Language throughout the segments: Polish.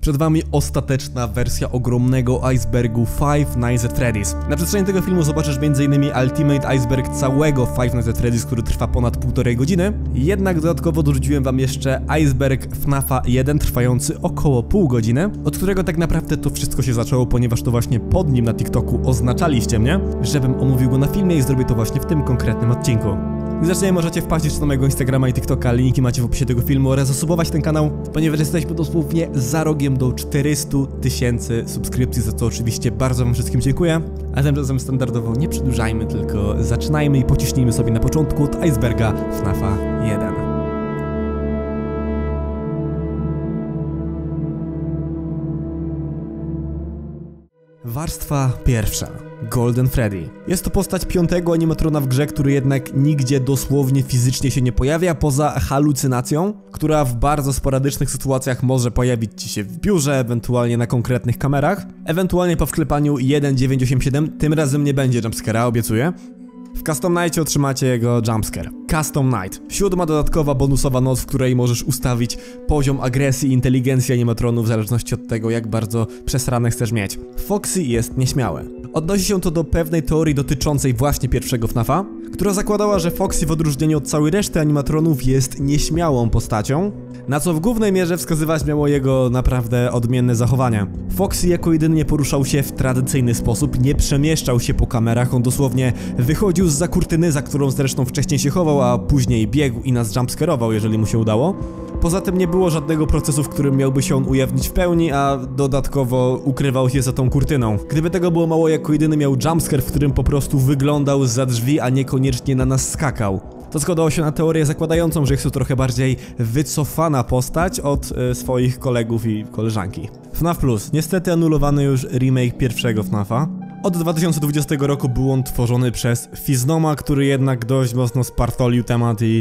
Przed wami ostateczna wersja ogromnego icebergu Five Nights at Freddy's. Na przestrzeni tego filmu zobaczysz m.in. Ultimate Iceberg całego Five Nights at Freddy's, który trwa ponad 1,5 godziny. Jednak dodatkowo dorzuciłem wam jeszcze iceberg FNAFa 1 trwający około pół godziny, od którego tak naprawdę to wszystko się zaczęło, ponieważ to właśnie pod nim na TikToku oznaczaliście mnie, żebym omówił go na filmie i zrobię to właśnie w tym konkretnym odcinku. Zacznie możecie wpaść jeszcze na mojego Instagrama i TikToka, linki macie w opisie tego filmu, oraz zasubować ten kanał, ponieważ jesteśmy dosłownie za rogiem do 400 000 subskrypcji, za co oczywiście bardzo wam wszystkim dziękuję. A tymczasem standardowo nie przedłużajmy, tylko zaczynajmy i pociśnijmy sobie na początku od iceberga FNAFa 1. Warstwa pierwsza. Golden Freddy. Jest to postać 5. animatrona w grze, który jednak nigdzie dosłownie fizycznie się nie pojawia, poza halucynacją, która w bardzo sporadycznych sytuacjach może pojawić ci się w biurze, ewentualnie na konkretnych kamerach, ewentualnie po wklepaniu 1987, tym razem nie będzie jumpscare'a, obiecuję. W Custom Nightie otrzymacie jego jumpscare. Custom Night. 7. dodatkowa bonusowa noc, w której możesz ustawić poziom agresji i inteligencji animatronów w zależności od tego, jak bardzo przesrane chcesz mieć. Foxy jest nieśmiałe. Odnosi się to do pewnej teorii dotyczącej właśnie pierwszego FNAFa, która zakładała, że Foxy w odróżnieniu od całej reszty animatronów jest nieśmiałą postacią, na co w głównej mierze wskazywać miało jego naprawdę odmienne zachowanie. Foxy jako jedyny nie poruszał się w tradycyjny sposób, nie przemieszczał się po kamerach, on dosłownie wychodził zza kurtyny, za którą zresztą wcześniej się chował, a później biegł i nas jumpscare'ował, jeżeli mu się udało. Poza tym nie było żadnego procesu, w którym miałby się on ujawnić w pełni, a dodatkowo ukrywał się za tą kurtyną. Gdyby tego było mało, jako jedyny miał jumpscare, w którym po prostu wyglądał zza drzwi, a niekoniecznie na nas skakał. To składało się na teorię zakładającą, że jest to trochę bardziej wycofana postać od swoich kolegów i koleżanki. FNAF Plus. Niestety anulowany już remake pierwszego FNAFa. Od 2020 roku był on tworzony przez Fiznoma, który jednak dość mocno spartolił temat i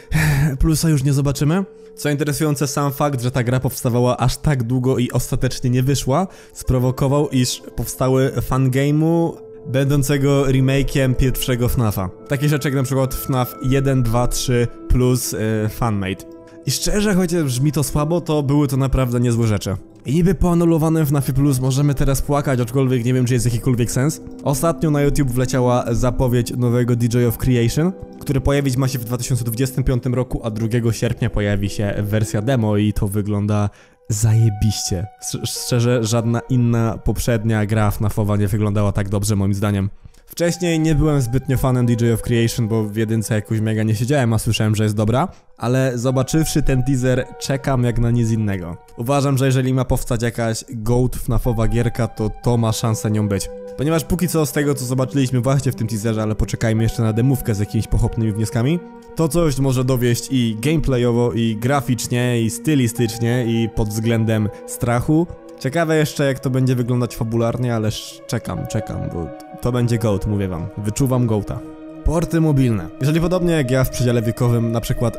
plusa już nie zobaczymy. Co interesujące, sam fakt, że ta gra powstawała aż tak długo i ostatecznie nie wyszła, sprowokował, iż powstały fangame'u będącego remake'iem pierwszego FNAFa. Takie rzeczy jak na przykład FNAF 1, 2, 3 plus fanmade. I szczerze, chociaż brzmi to słabo, to były to naprawdę niezłe rzeczy. I niby po anulowanym FNAFie Plus możemy teraz płakać, aczkolwiek nie wiem, czy jest jakikolwiek sens. Ostatnio na YouTube wleciała zapowiedź nowego DJ of Creation, który pojawić ma się w 2025 roku, a 2 sierpnia pojawi się wersja demo i to wygląda zajebiście. Szczerze, żadna inna poprzednia gra FNAFowa nie wyglądała tak dobrze, moim zdaniem. Wcześniej nie byłem zbytnio fanem DJ of Creation, bo w jedynce jakoś mega nie siedziałem, a słyszałem, że jest dobra, ale zobaczywszy ten teaser, czekam jak na nic innego. Uważam, że jeżeli ma powstać jakaś GOAT FNAFowa gierka, to ma szansę nią być. Ponieważ póki co z tego, co zobaczyliśmy właśnie w tym teaserze, ale poczekajmy jeszcze na demówkę z jakimiś pochopnymi wnioskami, to coś może dowieść i gameplayowo, i graficznie, i stylistycznie, i pod względem strachu. Ciekawe jeszcze, jak to będzie wyglądać fabularnie, ale czekam, bo to będzie GOAT, mówię wam. Wyczuwam GOATA. Porty mobilne. Jeżeli podobnie jak ja w przedziale wiekowym, na przykład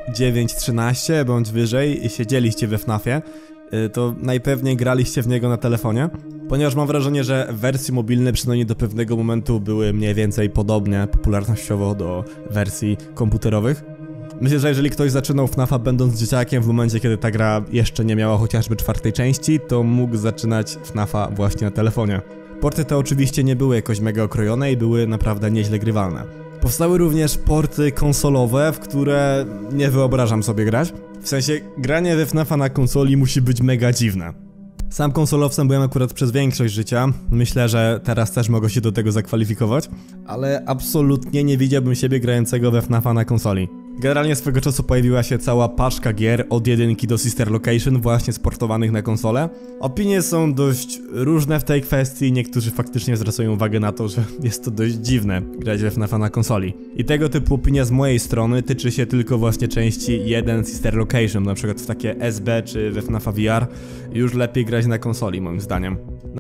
9-13 bądź wyżej, siedzieliście we FNAFie, to najpewniej graliście w niego na telefonie, ponieważ mam wrażenie, że wersje mobilne przynajmniej do pewnego momentu były mniej więcej podobne popularnościowo do wersji komputerowych. Myślę, że jeżeli ktoś zaczynał FNAFa będąc dzieciakiem w momencie, kiedy ta gra jeszcze nie miała chociażby 4. części, to mógł zaczynać FNAFa właśnie na telefonie. Porty te oczywiście nie były jakoś mega okrojone i były naprawdę nieźle grywalne. Powstały również porty konsolowe, w które nie wyobrażam sobie grać. W sensie, granie we FNAFa na konsoli musi być mega dziwne. Sam konsolowcem byłem akurat przez większość życia, myślę, że teraz też mogę się do tego zakwalifikować, ale absolutnie nie widziałbym siebie grającego we FNAFa na konsoli. Generalnie swego czasu pojawiła się cała paczka gier od 1 do Sister Location właśnie sportowanych na konsolę. Opinie są dość różne w tej kwestii, niektórzy faktycznie zwracają uwagę na to, że jest to dość dziwne grać we FNAFa na konsoli. I tego typu opinia z mojej strony tyczy się tylko właśnie części 1 Sister Location, na przykład w takie SB czy we FNAFa VR już lepiej grać na konsoli moim zdaniem.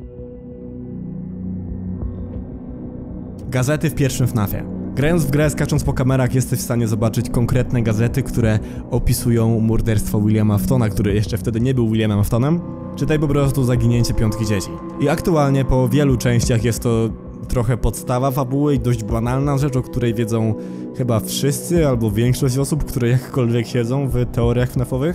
Gazety w pierwszym FNAFie. Grając w grę, skacząc po kamerach, jesteś w stanie zobaczyć konkretne gazety, które opisują morderstwo Williama Aftona, który jeszcze wtedy nie był Williamem Aftonem. Czytaj po prostu zaginięcie 5 dzieci. I aktualnie po wielu częściach jest to trochę podstawa fabuły i dość banalna rzecz, o której wiedzą chyba wszyscy albo większość osób, które jakkolwiek siedzą w teoriach FNAF-owych.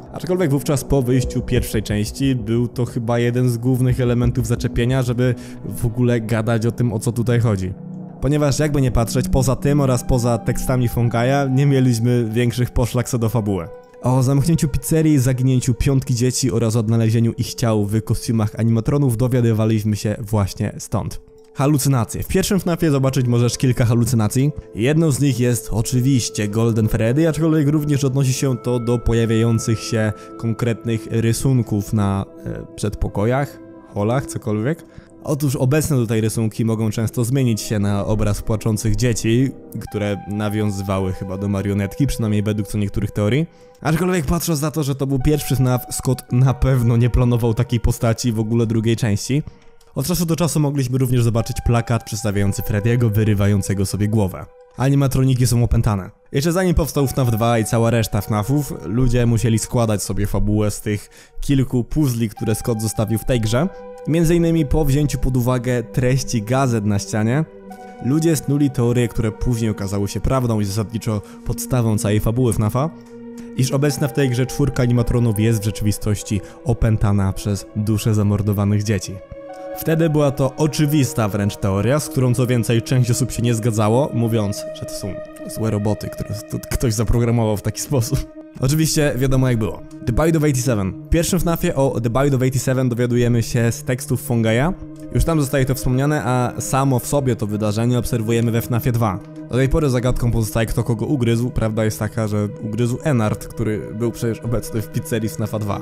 Aczkolwiek wówczas po wyjściu pierwszej części był to chyba jeden z głównych elementów zaczepienia, żeby w ogóle gadać o tym, o co tutaj chodzi. Ponieważ jakby nie patrzeć, poza tym oraz poza tekstami Fungaja nie mieliśmy większych poszlak co do fabuły. O zamknięciu pizzerii, zaginięciu 5 dzieci oraz odnalezieniu ich ciał w kostiumach animatronów dowiadywaliśmy się właśnie stąd. Halucynacje. W pierwszym FNAFie zobaczyć możesz kilka halucynacji. Jedną z nich jest oczywiście Golden Freddy, aczkolwiek również odnosi się to do pojawiających się konkretnych rysunków na przedpokojach, holach, cokolwiek. Otóż obecne tutaj rysunki mogą często zmienić się na obraz płaczących dzieci, które nawiązywały chyba do marionetki, przynajmniej według co niektórych teorii. Aczkolwiek patrząc na to, że to był pierwszy FNAF, Scott na pewno nie planował takiej postaci w ogóle drugiej części. Od czasu do czasu mogliśmy również zobaczyć plakat przedstawiający Freddy'ego wyrywającego sobie głowę. Animatroniki są opętane. Jeszcze zanim powstał FNAF 2 i cała reszta FNAFów, ludzie musieli składać sobie fabułę z tych kilku puzli, które Scott zostawił w tej grze. Między innymi po wzięciu pod uwagę treści gazet na ścianie, ludzie snuli teorie, które później okazały się prawdą i zasadniczo podstawą całej fabuły FNAFa, iż obecna w tej grze 4 animatronów jest w rzeczywistości opętana przez dusze zamordowanych dzieci. Wtedy była to oczywista wręcz teoria, z którą co więcej część osób się nie zgadzało, mówiąc, że to są złe roboty, które ktoś zaprogramował w taki sposób. Oczywiście wiadomo jak było. The Bite of 87. W pierwszym FNAFie o The Bite of 87 dowiadujemy się z tekstów Fungaja. Już tam zostaje to wspomniane, a samo w sobie to wydarzenie obserwujemy we FNAFie 2. Do tej pory zagadką pozostaje kto kogo ugryzł. Prawda jest taka, że ugryzł Ennard, który był przecież obecny w pizzerii z FNAFa 2.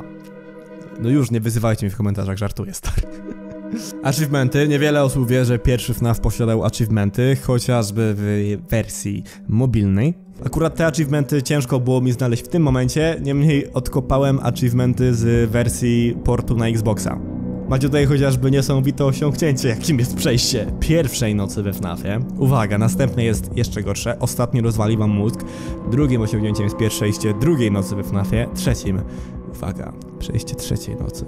No już nie wyzywajcie mnie w komentarzach, żartuję, stary. Achievementy. Niewiele osób wie, że pierwszy FNAF posiadał achievementy, chociażby w wersji mobilnej. Akurat te achievementy ciężko było mi znaleźć w tym momencie, niemniej odkopałem achievementy z wersji portu na Xboxa. Macie tutaj chociażby niesamowite osiągnięcie, jakim jest przejście pierwszej nocy we FNAFie. Uwaga, następne jest jeszcze gorsze, ostatnio rozwali wam mózg. Drugim osiągnięciem jest przejście drugiej nocy we FNAFie, trzecim, uwaga, przejście trzeciej nocy,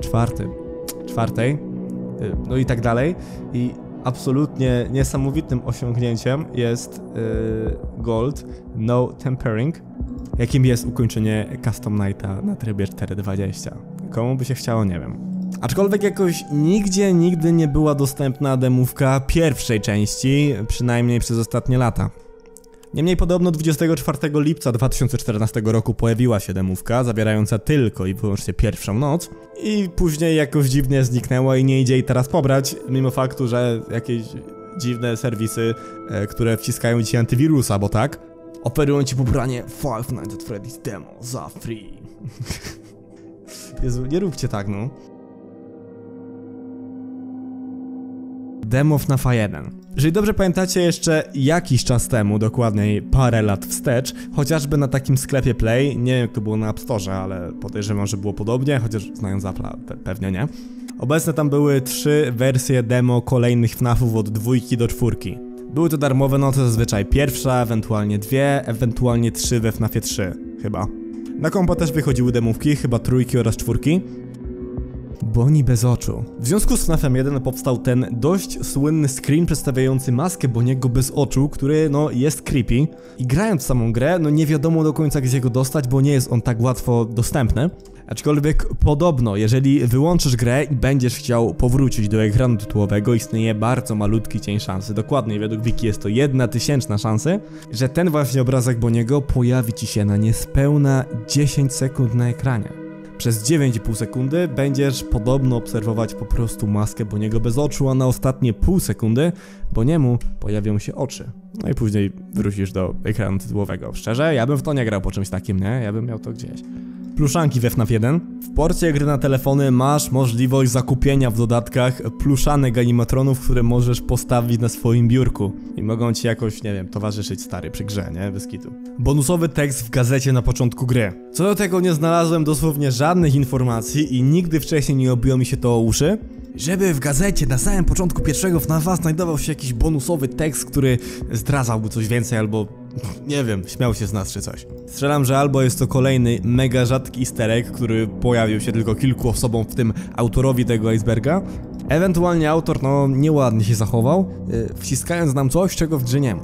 czwartej, no i tak dalej. I absolutnie niesamowitym osiągnięciem jest Gold No Tempering, jakim jest ukończenie Custom Nighta na trybie 4.20. Komu by się chciało, nie wiem. Aczkolwiek jakoś nigdy nie była dostępna demówka pierwszej części, przynajmniej przez ostatnie lata. Niemniej podobno 24 lipca 2014 roku pojawiła się demówka, zawierająca tylko i wyłącznie pierwszą noc i później jakoś dziwnie zniknęła i nie idzie jej teraz pobrać, mimo faktu, że jakieś dziwne serwisy, które wciskają ci antywirusa, bo tak, oferują ci pobranie Five Nights at Freddy's demo za free. Jezu, nie róbcie tak, no. Demo FNAFa 1. Jeżeli dobrze pamiętacie, jeszcze jakiś czas temu, dokładniej parę lat wstecz, chociażby na takim sklepie Play, nie wiem jak to było na App Store, ale podejrzewam, że było podobnie, chociaż znając Apple'a pewnie nie. Obecne tam były 3 wersje demo kolejnych FNAFów od 2 do 4. Były to darmowe noce, zazwyczaj pierwsza, ewentualnie 2, ewentualnie 3 we FNAFie 3, chyba. Na kompa też wychodziły demówki, chyba 3 oraz 4. Bonnie bez oczu. W związku z FNAFem 1 powstał ten dość słynny screen przedstawiający maskę Bonniego bez oczu, który no jest creepy. I grając w samą grę, no nie wiadomo do końca gdzie go dostać, bo nie jest on tak łatwo dostępny. Aczkolwiek podobno, jeżeli wyłączysz grę i będziesz chciał powrócić do ekranu tytułowego, istnieje bardzo malutki cień szansy. Dokładnie, według wiki jest to 1/1000 szansy, że ten właśnie obrazek Bonniego pojawi ci się na niespełna 10 sekund na ekranie. Przez 9,5 sekundy będziesz podobno obserwować po prostu maskę Bonniego bez oczu, a na ostatnie pół sekundy Bonniemu pojawią się oczy. No i później wrócisz do ekranu tytułowego. Szczerze, ja bym w to nie grał po czymś takim, nie? Ja bym miał to gdzieś. Pluszanki we FNAF 1. W porcie gry na telefony masz możliwość zakupienia w dodatkach pluszanek animatronów, które możesz postawić na swoim biurku. I mogą ci jakoś, nie wiem, towarzyszyć stary przy grze, nie? Bez kitu. Bonusowy tekst w gazecie na początku gry. Co do tego nie znalazłem dosłownie żadnych informacji i nigdy wcześniej nie obiło mi się to o uszy, żeby w gazecie na samym początku pierwszego FNAFa znajdował się jakiś bonusowy tekst, który zdradzałby coś więcej albo, nie wiem, śmiał się z nas czy coś. Strzelam, że albo jest to kolejny mega rzadki easter egg, który pojawił się tylko kilku osobom, w tym autorowi tego iceberga. Ewentualnie autor, no, nieładnie się zachował, wciskając nam coś, czego w grze nie ma.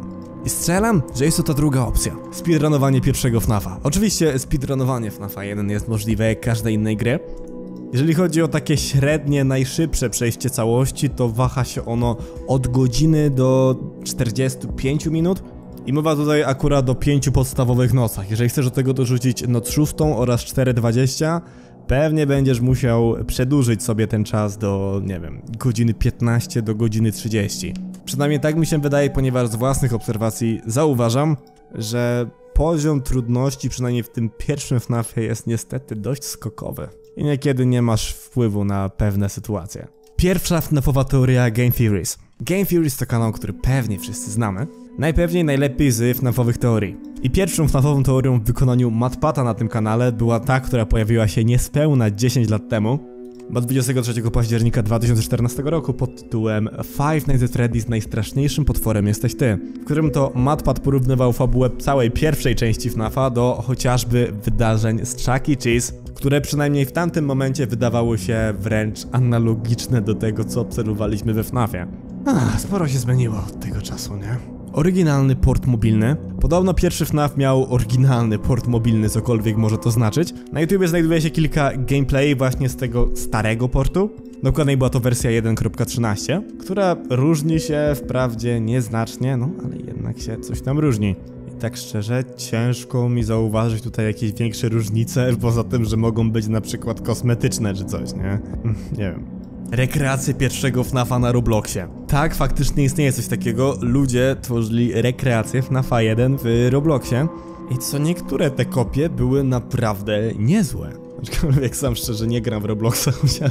I strzelam, że jest to ta druga opcja. Speedrunowanie pierwszego FNAF-a. Oczywiście speedrunowanie FNAF-a 1 jest możliwe jak każdej innej gry. Jeżeli chodzi o takie średnie, najszybsze przejście całości, to waha się ono od godziny do 45 minut. I mowa tutaj akurat o 5 podstawowych nocach. Jeżeli chcesz do tego dorzucić noc 6 oraz 4:20, pewnie będziesz musiał przedłużyć sobie ten czas do, nie wiem, godziny 15 do godziny 30. Przynajmniej tak mi się wydaje, ponieważ z własnych obserwacji zauważam, że poziom trudności, przynajmniej w tym pierwszym FNAF-ie, jest niestety dość skokowy. I niekiedy nie masz wpływu na pewne sytuacje. Pierwsza FNAF-owa teoria Game Theories. Game Theories to kanał, który pewnie wszyscy znamy. Najpewniej najlepiej z FNAF-owych teorii. I pierwszą FNAF-ową teorią w wykonaniu MatPata na tym kanale była ta, która pojawiła się niespełna 10 lat temu, bo 23 października 2014 roku pod tytułem Five Nights at Freddy's najstraszniejszym potworem jesteś ty, w którym to MatPat porównywał fabułę całej pierwszej części FNAF-a do chociażby wydarzeń z Chuck E. Cheese, które przynajmniej w tamtym momencie wydawały się wręcz analogiczne do tego, co obserwowaliśmy we FNAF-ie. Sporo się zmieniło od tego czasu, nie? Oryginalny port mobilny. Podobno pierwszy FNAF miał oryginalny port mobilny, cokolwiek może to znaczyć. Na YouTubie znajduje się kilka gameplay właśnie z tego starego portu. Dokładniej była to wersja 1.13, która różni się wprawdzie nieznacznie, no ale jednak się coś tam różni. I tak szczerze, ciężko mi zauważyć tutaj jakieś większe różnice, poza tym, że mogą być na przykład kosmetyczne czy coś, nie? Nie wiem. Rekreacje pierwszego FNAF-a na Robloxie. Tak, faktycznie istnieje coś takiego. Ludzie tworzyli rekreacje FNAF-a 1 w Robloxie. I co niektóre te kopie były naprawdę niezłe. Aczkolwiek sam szczerze nie gram w Robloxa, chociaż...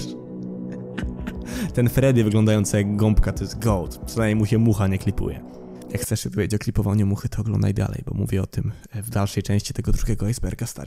Ten Freddy wyglądający jak gąbka to jest gold. Przynajmniej mu się mucha nie klipuje. Jak chcesz się dowiedzieć o klipowaniu muchy, to oglądaj dalej, bo mówię o tym w dalszej części tego drugiego iceberga, stary.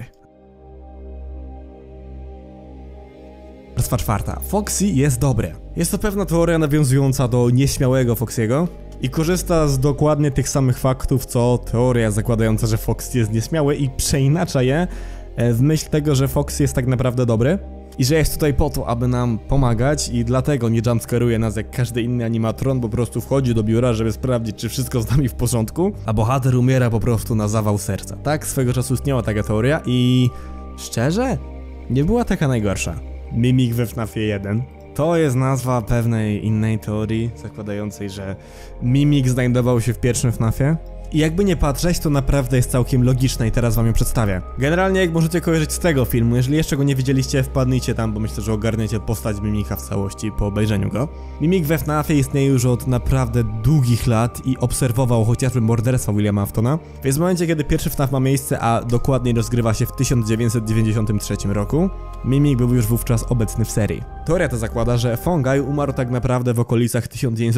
Warstwa czwarta. Foxy jest dobre. Jest to pewna teoria nawiązująca do nieśmiałego Foxy'ego i korzysta z dokładnie tych samych faktów, co teoria zakładająca, że Foxy jest nieśmiały i przeinacza je w myśl tego, że Foxy jest tak naprawdę dobry i że jest tutaj po to, aby nam pomagać i dlatego nie jumpscaruje nas jak każdy inny animatron, po prostu wchodzi do biura, żeby sprawdzić, czy wszystko z nami w porządku, a bohater umiera po prostu na zawał serca. Tak, swego czasu istniała taka teoria i... szczerze? Nie była taka najgorsza. Mimik we FNAF-ie 1. To jest nazwa pewnej innej teorii, zakładającej, że Mimik znajdował się w pierwszym FNAF-ie. I jakby nie patrzeć, to naprawdę jest całkiem logiczne i teraz wam ją przedstawię. Generalnie jak możecie kojarzyć z tego filmu, jeżeli jeszcze go nie widzieliście, wpadnijcie tam, bo myślę, że ogarniecie postać Mimika w całości po obejrzeniu go. Mimik we FNAF-ie istnieje już od naprawdę długich lat i obserwował chociażby morderstwa Williama Aftona. Więc w momencie, kiedy pierwszy FNAF ma miejsce, a dokładniej rozgrywa się w 1993 roku, Mimik był już wówczas obecny w serii. Teoria ta zakłada, że Fungi umarł tak naprawdę w okolicach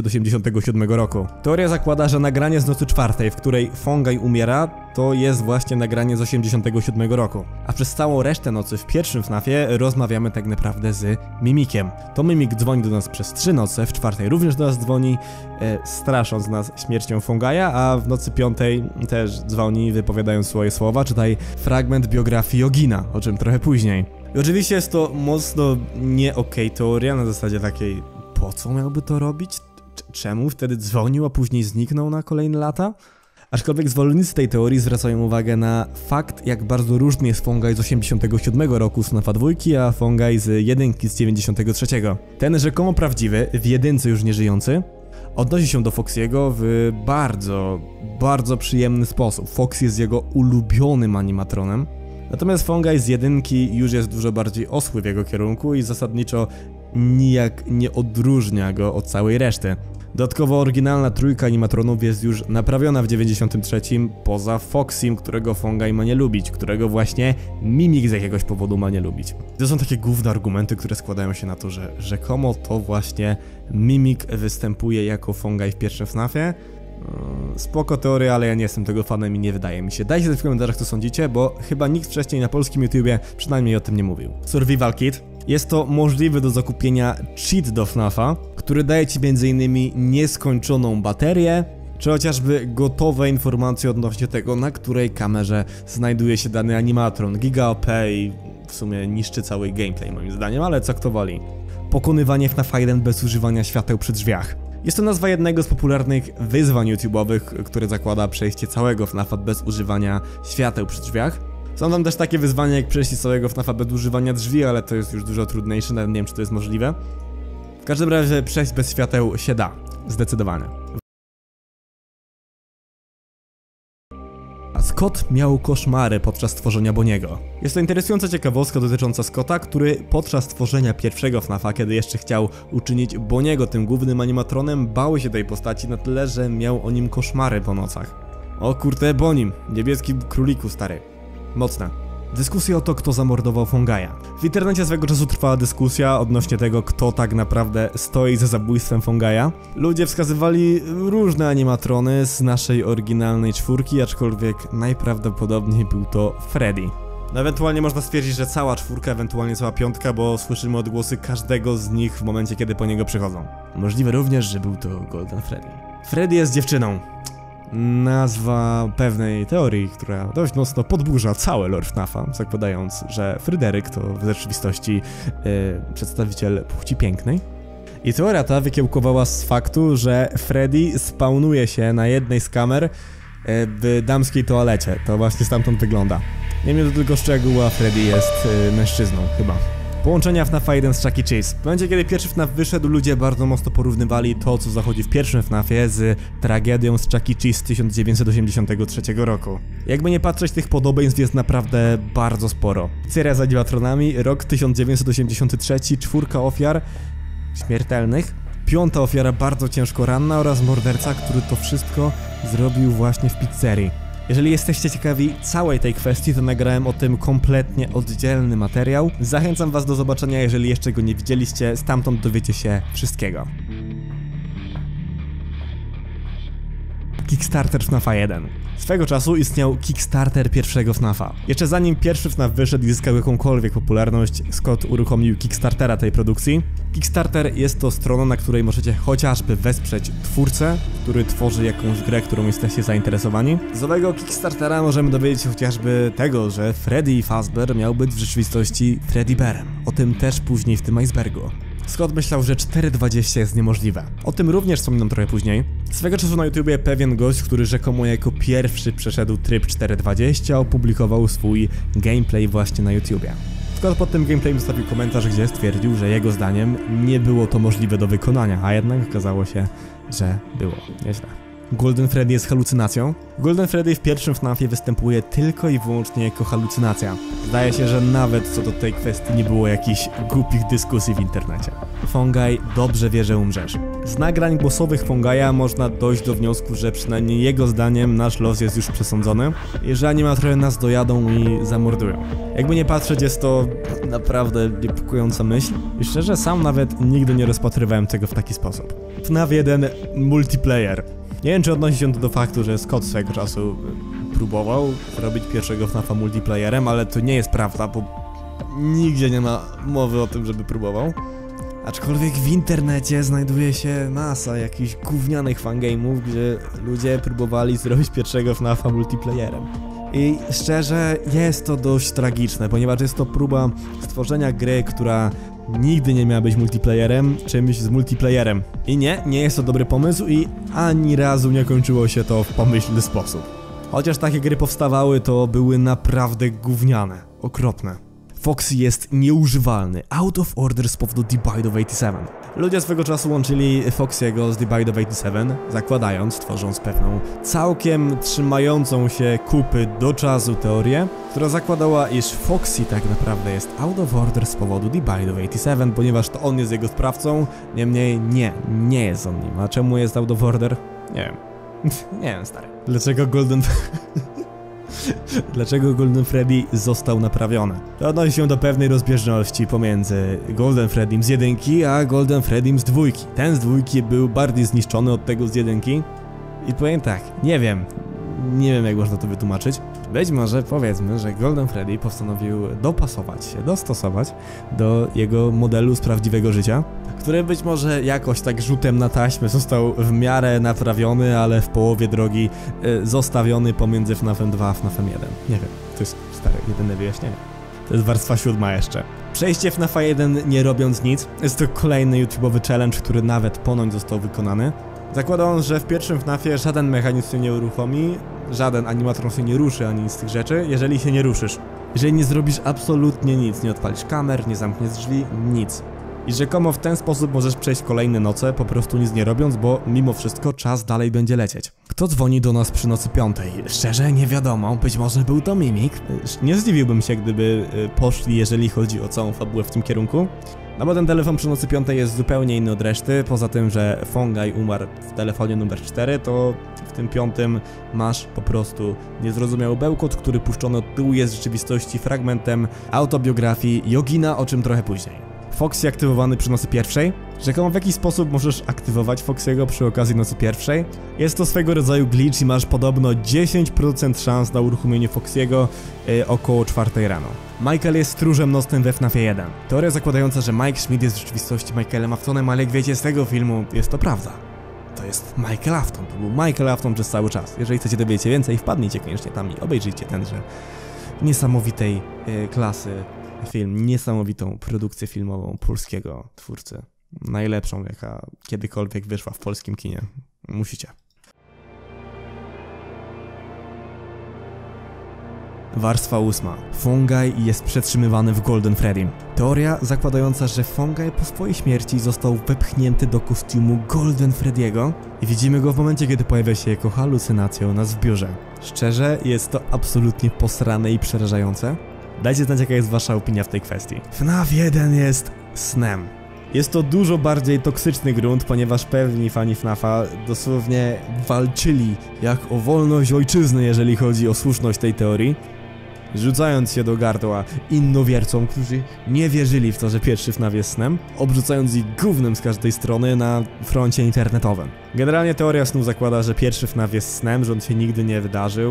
1987 roku. Teoria zakłada, że nagranie z nocy czwartej, w której Fungi umiera, to jest właśnie nagranie z 87 roku. A przez całą resztę nocy w pierwszym FNAF-ie rozmawiamy tak naprawdę z Mimikiem. To Mimik dzwoni do nas przez 3 noce, w czwartej również do nas dzwoni, strasząc nas śmiercią Fungaja, a w nocy piątej też dzwoni, wypowiadając swoje słowa. Czytaj fragment biografii Yogina, o czym trochę później. I oczywiście jest to mocno nie okej teoria, na zasadzie takiej, po co miałby to robić? Czemu wtedy dzwonił, a później zniknął na kolejne lata? Aczkolwiek zwolennicy tej teorii zwracają uwagę na fakt, jak bardzo różny jest Fungi z 87 roku z FNAF-a 2, a Fungi z 1 z 93. Ten rzekomo prawdziwy, w jedynce już nieżyjący, odnosi się do Foxy'ego w bardzo przyjemny sposób. Foxy jest jego ulubionym animatronem. Natomiast Fungi z jedynki już jest dużo bardziej osły w jego kierunku i zasadniczo nijak nie odróżnia go od całej reszty. Dodatkowo oryginalna trójka animatronów jest już naprawiona w 93, poza Foxym, którego Fungi ma nie lubić, którego właśnie Mimik z jakiegoś powodu ma nie lubić. To są takie główne argumenty, które składają się na to, że rzekomo to właśnie Mimik występuje jako Fungi w pierwszym FNAF-ie. Spoko teoria, ale ja nie jestem tego fanem i nie wydaje mi się. Dajcie w komentarzach, co sądzicie, bo chyba nikt wcześniej na polskim YouTubie przynajmniej o tym nie mówił. Survival Kit. Jest to możliwy do zakupienia cheat do FNAF-a, który daje ci m.in. nieskończoną baterię, czy chociażby gotowe informacje odnośnie tego, na której kamerze znajduje się dany animatron. Giga OP i w sumie niszczy cały gameplay moim zdaniem, ale co kto woli. Pokonywanie FNAF 1 bez używania świateł przy drzwiach. Jest to nazwa jednego z popularnych wyzwań YouTube'owych, które zakłada przejście całego FNAF-a bez używania świateł przy drzwiach. Są tam też takie wyzwania jak przejście całego FNAF-a bez używania drzwi, ale to jest już dużo trudniejsze, nawet nie wiem czy to jest możliwe. W każdym razie przejść bez świateł się da, zdecydowanie. A Scott miał koszmary podczas tworzenia Bonniego. Jest to interesująca ciekawostka dotycząca Scotta, który podczas tworzenia pierwszego FNAF-a, kiedy jeszcze chciał uczynić Bonniego tym głównym animatronem, bał się tej postaci na tyle, że miał o nim koszmary po nocach. O kurde, Bonnie, niebieski króliku stary. Mocne. Dyskusja o to, kto zamordował Fongaya. W internecie swego czasu trwała dyskusja odnośnie tego, kto tak naprawdę stoi za zabójstwem Fongaya. Ludzie wskazywali różne animatrony z naszej oryginalnej czwórki, aczkolwiek najprawdopodobniej był to Freddy. No ewentualnie można stwierdzić, że cała czwórka, ewentualnie cała piątka, bo słyszymy odgłosy każdego z nich w momencie, kiedy po niego przychodzą. Możliwe również, że był to Golden Freddy. Freddy jest dziewczyną. Nazwa pewnej teorii, która dość mocno podburza całe lore FNAF-a, zakładając, że Fryderyk to w rzeczywistości przedstawiciel płci pięknej. I teoria ta wykiełkowała z faktu, że Freddy spawnuje się na jednej z kamer w damskiej toalecie. To właśnie stamtąd wygląda. Nie wiem do tylko szczegółu, a Freddy jest mężczyzną, chyba. Połączenia FNAF-a 1 z Chuck E. Cheese. W momencie, kiedy pierwszy FNAF wyszedł, ludzie bardzo mocno porównywali to, co zachodzi w pierwszym FNAF-ie z tragedią z Chuck E. Cheese z 1983 roku. Jakby nie patrzeć, tych podobieństw jest naprawdę bardzo sporo. Seria z animatronami, rok 1983, 4 ofiar śmiertelnych, 5 ofiara bardzo ciężko ranna oraz morderca, który to wszystko zrobił właśnie w pizzerii. Jeżeli jesteście ciekawi całej tej kwestii, to nagrałem o tym kompletnie oddzielny materiał. Zachęcam was do zobaczenia, jeżeli jeszcze go nie widzieliście, stamtąd dowiecie się wszystkiego. Kickstarter FNAF-a 1. Swego czasu istniał Kickstarter pierwszego FNAF-a. Jeszcze zanim pierwszy FNAF wyszedł i zyskał jakąkolwiek popularność, Scott uruchomił Kickstartera tej produkcji. Kickstarter jest to strona, na której możecie chociażby wesprzeć twórcę, który tworzy jakąś grę, którą jesteście zainteresowani. Z owego Kickstartera możemy dowiedzieć się chociażby tego, że Freddy Fazbear miał być w rzeczywistości Freddy Bearem. O tym też później w tym icebergu. Scott myślał, że 4.20 jest niemożliwe. O tym również wspominam trochę później. Swego czasu na YouTubie pewien gość, który rzekomo jako pierwszy przeszedł tryb 4.20, opublikował swój gameplay właśnie na YouTubie. Scott pod tym gameplayem zostawił komentarz, gdzie stwierdził, że jego zdaniem nie było to możliwe do wykonania, a jednak okazało się, że było nieźle. Golden Freddy jest halucynacją? Golden Freddy w pierwszym FNAF-ie występuje tylko i wyłącznie jako halucynacja. Zdaje się, że nawet co do tej kwestii nie było jakichś głupich dyskusji w internecie. Fongaj dobrze wie, że umrzesz. Z nagrań głosowych Fongaya można dojść do wniosku, że przynajmniej jego zdaniem nasz los jest już przesądzony i że animatrory nas dojadą i zamordują. Jakby nie patrzeć, jest to naprawdę niepokojąca myśl i szczerze sam nawet nigdy nie rozpatrywałem tego w taki sposób. FNAF 1 multiplayer. Nie wiem, czy odnosi się to do faktu, że Scott swego czasu próbował robić pierwszego FNAF-a multiplayerem, ale to nie jest prawda, bo nigdzie nie ma mowy o tym, żeby próbował. Aczkolwiek w internecie znajduje się masa jakichś gównianych fangame'ów, gdzie ludzie próbowali zrobić pierwszego FNAF-a multiplayerem. I szczerze, jest to dość tragiczne, ponieważ jest to próba stworzenia gry, która nigdy nie miała być multiplayerem, czymś z multiplayerem. I nie jest to dobry pomysł i ani razu nie kończyło się to w pomyślny sposób. Chociaż takie gry powstawały, to były naprawdę gówniane, okropne. Foxy jest nieużywalny, out of order z powodu Divide of 87. Ludzie swego czasu łączyli Foxy'ego z Divide of 87, zakładając, tworząc pewną całkiem trzymającą się kupy do czasu teorię, która zakładała, iż Foxy tak naprawdę jest out of order z powodu Divide of 87, ponieważ to on jest jego sprawcą, niemniej nie jest on nim. A czemu jest out of order? Nie wiem. Nie wiem, stary. Dlaczego Golden Freddy został naprawiony? To odnosi się do pewnej rozbieżności pomiędzy Golden Freddym z 1 a Golden Freddym z 2. Ten z 2 był bardziej zniszczony od tego z 1 i powiem tak, nie wiem jak można to wytłumaczyć. Być może powiedzmy, że Golden Freddy postanowił dopasować się, dostosować do jego modelu z prawdziwego życia, który być może jakoś tak rzutem na taśmę został w miarę naprawiony, ale w połowie drogi zostawiony pomiędzy FNAF-em 2 a FNAF-em 1. Nie wiem, to jest stare, jedyne wyjaśnienie. To jest warstwa 7 jeszcze. Przejście FNAF 1 nie robiąc nic. Jest to kolejny YouTube'owy challenge, który nawet ponoć został wykonany. Zakłada on, że w pierwszym FNAFie żaden mechanizm się nie uruchomi, żaden animatron się nie ruszy ani nic z tych rzeczy, jeżeli się nie ruszysz. Jeżeli nie zrobisz absolutnie nic, nie odpalisz kamer, nie zamkniesz drzwi, nic. I rzekomo w ten sposób możesz przejść kolejne noce, po prostu nic nie robiąc, bo mimo wszystko czas dalej będzie lecieć. Kto dzwoni do nas przy nocy 5? Szczerze nie wiadomo, być może był to Mimik. Nie zdziwiłbym się, gdyby poszli, jeżeli chodzi o całą fabułę w tym kierunku. No bo ten telefon przy nocy 5 jest zupełnie inny od reszty, poza tym, że Fungi umarł w telefonie numer 4, to w tym 5 masz po prostu niezrozumiały bełkot, który puszczony od tyłu jest w rzeczywistości fragmentem autobiografii Yogina, o czym trochę później. Foxy aktywowany przy nocy 1. Rzekomo w jaki sposób możesz aktywować Foxy'ego przy okazji nocy 1. Jest to swego rodzaju glitch i masz podobno 10% szans na uruchomienie Foxy'ego około 4 rano. Michael jest stróżem nocnym we FNAFie 1. Teoria zakładająca, że Mike Schmidt jest w rzeczywistości Michaelem Aftonem, ale jak wiecie z tego filmu, jest to prawda. To jest Michael Afton, to był Michael Afton przez cały czas. Jeżeli chcecie dowiedzieć się więcej, wpadnijcie koniecznie tam i obejrzyjcie tenże niesamowitej klasy film, niesamowitą produkcję filmową polskiego twórcy. Najlepszą, jaka kiedykolwiek wyszła w polskim kinie. Musicie. Warstwa 8. Fungi jest przetrzymywany w Golden Freddy. Teoria zakładająca, że Fungi po swojej śmierci został wepchnięty do kostiumu Golden Freddy'ego i widzimy go w momencie, kiedy pojawia się jako halucynacja u nas w biurze. Szczerze, jest to absolutnie posrane i przerażające. Dajcie znać, jaka jest wasza opinia w tej kwestii. FNAF 1 jest snem. Jest to dużo bardziej toksyczny grunt, ponieważ pewni fani FNAFa dosłownie walczyli jak o wolność ojczyzny, jeżeli chodzi o słuszność tej teorii, rzucając się do gardła innowiercom, którzy nie wierzyli w to, że pierwszy FNAF jest snem, obrzucając ich gównem z każdej strony na froncie internetowym. Generalnie teoria snu zakłada, że pierwszy FNAF jest snem, że on się nigdy nie wydarzył.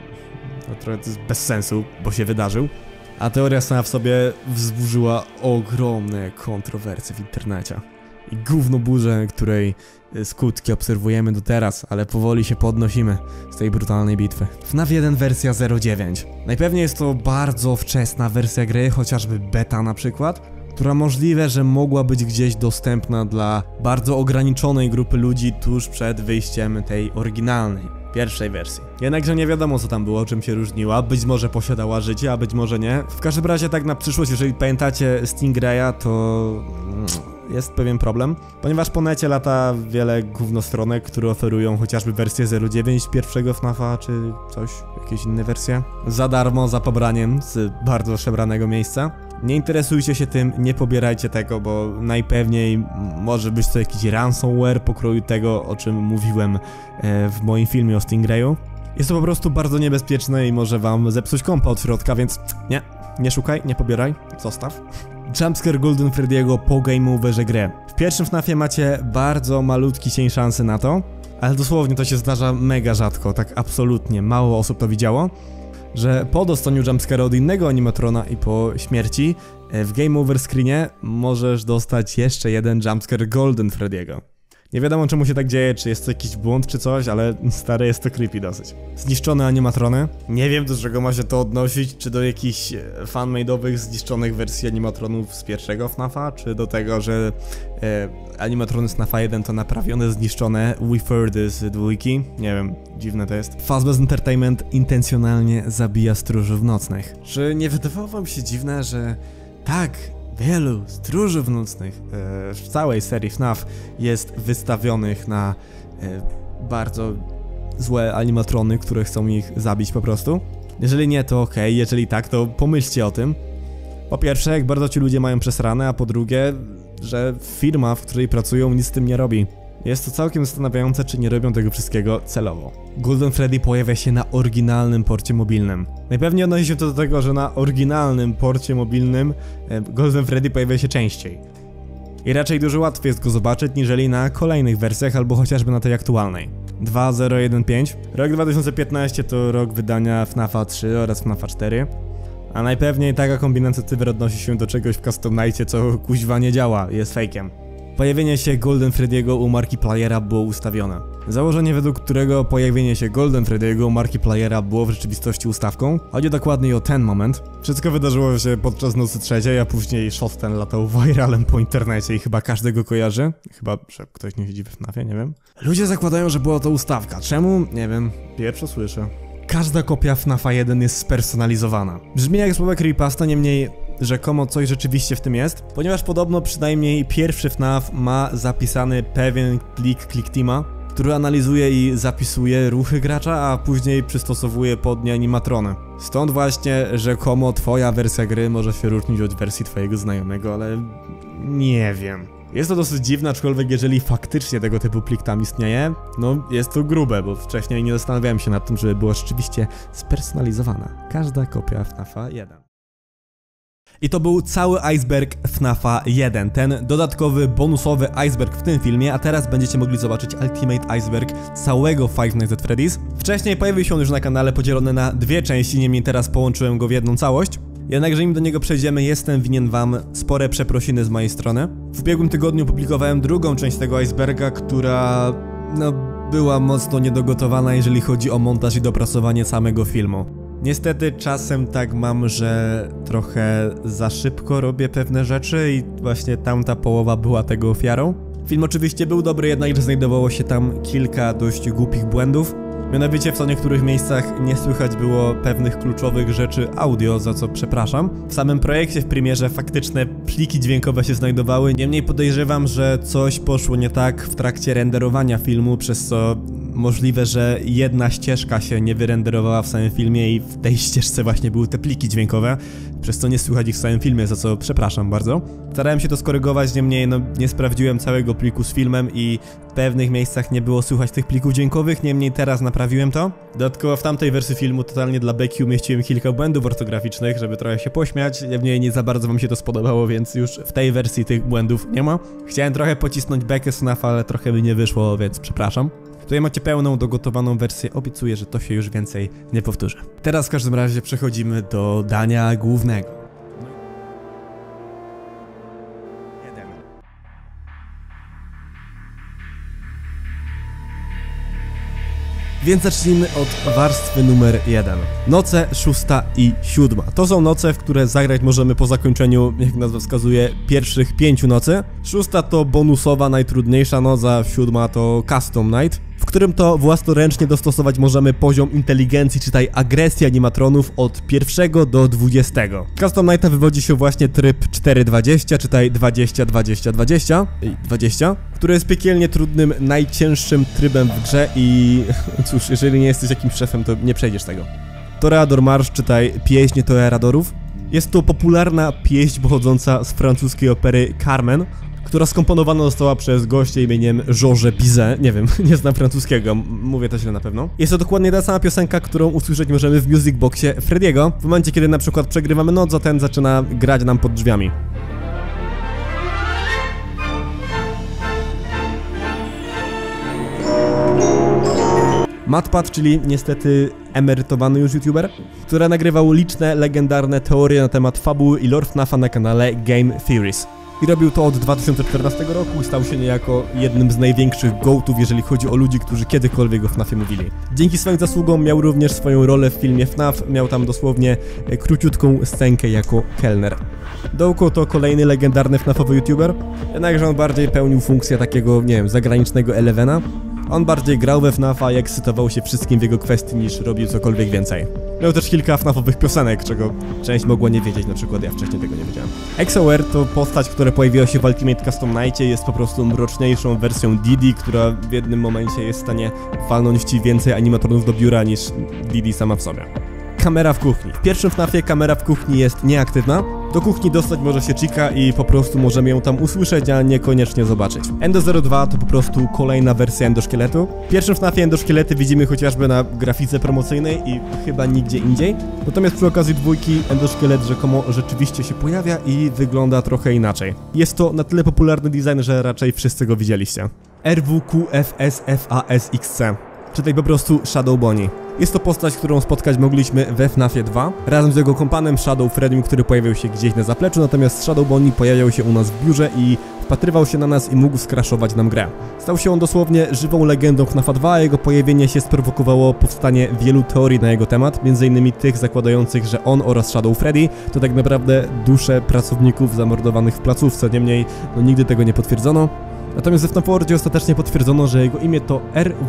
No trochę to jest bez sensu, bo się wydarzył. A teoria sama w sobie wzburzyła ogromne kontrowersje w internecie. I gówno burzę, której skutki obserwujemy do teraz, ale powoli się podnosimy z tej brutalnej bitwy. FNAF 1 wersja 09. Najpewniej jest to bardzo wczesna wersja gry, chociażby beta na przykład, która możliwe, że mogła być gdzieś dostępna dla bardzo ograniczonej grupy ludzi tuż przed wyjściem tej oryginalnej, pierwszej wersji. Jednakże nie wiadomo, co tam było, czym się różniła, być może posiadała życie, a być może nie. W każdym razie tak na przyszłość, jeżeli pamiętacie Stingraya, to jest pewien problem, ponieważ po necie lata wiele gównostronek, które oferują chociażby wersję 09 pierwszego FNAFa, czy coś, jakieś inne wersje, za darmo, za pobraniem z bardzo przebranego miejsca. Nie interesujcie się tym, nie pobierajcie tego, bo najpewniej może być to jakiś ransomware pokroju tego, o czym mówiłem w moim filmie o Stingrayu. Jest to po prostu bardzo niebezpieczne i może wam zepsuć kompa od środka, więc nie szukaj, nie pobieraj, zostaw. Jumpscare Golden Freddy'ego po game overze gry. W pierwszym FNAFie macie bardzo malutki cień szansy na to, ale dosłownie to się zdarza mega rzadko, tak absolutnie mało osób to widziało, że po dostaniu jumpscare'a od innego animatrona i po śmierci w game over screenie możesz dostać jeszcze jeden jumpscare Golden Freddy'ego. Nie wiadomo, czemu się tak dzieje, czy jest to jakiś błąd czy coś, ale stary, jest to creepy dosyć. Zniszczone animatrony. Nie wiem, do czego ma się to odnosić, czy do jakichś fanmade'owych zniszczonych wersji animatronów z pierwszego FNAFa, czy do tego, że animatrony z FNAFa 1 to naprawione, zniszczone WeFurdy z dwójki. Nie wiem, dziwne to jest. Fazbear's Entertainment intencjonalnie zabija stróżów nocnych. Czy nie wydawało wam się dziwne, że tak wielu stróżów nocnych w całej serii FNAF jest wystawionych na bardzo złe animatrony, które chcą ich zabić po prostu? Jeżeli nie, to okej, jeżeli tak, to pomyślcie o tym. Po pierwsze, jak bardzo ci ludzie mają przesrane, a po drugie, że firma, w której pracują, nic z tym nie robi. Jest to całkiem zastanawiające, czy nie robią tego wszystkiego celowo. Golden Freddy pojawia się na oryginalnym porcie mobilnym. Najpewniej odnosi się to do tego, że na oryginalnym porcie mobilnym Golden Freddy pojawia się częściej. I raczej dużo łatwiej jest go zobaczyć, niżeli na kolejnych wersjach, albo chociażby na tej aktualnej. 2015. Rok 2015 to rok wydania FNAFa 3 oraz FNAFa 4. A najpewniej taka kombinacja cyfr odnosi się do czegoś w Custom Nightie, co kuźwa nie działa, jest fejkiem. Pojawienie się Golden Freddy'ego u Markipliera było ustawione. Założenie, według którego pojawienie się Golden Freddy'ego, Markipliera, było w rzeczywistości ustawką. Chodzi dokładnie o ten moment. Wszystko wydarzyło się podczas nocy trzeciej, a później shot ten latał viralem po internecie i chyba każdy go kojarzy. Chyba, że ktoś nie siedzi w FNAF-ie, nie wiem. Ludzie zakładają, że była to ustawka. Czemu? Nie wiem. Pierwsze słyszę. Każda kopia FNAF-a 1 jest spersonalizowana. Brzmi jak słowa creepypasta, niemniej rzekomo coś rzeczywiście w tym jest, ponieważ podobno przynajmniej pierwszy FNAF ma zapisany pewien plik ClickTeama, który analizuje i zapisuje ruchy gracza, a później przystosowuje pod nie animatrony. Stąd właśnie rzekomo twoja wersja gry może się różnić od wersji twojego znajomego, ale nie wiem. Jest to dosyć dziwne, aczkolwiek jeżeli faktycznie tego typu plik tam istnieje, no jest to grube, bo wcześniej nie zastanawiałem się nad tym, żeby była rzeczywiście spersonalizowana każda kopia FNAF-a 1. I to był cały iceberg FNAF-a 1, ten dodatkowy, bonusowy iceberg w tym filmie, a teraz będziecie mogli zobaczyć Ultimate Iceberg całego Five Nights at Freddy's. Wcześniej pojawił się on już na kanale podzielony na dwie części, niemniej teraz połączyłem go w jedną całość. Jednakże zanim do niego przejdziemy, jestem winien wam spore przeprosiny z mojej strony. W ubiegłym tygodniu publikowałem drugą część tego iceberga, która była mocno niedogotowana, jeżeli chodzi o montaż i dopracowanie samego filmu. Niestety czasem tak mam, że trochę za szybko robię pewne rzeczy i właśnie tamta połowa była tego ofiarą. Film oczywiście był dobry, jednakże znajdowało się tam kilka dość głupich błędów. Mianowicie w co niektórych miejscach nie słychać było pewnych kluczowych rzeczy audio, za co przepraszam. W samym projekcie w premierze faktyczne pliki dźwiękowe się znajdowały, niemniej podejrzewam, że coś poszło nie tak w trakcie renderowania filmu, przez co możliwe, że jedna ścieżka się nie wyrenderowała w samym filmie i w tej ścieżce właśnie były te pliki dźwiękowe, przez co nie słychać ich w samym filmie, za co przepraszam bardzo. Starałem się to skorygować, niemniej nie sprawdziłem całego pliku z filmem i w pewnych miejscach nie było słychać tych plików dźwiękowych, niemniej teraz naprawiłem to. Dodatkowo w tamtej wersji filmu totalnie dla beki umieściłem kilka błędów ortograficznych, żeby trochę się pośmiać, niemniej nie za bardzo wam się to spodobało, więc już w tej wersji tych błędów nie ma. Chciałem trochę pocisnąć bekę z FNAF, ale trochę mi nie wyszło, więc przepraszam. Tutaj macie pełną, dogotowaną wersję, obiecuję, że to się już więcej nie powtórzy. Teraz w każdym razie przechodzimy do dania głównego. Więc zacznijmy od warstwy numer 1. Noce 6 i 7. To są noce, w które zagrać możemy po zakończeniu, jak nazwa wskazuje, pierwszych 5 nocy. 6 to bonusowa, najtrudniejsza noc, a 7 to Custom Night, w którym to własnoręcznie dostosować możemy poziom inteligencji, czytaj agresji animatronów od 1 do 20. Z Custom Nighta wywodzi się właśnie tryb 4-20, czytaj 20, który jest piekielnie trudnym, najcięższym trybem w grze i cóż, jeżeli nie jesteś jakimś szefem, to nie przejdziesz tego. Toreador Marsz, czytaj pieśń toreadorów. Jest to popularna pieśń pochodząca z francuskiej opery Carmen, która skomponowana została przez gościa imieniem Georges Bizet. Nie wiem, nie znam francuskiego, mówię to źle na pewno. Jest to dokładnie ta sama piosenka, którą usłyszeć możemy w Music Boxie Freddy'ego, w momencie kiedy na przykład przegrywamy noc, a ten zaczyna grać nam pod drzwiami. MatPat, czyli niestety emerytowany już youtuber, który nagrywał liczne legendarne teorie na temat fabuły i lore FNAF-a na kanale Game Theories. I robił to od 2014 roku i stał się niejako jednym z największych gołtów, jeżeli chodzi o ludzi, którzy kiedykolwiek o FNAF-ie mówili. Dzięki swoim zasługom miał również swoją rolę w filmie FNAF, miał tam dosłownie króciutką scenkę jako kelner. Dołko to kolejny legendarny FNAF-owy youtuber, jednakże on bardziej pełnił funkcję takiego, nie wiem, zagranicznego Elevena. On bardziej grał we FNAF-a i ekscytował się wszystkim w jego kwestii niż robił cokolwiek więcej. Miał też kilka FNAF-owych piosenek, czego część mogła nie wiedzieć, na przykład ja wcześniej tego nie wiedziałem. XOR to postać, która pojawiła się w Ultimate Custom Nightie, jest po prostu mroczniejszą wersją Didi, która w jednym momencie jest w stanie walnąć ci więcej animatronów do biura niż Didi sama w sobie. Kamera w kuchni. W pierwszym FNAF-ie kamera w kuchni jest nieaktywna. Do kuchni dostać może się Chica i po prostu możemy ją tam usłyszeć, a niekoniecznie zobaczyć. Endo02 to po prostu kolejna wersja endoszkieletu. W pierwszym FNAF-ie endoszkielety widzimy chociażby na grafice promocyjnej i chyba nigdzie indziej. Natomiast przy okazji dwójki endoszkielet rzekomo rzeczywiście się pojawia i wygląda trochę inaczej. Jest to na tyle popularny design, że raczej wszyscy go widzieliście. RWQFSFASXC. Czytaj po prostu Shadow Bonnie. Jest to postać, którą spotkać mogliśmy we FNAFie 2, razem z jego kompanem Shadow Freddym, który pojawiał się gdzieś na zapleczu, natomiast Shadow Bonnie pojawiał się u nas w biurze i wpatrywał się na nas i mógł skraszować nam grę. Stał się on dosłownie żywą legendą FNAFa 2, a jego pojawienie się sprowokowało powstanie wielu teorii na jego temat, m.in. tych zakładających, że on oraz Shadow Freddy to tak naprawdę dusze pracowników zamordowanych w placówce, niemniej nigdy tego nie potwierdzono. Natomiast w FNAF Worldzie ostatecznie potwierdzono, że jego imię to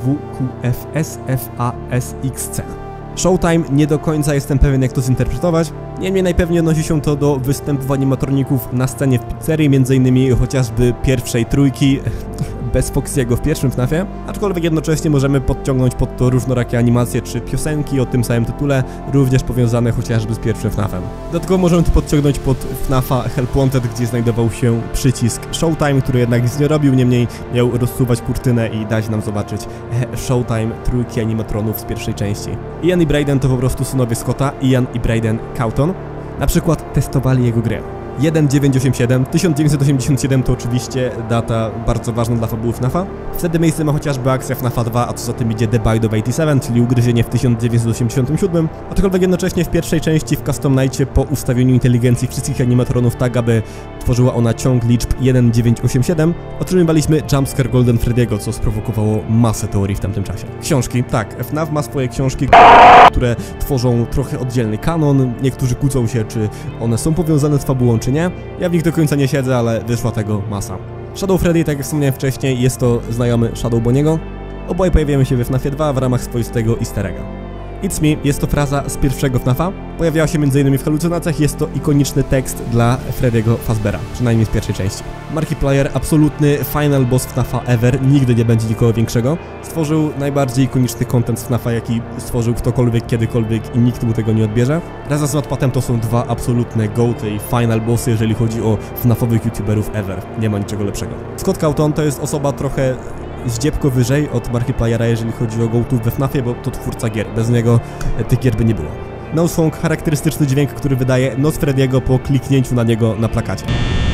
RWQFSFASXC. Showtime nie do końca jestem pewien, jak to zinterpretować, niemniej najpewniej odnosi się to do występów animatroników na scenie w pizzerii, m.in. chociażby pierwszej trójki bez Foxy'ego w pierwszym FNAFie, aczkolwiek jednocześnie możemy podciągnąć pod to różnorakie animacje czy piosenki o tym samym tytule, również powiązane chociażby z pierwszym FNAFem. Dodatkowo możemy to podciągnąć pod FNAFa Help Wanted, gdzie znajdował się przycisk Showtime, który jednak nic nie robił, niemniej miał rozsuwać kurtynę i dać nam zobaczyć Showtime trójki animatronów z pierwszej części. Ian i Brayden to po prostu synowie Scotta, Ian i Brayden Cawthon. Na przykład testowali jego grę. 1987, 1987 to oczywiście data bardzo ważna dla fabuły FNAFa. Wtedy miejsce ma chociażby akcja FNAFa 2, a co za tym idzie The Bite of 87, czyli ugryzienie w 1987, aczkolwiek jednocześnie w pierwszej części w Custom Nightie po ustawieniu inteligencji wszystkich animatronów tak, aby tworzyła ona ciąg liczb 1987, otrzymywaliśmy jumpscare Golden Freddy'ego, co sprowokowało masę teorii w tamtym czasie. Książki, tak, FNAF ma swoje książki, które tworzą trochę oddzielny kanon, niektórzy kłócą się, czy one są powiązane z fabułą, czy nie. Ja w nich do końca nie siedzę, ale wyszła tego masa. Shadow Freddy, tak jak wspomniałem wcześniej, jest to znajomy Shadow Bonniego. Oboje pojawiają się we FNAFie 2 w ramach swoistego easter egga. It's me jest to fraza z pierwszego FNAFa, pojawiała się m.in. w halucynacjach, jest to ikoniczny tekst dla Freddy'ego Fazbeara, przynajmniej z pierwszej części. Markiplier, absolutny final boss FNAFa ever, nigdy nie będzie nikogo większego. Stworzył najbardziej ikoniczny content z FNAFa, jaki stworzył ktokolwiek, kiedykolwiek i nikt mu tego nie odbierze. Razem z Notpatem to są dwa absolutne goaty i final bossy, jeżeli chodzi o FNAFowych youtuberów ever. Nie ma niczego lepszego. Scott Cawthon to jest osoba trochę zdziebko wyżej od Markipliera, jeżeli chodzi o gołtów we FNAFie, bo to twórca gier. Bez niego tych gier by nie było. Nosefong, charakterystyczny dźwięk, który wydaje nos Freddy'ego po kliknięciu na niego na plakacie.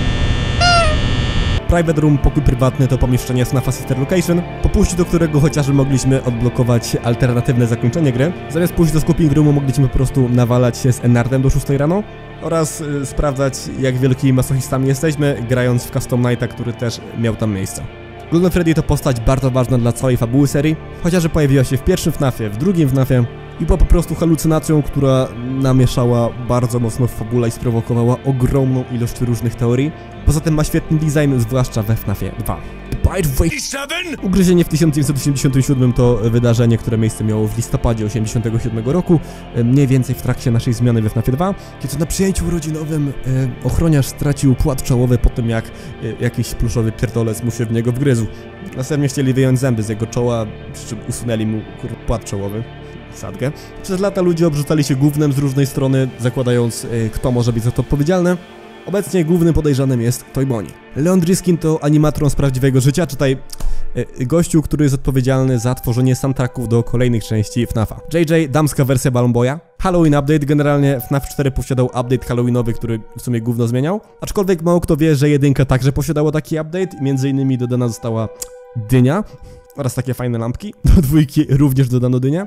Private Room, pokój prywatny, to pomieszczenie FNAFa Sister Location, po pójściu do którego chociażby mogliśmy odblokować alternatywne zakończenie gry. Zamiast pójść do Scoping Roomu mogliśmy po prostu nawalać się z Enardem do 6 rano oraz sprawdzać, jak wielkimi masochistami jesteśmy, grając w Custom Nighta, który też miał tam miejsce. Golden Freddy to postać bardzo ważna dla całej fabuły serii, chociażby pojawiła się w pierwszym FNAFie, w drugim FNAFie i była po prostu halucynacją, która namieszała bardzo mocno w fabule i sprowokowała ogromną ilość różnych teorii. Poza tym ma świetny design, zwłaszcza we FNAFie 2. Ugryzienie w 1987 to wydarzenie, które miejsce miało w listopadzie 1987 roku, mniej więcej w trakcie naszej zmiany we FNAFie 2, kiedy na przyjęciu urodzinowym ochroniarz stracił płat czołowy po tym, jak jakiś pluszowy pierdolec mu się w niego wgryzł. Następnie chcieli wyjąć zęby z jego czoła, przy czym usunęli mu płat czołowy. Sadgę. Przez lata ludzie obrzucali się gównem z różnej strony, zakładając, kto może być za to odpowiedzialny. Obecnie głównym podejrzanym jest Toy Bonnie. Leon Driskin to animatron z prawdziwego życia, czytaj gościu, który jest odpowiedzialny za tworzenie soundtracków do kolejnych części FNAFa. JJ, damska wersja Balloon Boya. Halloween Update, generalnie FNAF 4 posiadał update halloweenowy, który w sumie gówno zmieniał. Aczkolwiek mało kto wie, że jedynka także posiadała taki update, między innymi dodana została dynia oraz takie fajne lampki. Do dwójki również dodano dynię.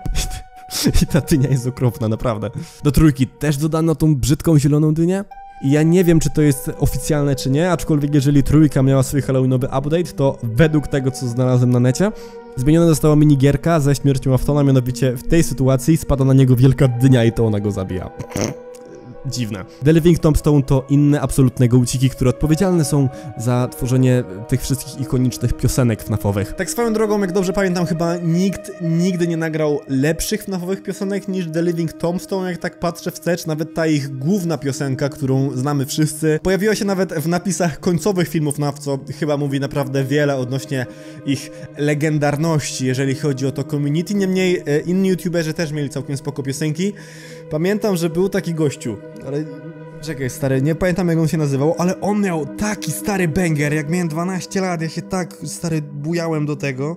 I ta dynia jest okropna, naprawdę. Do trójki też dodano tą brzydką zieloną dynię. I ja nie wiem, czy to jest oficjalne, czy nie, aczkolwiek jeżeli trójka miała swój halloweenowy update, to według tego, co znalazłem na necie, zmieniona została minigierka ze śmiercią Aftona, mianowicie w tej sytuacji spada na niego wielka dynia i to ona go zabija. Dziwne. The Living Tombstone to inne absolutne gołciki, które odpowiedzialne są za tworzenie tych wszystkich ikonicznych piosenek FNAFowych. Tak swoją drogą, jak dobrze pamiętam, chyba nikt nigdy nie nagrał lepszych FNAFowych piosenek niż The Living Tombstone, jak tak patrzę wstecz. Nawet ta ich główna piosenka, którą znamy wszyscy, pojawiła się nawet w napisach końcowych filmów FNAF, co chyba mówi naprawdę wiele odnośnie ich legendarności, jeżeli chodzi o to community. Niemniej inni youtuberzy też mieli całkiem spoko piosenki. Pamiętam, że był taki gościu, ale czekaj stary, nie pamiętam jak on się nazywał, ale on miał taki stary banger, jak miałem 12 lat, ja się tak stary bujałem do tego.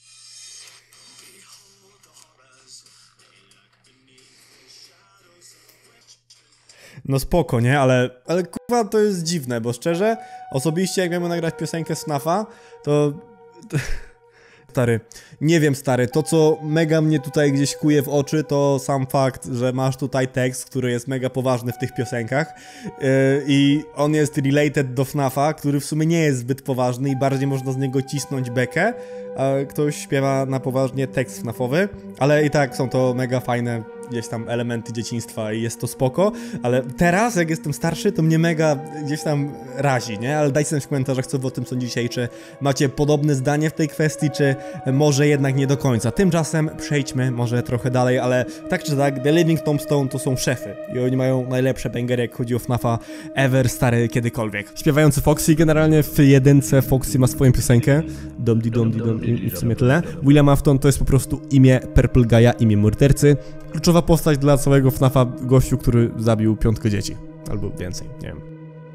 No spoko, nie? Ale kurwa to jest dziwne, bo szczerze, osobiście jak miałem nagrać piosenkę z FNAFa, to stary. Nie wiem, stary. To, co mega mnie tutaj gdzieś kuje w oczy, to sam fakt, że masz tutaj tekst, który jest mega poważny w tych piosenkach i on jest related do FNAF-a, który w sumie nie jest zbyt poważny i bardziej można z niego cisnąć bekę, a ktoś śpiewa na poważnie tekst FNAF-owy, ale i tak są to mega fajne gdzieś tam elementy dzieciństwa i jest to spoko, ale teraz, jak jestem starszy, to mnie mega gdzieś tam razi, nie? Ale dajcie znać w komentarzach, co wy o tym sądzicie i czy macie podobne zdanie w tej kwestii, czy może jednak nie do końca. Tymczasem przejdźmy może trochę dalej, ale tak czy tak, The Living Tombstone to są szefy i oni mają najlepsze bangery, jak chodzi o FNAF-a ever, stary, kiedykolwiek. Śpiewający Foxy, generalnie w jedynce Foxy ma swoją piosenkę, Dom i w sumie tyle. William Afton to jest po prostu imię Purple Guy'a, imię mordercy. Kluczowa postać dla całego FNAF-a, gościu, który zabił 5 dzieci. Albo więcej, nie wiem.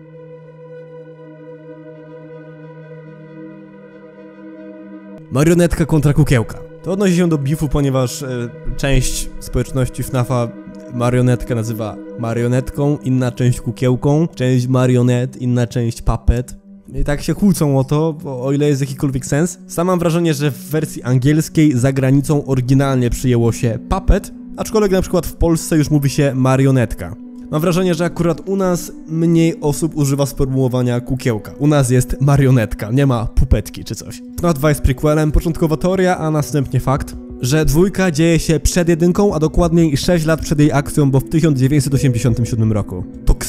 Marionetka kontra kukiełka. To odnosi się do beefu, ponieważ część społeczności FNAF-a marionetkę nazywa marionetką, inna część kukiełką, część marionet, inna część puppet. I tak się kłócą o to, o ile jest jakikolwiek sens. Sam mam wrażenie, że w wersji angielskiej za granicą oryginalnie przyjęło się puppet, aczkolwiek na przykład w Polsce już mówi się marionetka. Mam wrażenie, że akurat u nas mniej osób używa sformułowania kukiełka. U nas jest marionetka, nie ma pupetki czy coś. FNAF 2 jest prequelem, początkowa teoria, a następnie fakt, że dwójka dzieje się przed jedynką, a dokładniej 6 lat przed jej akcją, bo w 1987 roku.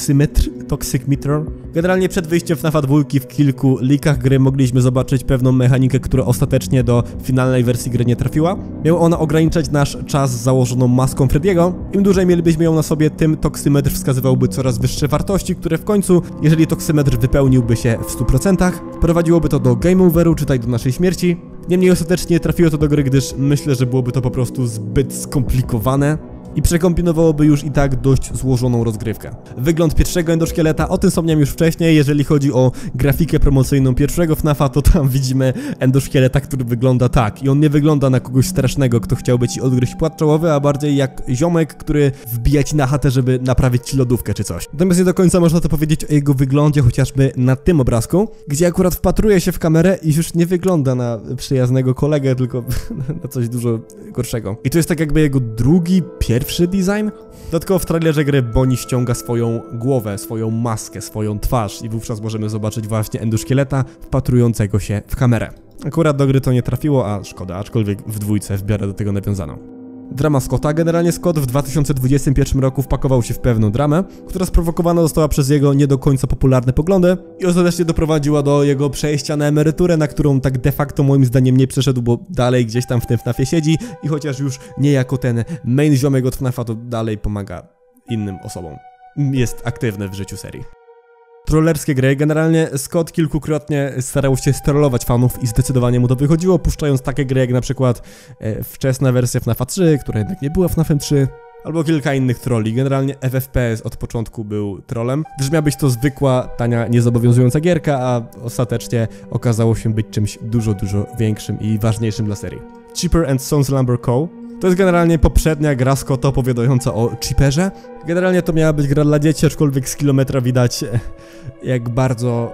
Toxic Meter. Generalnie przed wyjściem FNAF-a 2 w kilku leakach gry mogliśmy zobaczyć pewną mechanikę, która ostatecznie do finalnej wersji gry nie trafiła. Miała ona ograniczać nasz czas z założoną maską Freddy'ego. Im dłużej mielibyśmy ją na sobie, tym toksymetr wskazywałby coraz wyższe wartości, które w końcu, jeżeli toksymetr wypełniłby się w 100%, prowadziłoby to do game overu, czytaj do naszej śmierci. Niemniej ostatecznie trafiło to do gry, gdyż myślę, że byłoby to po prostu zbyt skomplikowane i przekombinowałoby już i tak dość złożoną rozgrywkę. Wygląd pierwszego endoszkieleta, o tym wspomniałem już wcześniej, jeżeli chodzi o grafikę promocyjną pierwszego FNAF-a, to tam widzimy endoszkieleta, który wygląda tak i on nie wygląda na kogoś strasznego, kto chciałby ci odgryźć płat czołowy, a bardziej jak ziomek, który wbija ci na chatę, żeby naprawić ci lodówkę czy coś. Natomiast nie do końca można to powiedzieć o jego wyglądzie, chociażby na tym obrazku, gdzie akurat wpatruje się w kamerę i już nie wygląda na przyjaznego kolegę, tylko na coś dużo gorszego. I to jest tak jakby jego drugi, pierwszy design. Dodatkowo w trailerze gry Bonnie ściąga swoją głowę, swoją maskę, swoją twarz i wówczas możemy zobaczyć właśnie endoszkieleta wpatrującego się w kamerę. Akurat do gry to nie trafiło, a szkoda, aczkolwiek w dwójce w miarę do tego nawiązano. Drama Scotta. Generalnie Scott w 2021 roku wpakował się w pewną dramę, która sprowokowana została przez jego nie do końca popularne poglądy i ostatecznie doprowadziła do jego przejścia na emeryturę, na którą tak de facto moim zdaniem nie przeszedł, bo dalej gdzieś tam w tym FNAF-ie siedzi i chociaż już nie jako ten main ziomek od FNAF-a, to dalej pomaga innym osobom. Jest aktywny w życiu serii. Trollerskie gry. Generalnie Scott kilkukrotnie starał się strollować fanów i zdecydowanie mu to wychodziło, puszczając takie gry jak na przykład wczesna wersja FNAF-a 3, która jednak nie była FNAF-em 3, albo kilka innych trolli. Generalnie FFPS od początku był trollem, gdyż miała być to zwykła, tania, niezobowiązująca gierka, a ostatecznie okazało się być czymś dużo większym i ważniejszym dla serii. Cheaper and Sons Lumber Co. To jest generalnie poprzednia gra Scotta opowiadająca o Cheaperze. Generalnie to miała być gra dla dzieci, aczkolwiek z kilometra widać, jak bardzo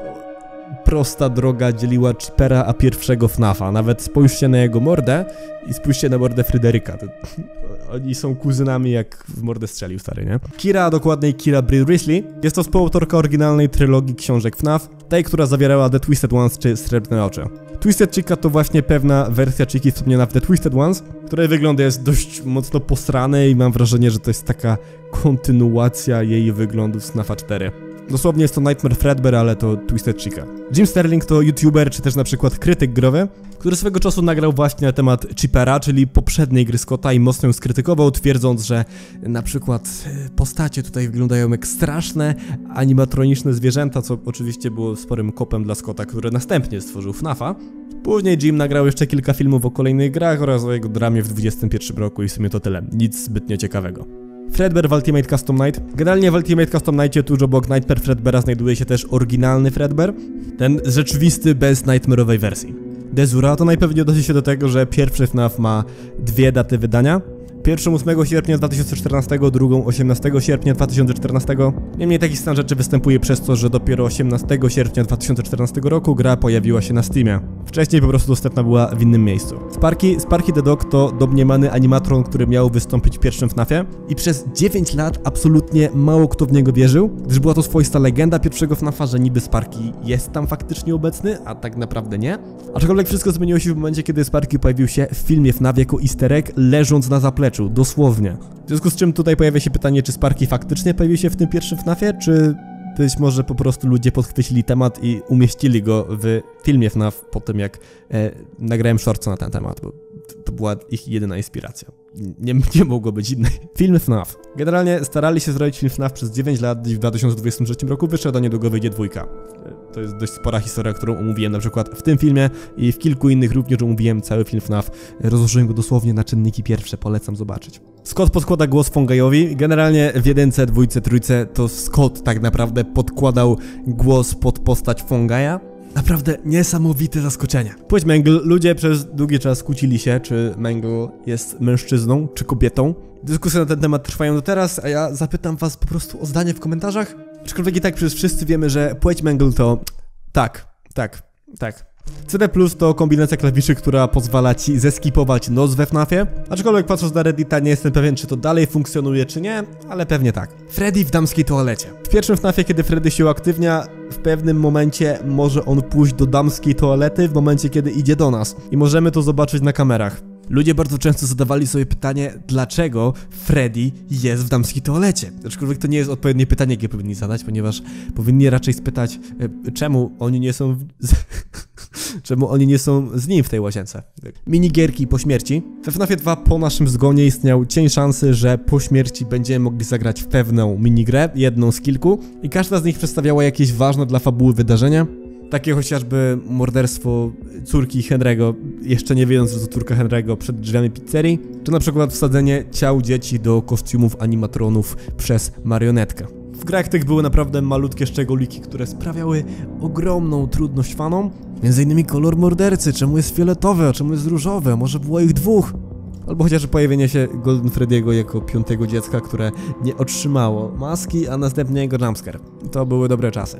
prosta droga dzieliła Cheapera a pierwszego FNAF-a. Nawet spójrzcie na jego mordę i spójrzcie na mordę Fryderyka. Oni są kuzynami, jak w mordę strzelił stary, nie? Kira, a dokładniej Kira Bree Risley, jest to współautorka oryginalnej trylogii książek FNAF, tej, która zawierała The Twisted Ones czy Srebrne Oczy. Twisted Chica to właśnie pewna wersja Chiki wspomniana w The Twisted Ones, której wygląd jest dość mocno posrany i mam wrażenie, że to jest taka kontynuacja jej wyglądu z FNAF 4. Dosłownie jest to Nightmare Fredbear, ale to Twisted Chica. Jim Sterling to youtuber, czy też na przykład krytyk growy, który swego czasu nagrał właśnie na temat Cheapera, czyli poprzedniej gry Scotta i mocno ją skrytykował, twierdząc, że na przykład postacie tutaj wyglądają jak straszne, animatroniczne zwierzęta, co oczywiście było sporym kopem dla Scotta, który następnie stworzył FNAF-a. Później Jim nagrał jeszcze kilka filmów o kolejnych grach oraz o jego dramie w 2021 roku i w sumie to tyle, nic zbytnio ciekawego. Fredbear w Ultimate Custom Night. Generalnie w Ultimate Custom Nightie tuż obok Nightmare Fredbeara znajduje się też oryginalny Fredbear, ten rzeczywisty bez Nightmare'owej wersji. Desura to najpewniej odnosi się do tego, że pierwszy FNAF ma dwie daty wydania. Pierwszą 8 sierpnia 2014, drugą 18 sierpnia 2014. Niemniej taki stan rzeczy występuje przez to, że dopiero 18 sierpnia 2014 roku gra pojawiła się na Steamie. Wcześniej po prostu dostępna była w innym miejscu. Sparky the Dog to domniemany animatron, który miał wystąpić w pierwszym FNAF-ie i przez 9 lat absolutnie mało kto w niego wierzył, gdyż była to swoista legenda pierwszego FNAF-a, że niby Sparky jest tam faktycznie obecny, a tak naprawdę nie. Aczkolwiek wszystko zmieniło się w momencie, kiedy Sparky pojawił się w filmie FNAF jako easter egg, leżąc na zapleczu, dosłownie. W związku z czym tutaj pojawia się pytanie, czy Sparky faktycznie pojawił się w tym pierwszym FNAF-ie, czy być może po prostu ludzie podchwycili temat i umieścili go w filmie FNAF po tym, jak nagrałem shortsa na ten temat, bo to była ich jedyna inspiracja. Nie mogło być innej. Film FNAF. Generalnie starali się zrobić film FNAF przez 9 lat, w 2023 roku wyszedł, a niedługo wyjdzie 2. To jest dość spora historia, którą omówiłem na przykład w tym filmie i w kilku innych również omówiłem cały film FNAF. Rozłożyłem go dosłownie na czynniki pierwsze, polecam zobaczyć. Scott podkłada głos Fongajowi. Generalnie w 1, 2, 3 to Scott tak naprawdę podkładał głos pod postać Fongaja. Naprawdę niesamowite zaskoczenie. Płeć Mangle. Ludzie przez długi czas kłócili się, czy Mangle jest mężczyzną, czy kobietą. Dyskusje na ten temat trwają do teraz, a ja zapytam was po prostu o zdanie w komentarzach. Aczkolwiek i tak przecież wszyscy wiemy, że płeć Mangle to... Tak. CD Plus to kombinacja klawiszy, która pozwala ci zeskipować noc we FNAF-ie. Aczkolwiek patrząc na Reddita nie jestem pewien, czy to dalej funkcjonuje, czy nie, ale pewnie tak. Freddy w damskiej toalecie. W pierwszym FNAF-ie, kiedy Freddy się uaktywnia, w pewnym momencie może on pójść do damskiej toalety, w momencie, kiedy idzie do nas. I możemy to zobaczyć na kamerach. Ludzie bardzo często zadawali sobie pytanie, dlaczego Freddy jest w damskiej toalecie. Aczkolwiek to nie jest odpowiednie pytanie, jakie powinni zadać, ponieważ powinni raczej spytać, czemu oni nie są czemu oni nie są z nim w tej łazience. Minigierki po śmierci. We FNAFie 2 po naszym zgonie istniał cień szansy, że po śmierci będziemy mogli zagrać w pewną minigrę, jedną z kilku, i każda z nich przedstawiała jakieś ważne dla fabuły wydarzenie. Takie chociażby morderstwo córki Henry'ego, jeszcze nie wiedząc, że to córka Henry'ego, przed drzwiami pizzerii, czy na przykład wsadzenie ciał dzieci do kostiumów animatronów przez marionetkę. W grach tych były naprawdę malutkie szczególiki, które sprawiały ogromną trudność fanom. Między innymi kolor mordercy, czemu jest fioletowy, a czemu jest różowy, a może było ich 2? Albo chociażby pojawienie się Golden Freddy'ego jako 5. dziecka, które nie otrzymało maski, a następnie jego jumpscare. To były dobre czasy.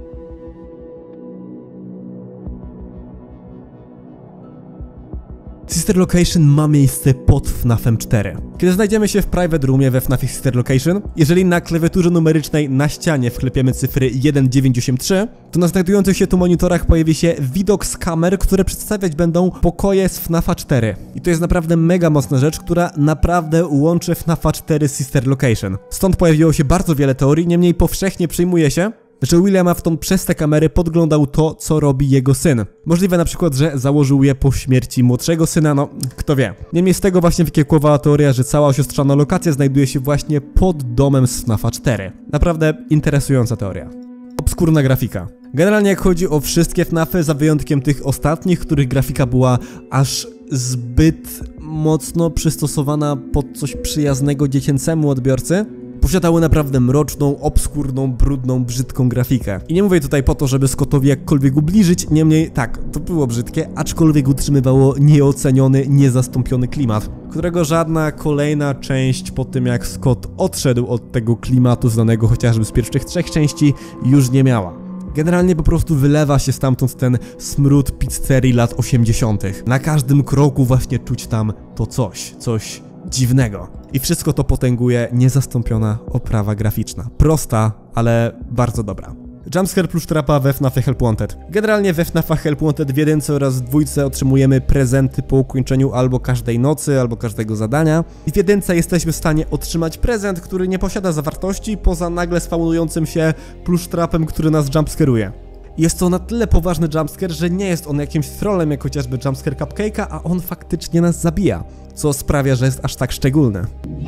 Sister Location ma miejsce pod FNAF-em 4. Kiedy znajdziemy się w private roomie we FNAFie Sister Location, jeżeli na klawiaturze numerycznej na ścianie wklepiemy cyfry 1983, to na znajdujących się tu monitorach pojawi się widok z kamer, które przedstawiać będą pokoje z FNAFa 4. I to jest naprawdę mega mocna rzecz, która naprawdę łączy FNAFa 4 z Sister Location. Stąd pojawiło się bardzo wiele teorii, niemniej powszechnie przyjmuje się, że William Afton przez te kamery podglądał to, co robi jego syn. Możliwe na przykład, że założył je po śmierci młodszego syna, no kto wie. Niemniej z tego właśnie wykiekłowała teoria, że cała siostrzana lokacja znajduje się właśnie pod domem z FNAFa 4. Naprawdę interesująca teoria. Obskurna grafika. Generalnie jak chodzi o wszystkie FNAFy, za wyjątkiem tych ostatnich, których grafika była aż zbyt mocno przystosowana pod coś przyjaznego dziecięcemu odbiorcy, posiadały naprawdę mroczną, obskurną, brudną, brzydką grafikę. I nie mówię tutaj po to, żeby Scottowi jakkolwiek ubliżyć, niemniej tak, to było brzydkie, aczkolwiek utrzymywało nieoceniony, niezastąpiony klimat, którego żadna kolejna część po tym jak Scott odszedł od tego klimatu znanego chociażby z pierwszych 3 części już nie miała. Generalnie po prostu wylewa się stamtąd ten smród pizzerii lat 80. Na każdym kroku właśnie czuć tam to coś dziwnego. I wszystko to potęguje niezastąpiona oprawa graficzna. Prosta, ale bardzo dobra. Jumpscare plus trapa we FNAFie Help Wanted. Generalnie we FNAFach Help Wanted w 1 oraz w 2 otrzymujemy prezenty po ukończeniu albo każdej nocy, albo każdego zadania. I w 1 jesteśmy w stanie otrzymać prezent, który nie posiada zawartości, poza nagle spawnującym się plusz trapem, który nas jumpscaruje. Jest to na tyle poważny jumpscare, że nie jest on jakimś trollem jak chociażby jumpscare Cupcake'a, a on faktycznie nas zabija, co sprawia, że jest aż tak szczególny.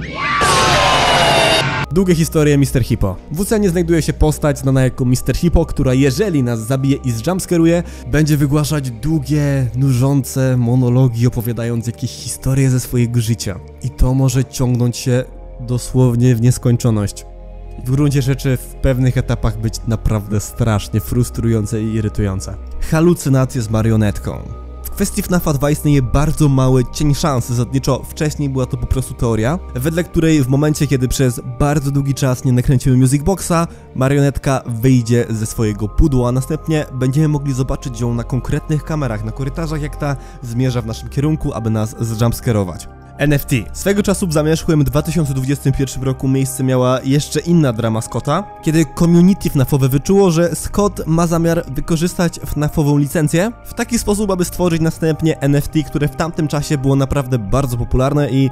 Długie historie Mr. Hippo. W ocenie znajduje się postać znana jako Mr. Hippo, która jeżeli nas zabije i zjumpscaruje, będzie wygłaszać długie, nużące monologi, opowiadając jakieś historie ze swojego życia. I to może ciągnąć się dosłownie w nieskończoność. W gruncie rzeczy w pewnych etapach być naprawdę strasznie frustrujące i irytujące. Halucynacje z marionetką. kwestii FNAF-a 2 istnieje bardzo mały cień szansy, zasadniczo wcześniej była to po prostu teoria, wedle której w momencie, kiedy przez bardzo długi czas nie nakręcimy Music Boxa, marionetka wyjdzie ze swojego pudła, a następnie będziemy mogli zobaczyć ją na konkretnych kamerach, na korytarzach, jak ta zmierza w naszym kierunku, aby nas zjumpscarować. NFT. Swego czasu w zamierzchłym 2021 roku miejsce miała jeszcze inna drama Scotta, kiedy community FNAF-owe wyczuło, że Scott ma zamiar wykorzystać FNAF-ową licencję w taki sposób, aby stworzyć następnie NFT, które w tamtym czasie było naprawdę bardzo popularne i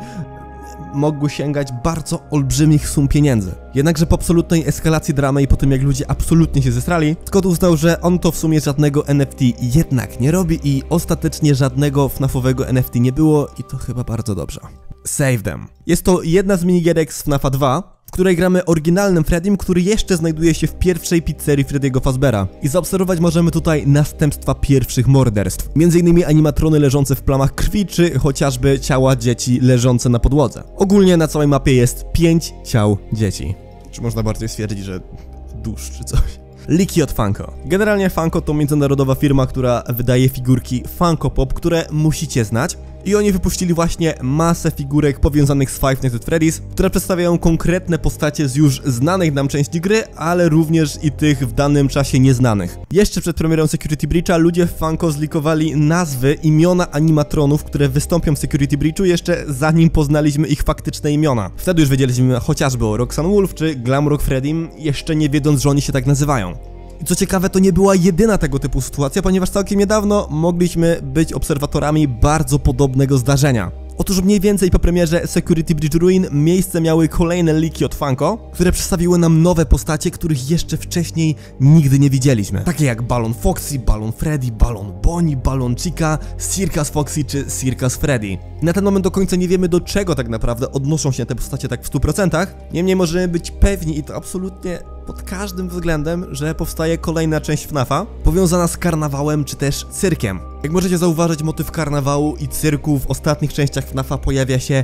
mogły sięgać bardzo olbrzymich sum pieniędzy. Jednakże po absolutnej eskalacji dramy i po tym, jak ludzie absolutnie się zesrali, Scott uznał, że on to w sumie żadnego NFT jednak nie robi i ostatecznie żadnego FNAF-owego NFT nie było i to chyba bardzo dobrze. Save them. Jest to jedna z minigierek z FNAF-a 2, w której gramy oryginalnym Freddym, który jeszcze znajduje się w pierwszej pizzerii Freddy'ego Fazbeara. I zaobserwować możemy tutaj następstwa pierwszych morderstw. Między innymi animatrony leżące w plamach krwi, czy chociażby ciała dzieci leżące na podłodze. Ogólnie na całej mapie jest 5 ciał dzieci. Czy można bardziej stwierdzić, że dusz czy coś? Leaky od Funko. Generalnie Funko to międzynarodowa firma, która wydaje figurki Funko Pop, które musicie znać. I oni wypuścili właśnie masę figurek powiązanych z Five Nights at Freddy's, które przedstawiają konkretne postacie z już znanych nam części gry, ale również i tych w danym czasie nieznanych. Jeszcze przed premierą Security Breacha ludzie w Funko zlikowali nazwy, imiona animatronów, które wystąpią w Security Breachu jeszcze zanim poznaliśmy ich faktyczne imiona. Wtedy już wiedzieliśmy chociażby o Roxanne Wolf czy Glamrock Freddym, jeszcze nie wiedząc, że oni się tak nazywają. I co ciekawe, to nie była jedyna tego typu sytuacja, ponieważ całkiem niedawno mogliśmy być obserwatorami bardzo podobnego zdarzenia. Otóż mniej więcej po premierze Security Breach Ruin miejsce miały kolejne leaki od Funko, które przedstawiły nam nowe postacie, których jeszcze wcześniej nigdy nie widzieliśmy. Takie jak Balloon Foxy, Balloon Freddy, Balloon Bonnie, Balloon Chica, Circus Foxy czy Circus Freddy. Na ten moment do końca nie wiemy, do czego tak naprawdę odnoszą się te postacie tak w 100%, niemniej możemy być pewni i to absolutnie pod każdym względem, że powstaje kolejna część FNAF-a, powiązana z karnawałem czy też cyrkiem. Jak możecie zauważyć, motyw karnawału i cyrku w ostatnich częściach FNAF-a pojawia się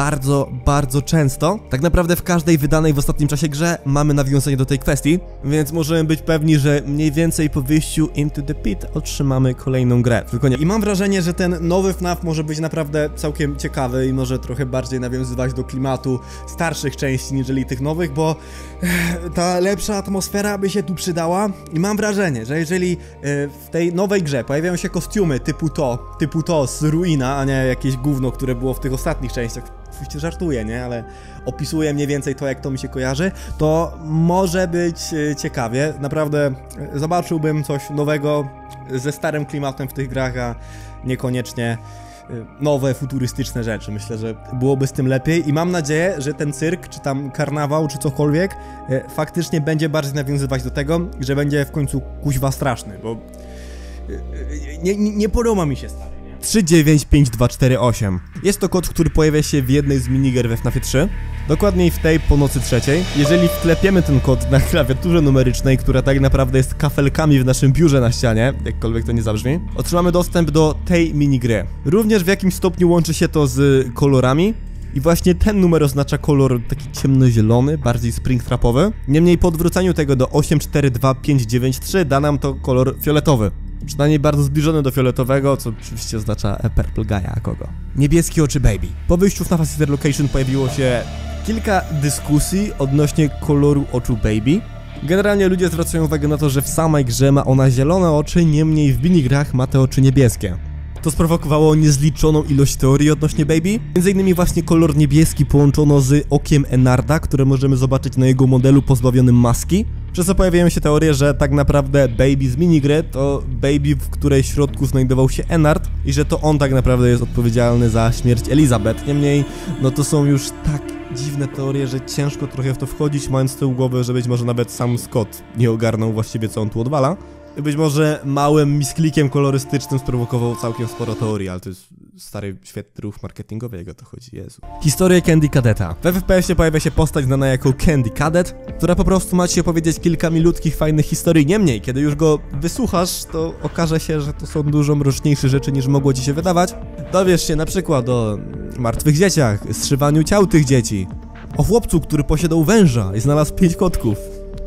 bardzo często. Tak naprawdę w każdej wydanej w ostatnim czasie grze mamy nawiązanie do tej kwestii, więc możemy być pewni, że mniej więcej po wyjściu Into the Pit otrzymamy kolejną grę. Tylko nie. I mam wrażenie, że ten nowy FNAF może być naprawdę całkiem ciekawy i może trochę bardziej nawiązywać do klimatu starszych części niżeli tych nowych, bo ta lepsza atmosfera by się tu przydała i mam wrażenie, że jeżeli w tej nowej grze pojawiają się kostiumy typu to z Ruina, a nie jakieś gówno, które było w tych ostatnich częściach, oczywiście żartuję, nie, ale opisuję mniej więcej to, jak to mi się kojarzy, to może być ciekawie, naprawdę zobaczyłbym coś nowego ze starym klimatem w tych grach, a niekoniecznie nowe, futurystyczne rzeczy. Myślę, że byłoby z tym lepiej i mam nadzieję, że ten cyrk, czy tam karnawał, czy cokolwiek faktycznie będzie bardziej nawiązywać do tego, że będzie w końcu kuźwa straszny, bo nie podoba mi się, stary. 395248. Jest to kod, który pojawia się w jednej z minigier we FNAFie 3, dokładniej w tej po nocy 3. Jeżeli wklepiemy ten kod na klawiaturze numerycznej, która tak naprawdę jest kafelkami w naszym biurze na ścianie, jakkolwiek to nie zabrzmi, otrzymamy dostęp do tej minigry. Również w jakimś stopniu łączy się to z kolorami. I właśnie ten numer oznacza kolor taki ciemnozielony, bardziej springtrapowy. Niemniej po odwróceniu tego do 842593 da nam to kolor fioletowy. Przynajmniej bardzo zbliżony do fioletowego, co oczywiście oznacza Purple Guy'a kogo. Niebieskie oczy Baby. Po wyjściu FNAF Sister Location pojawiło się kilka dyskusji odnośnie koloru oczu Baby. Generalnie ludzie zwracają uwagę na to, że w samej grze ma ona zielone oczy, niemniej w minigrach ma te oczy niebieskie. To sprowokowało niezliczoną ilość teorii odnośnie Baby. Między innymi właśnie kolor niebieski połączono z okiem Ennarda, które możemy zobaczyć na jego modelu pozbawionym maski. Przez co pojawiają się teorie, że tak naprawdę Baby z minigry to Baby, w której środku znajdował się Ennard i że to on tak naprawdę jest odpowiedzialny za śmierć Elizabeth. Niemniej, no to są już tak dziwne teorie, że ciężko trochę w to wchodzić, mając z tyłu głowy, że być może nawet sam Scott nie ogarnął właściwie, co on tu odwala. Być może małym misklikiem kolorystycznym sprowokował całkiem sporo teorii, ale to jest stary, świetny ruch marketingowy, jak o to chodzi, Jezu. Historia Candy Cadeta. W FPS-ie pojawia się postać znana jako Candy Cadet, która po prostu ma ci opowiedzieć kilka milutkich, fajnych historii. Niemniej, kiedy już go wysłuchasz, to okaże się, że to są dużo mroczniejsze rzeczy, niż mogło ci się wydawać. Dowiesz się na przykład o martwych dzieciach, zszywaniu ciał tych dzieci, o chłopcu, który posiadał węża i znalazł 5 kotków.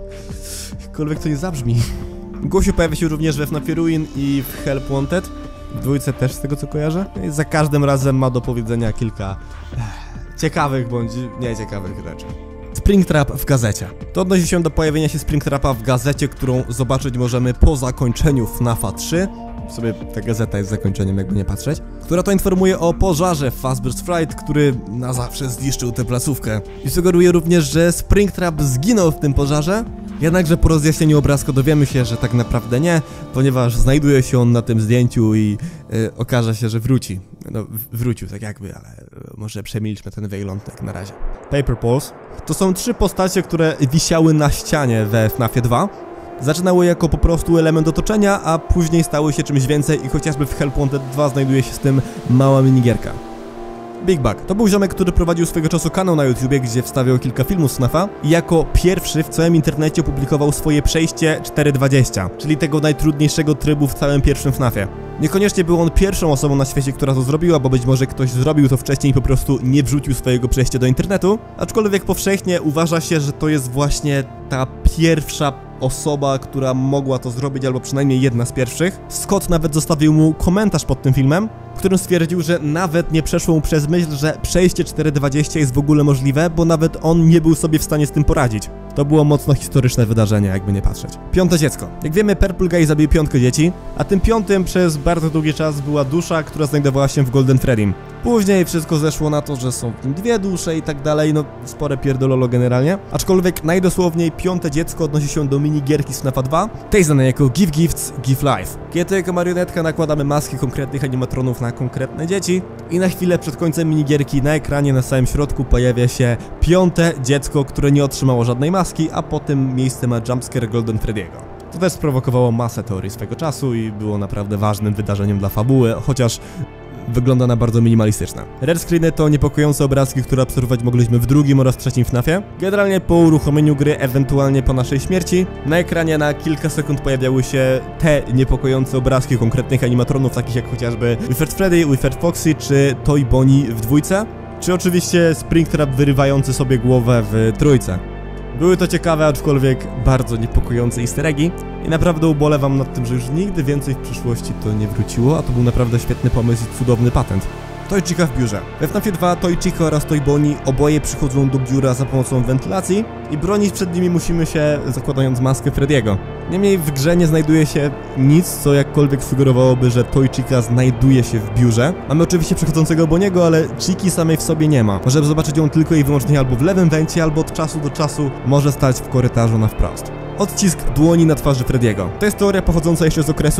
Jakkolwiek to nie zabrzmi. Głosie pojawia się również we FNAFie Ruin i w Help Wanted. w dwójce też z tego co kojarzę. I za każdym razem ma do powiedzenia kilka ciekawych bądź nieciekawych rzeczy. Springtrap w gazecie. To odnosi się do pojawienia się Springtrapa w gazecie, którą zobaczyć możemy po zakończeniu FNAF-a 3. W sobie ta gazeta jest zakończeniem, jakby nie patrzeć. Która to informuje o pożarze w Fazbear's Fright, który na zawsze zniszczył tę placówkę. I sugeruje również, że Springtrap zginął w tym pożarze. Jednakże po rozjaśnieniu obrazka dowiemy się, że tak naprawdę nie, ponieważ znajduje się on na tym zdjęciu i okaże się, że wróci. No, wrócił tak jakby, ale może przemilczmy ten wygląd tak na razie. Paper Pulse. To są 3 postacie, które wisiały na ścianie we FNAF-ie 2. Zaczynały jako po prostu element otoczenia, a później stały się czymś więcej i chociażby w Help Wanted 2 znajduje się z tym mała minigierka. Big Bug. To był ziomek, który prowadził swego czasu kanał na YouTubie, gdzie wstawiał kilka filmów z FNAF-a i jako pierwszy w całym internecie opublikował swoje przejście 4.20, czyli tego najtrudniejszego trybu w całym pierwszym FNAF-ie. Niekoniecznie był on pierwszą osobą na świecie, która to zrobiła, bo być może ktoś zrobił to wcześniej i po prostu nie wrzucił swojego przejścia do internetu, aczkolwiek powszechnie uważa się, że to jest właśnie ta pierwsza osoba, która mogła to zrobić, albo przynajmniej jedna z pierwszych. Scott nawet zostawił mu komentarz pod tym filmem, w którym stwierdził, że nawet nie przeszło mu przez myśl, że przejście 4.20 jest w ogóle możliwe, bo nawet on nie był sobie w stanie z tym poradzić. To było mocno historyczne wydarzenie, jakby nie patrzeć. 5. dziecko. Jak wiemy, Purple Guy zabił 5 dzieci, a tym 5 przez bardzo długi czas była dusza, która znajdowała się w Golden Freddym. Później wszystko zeszło na to, że są w tym 2 dusze i tak dalej, no spore pierdololo generalnie. Aczkolwiek najdosłowniej 5. dziecko odnosi się do minigierki z FNAF 2, tej znanej jako Give Gifts, Give Life. Kiedy jako marionetka nakładamy maski konkretnych animatronów na konkretne dzieci i na chwilę przed końcem minigierki na ekranie na samym środku pojawia się 5. dziecko, które nie otrzymało żadnej maski, a potem miejsce ma jumpscare Golden Freddy'ego. To też sprowokowało masę teorii swego czasu i było naprawdę ważnym wydarzeniem dla fabuły, chociaż wygląda na bardzo minimalistyczne. Rare screeny to niepokojące obrazki, które obserwować mogliśmy w 2. oraz 3. FNAF-ie. Generalnie po uruchomieniu gry, ewentualnie po naszej śmierci, na ekranie na kilka sekund pojawiały się te niepokojące obrazki konkretnych animatronów, takich jak chociażby Withered Freddy, Withered Foxy czy Toy Bonnie w 2, czy oczywiście Springtrap wyrywający sobie głowę w 3. Były to ciekawe, aczkolwiek bardzo niepokojące easter eggi i naprawdę ubolewam nad tym, że już nigdy więcej w przyszłości to nie wróciło, a to był naprawdę świetny pomysł i cudowny patent. Toy Chica w biurze. We FNAF 2 Toy Chica oraz Toy Bonnie oboje przychodzą do biura za pomocą wentylacji i bronić przed nimi musimy się zakładając maskę Freddy'ego. Niemniej w grze nie znajduje się nic, co jakkolwiek sugerowałoby, że Toy Chica znajduje się w biurze. Mamy oczywiście przychodzącego Bonniego, ale Chiki samej w sobie nie ma. Możemy zobaczyć ją tylko i wyłącznie albo w lewym wencie, albo od czasu do czasu może stać w korytarzu na wprost. Odcisk dłoni na twarzy Freddy'ego. To jest teoria pochodząca jeszcze z okresu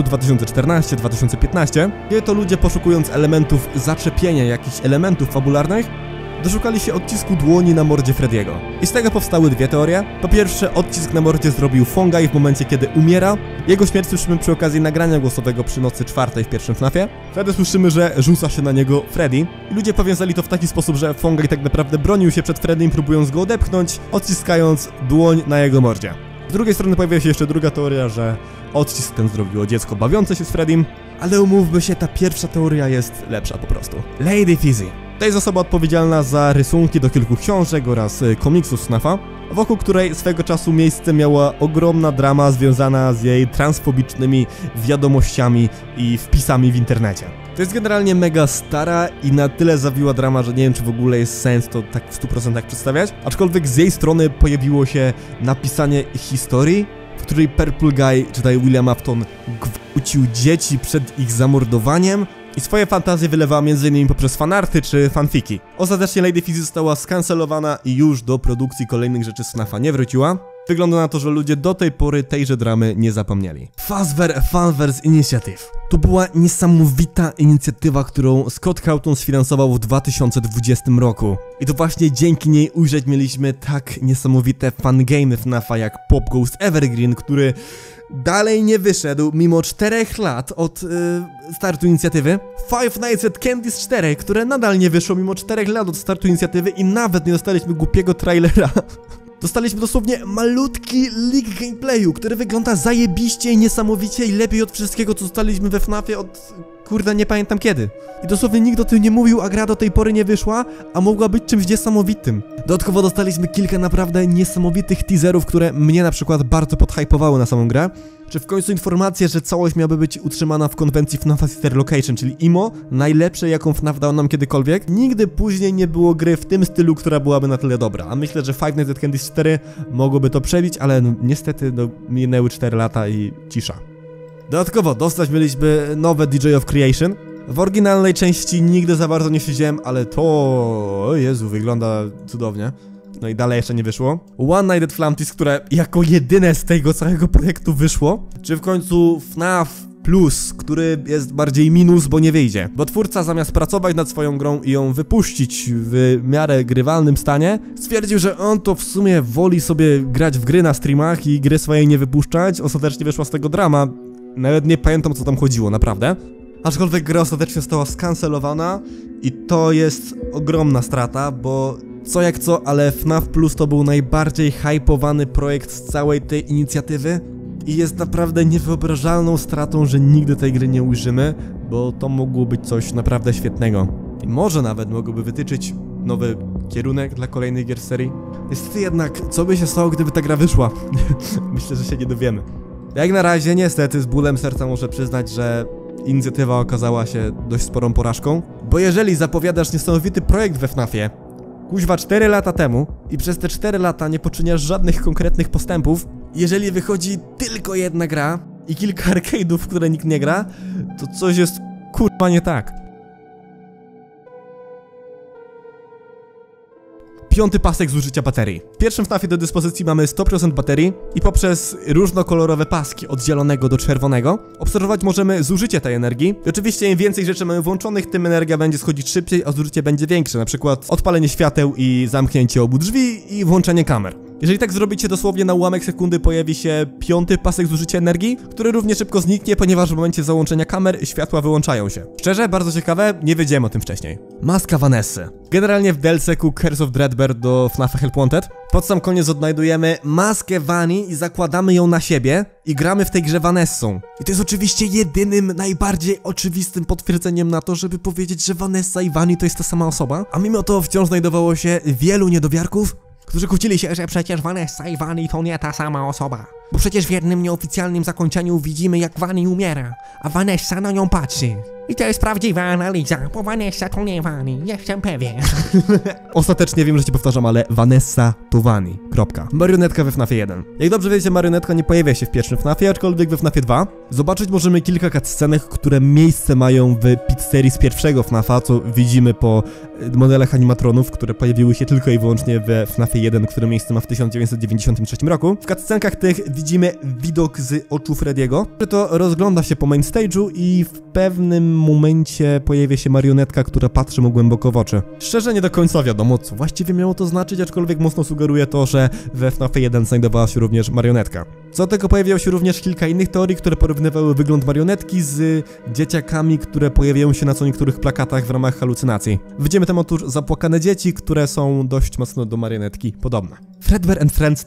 2014-2015, kiedy to ludzie poszukując elementów zaczepienia jakichś elementów fabularnych, doszukali się odcisku dłoni na mordzie Freddy'ego. I z tego powstały 2 teorie. Po pierwsze, odcisk na mordzie zrobił Fungi w momencie, kiedy umiera. Jego śmierć słyszymy przy okazji nagrania głosowego przy nocy 4 w pierwszym FNAF-ie. Wtedy słyszymy, że rzuca się na niego Freddy. I ludzie powiązali to w taki sposób, że Fungi tak naprawdę bronił się przed Freddym, próbując go odepchnąć, odciskając dłoń na jego mordzie. Z drugiej strony pojawia się jeszcze druga teoria, że odcisk ten zrobiło dziecko bawiące się z Freddym, ale umówmy się, ta pierwsza teoria jest lepsza po prostu. Lady Fizzy. To jest osoba odpowiedzialna za rysunki do kilku książek oraz komiksów z FNAF-a, wokół której swego czasu miejsce miała ogromna drama związana z jej transfobicznymi wiadomościami i wpisami w internecie. To jest generalnie mega stara i na tyle zawiła drama, że nie wiem, czy w ogóle jest sens to tak w 100% przedstawiać, aczkolwiek z jej strony pojawiło się napisanie historii, w której Purple Guy, czytaj William Afton, gwałcił dzieci przed ich zamordowaniem i swoje fantazje wylewała m.in. poprzez fanarty czy fanfiki. Ostatecznie Lady Fizzy została skancelowana i już do produkcji kolejnych rzeczy z FNAF-a nie wróciła. Wygląda na to, że ludzie do tej pory tejże dramy nie zapomnieli. Fazbear Fanverse Initiative. To była niesamowita inicjatywa, którą Scott Cawthon sfinansował w 2020 roku. I to właśnie dzięki niej ujrzeć mieliśmy tak niesamowite fangamy FNAF-a jak Pop Goes Evergreen, który dalej nie wyszedł mimo 4 lat od startu inicjatywy. Five Nights at Candy's 4, które nadal nie wyszło mimo 4 lat od startu inicjatywy i nawet nie dostaliśmy głupiego trailera. Dostaliśmy dosłownie malutki leak gameplayu, który wygląda zajebiście i niesamowicie i lepiej od wszystkiego, co dostaliśmy we FNAF-ie od kurde, nie pamiętam kiedy. I dosłownie nikt o tym nie mówił, a gra do tej pory nie wyszła, a mogła być czymś niesamowitym. Dodatkowo dostaliśmy kilka naprawdę niesamowitych teaserów, które mnie na przykład bardzo podhypowały na samą grę. Czy w końcu informacje, że całość miałaby być utrzymana w konwencji FNAF Sister Location, czyli IMO, najlepszej jaką FNAF dał nam kiedykolwiek. Nigdy później nie było gry w tym stylu, która byłaby na tyle dobra, a myślę, że Five Nights at Candy's 4 mogłoby to przebić, ale no, niestety minęły 4 lata i cisza. Dodatkowo dostać mieliśmy nowe DJ of Creation. W oryginalnej części nigdy za bardzo nie siedziałem, ale to... O Jezu, wygląda cudownie. No i dalej jeszcze nie wyszło. One Night at Flamtis, które jako jedyne z tego całego projektu wyszło. Czy w końcu FNAF Plus, który jest bardziej minus, bo nie wyjdzie. Bo twórca zamiast pracować nad swoją grą i ją wypuścić w miarę grywalnym stanie, stwierdził, że on to w sumie woli sobie grać w gry na streamach i gry swojej nie wypuszczać. Ostatecznie wyszła z tego drama. Nawet nie pamiętam, co tam chodziło, naprawdę. Aczkolwiek gra ostatecznie została skancelowana i to jest ogromna strata, bo co jak co, ale FNAF Plus to był najbardziej hypowany projekt z całej tej inicjatywy i jest naprawdę niewyobrażalną stratą, że nigdy tej gry nie ujrzymy, bo to mogło być coś naprawdę świetnego. I może nawet mogłoby wytyczyć nowy kierunek dla kolejnych gier serii. Niestety jednak, co by się stało, gdyby ta gra wyszła? Myślę, że się nie dowiemy. Jak na razie, niestety, z bólem serca muszę przyznać, że inicjatywa okazała się dość sporą porażką, bo jeżeli zapowiadasz niesamowity projekt we FNAFie, kuźwa 4 lata temu i przez te 4 lata nie poczyniasz żadnych konkretnych postępów, jeżeli wychodzi tylko jedna gra i kilka arcade'ów, w które nikt nie gra, to coś jest kurwa nie tak. 5. pasek zużycia baterii. W pierwszym FNAFie do dyspozycji mamy 100% baterii i poprzez różnokolorowe paski od zielonego do czerwonego obserwować możemy zużycie tej energii. I oczywiście im więcej rzeczy mamy włączonych, tym energia będzie schodzić szybciej, a zużycie będzie większe, na przykład odpalenie świateł i zamknięcie obu drzwi i włączenie kamer. Jeżeli tak zrobicie, dosłownie na ułamek sekundy pojawi się 5. pasek zużycia energii, który równie szybko zniknie, ponieważ w momencie załączenia kamer światła wyłączają się. Szczerze, bardzo ciekawe, nie wiedziałem o tym wcześniej. Maska Vanessy. Generalnie w DLC-ku Curse of Dreadbird do FNAF Help Wanted pod sam koniec odnajdujemy maskę Vani i zakładamy ją na siebie i gramy w tej grze Vanessą. I to jest oczywiście jedynym, najbardziej oczywistym potwierdzeniem na to, żeby powiedzieć, że Vanessa i Vani to jest ta sama osoba. A mimo to wciąż znajdowało się wielu niedowiarków, którzy kłócili się, że przecież Vanessa i Vani to nie ta sama osoba. Bo przecież w jednym nieoficjalnym zakończeniu widzimy, jak Vani umiera, a Vanessa na nią patrzy. I to jest prawdziwa analiza, bo Vanessa to nie Vani, jestem pewien. Ostatecznie wiem, że cię powtarzam, ale Vanessa to Vani. Kropka. Marionetka we FNAFie 1. Jak dobrze wiecie, marionetka nie pojawia się w pierwszym FNAFie, aczkolwiek we FNAFie 2 zobaczyć możemy kilka cutscenek, które miejsce mają w pizzerii z pierwszego FNAFa, co widzimy po modelach animatronów, które pojawiły się tylko i wyłącznie we FNAFie 1, które miejsce ma w 1993 roku. W cutscenkach tych widzimy widok z oczu Freddy'ego, który to rozgląda się po main stage'u i w pewnym momencie pojawia się marionetka, która patrzy mu głęboko w oczy. Szczerze nie do końca wiadomo, co właściwie miało to znaczyć, aczkolwiek mocno sugeruje to, że we FNAFie 1 znajdowała się również marionetka. Co do tego pojawiało się również kilka innych teorii, które porównywały wygląd marionetki z dzieciakami, które pojawiają się na co niektórych plakatach w ramach halucynacji. Widzimy tam otóż zapłakane dzieci, które są dość mocno do marionetki podobne. Fredbear and Friends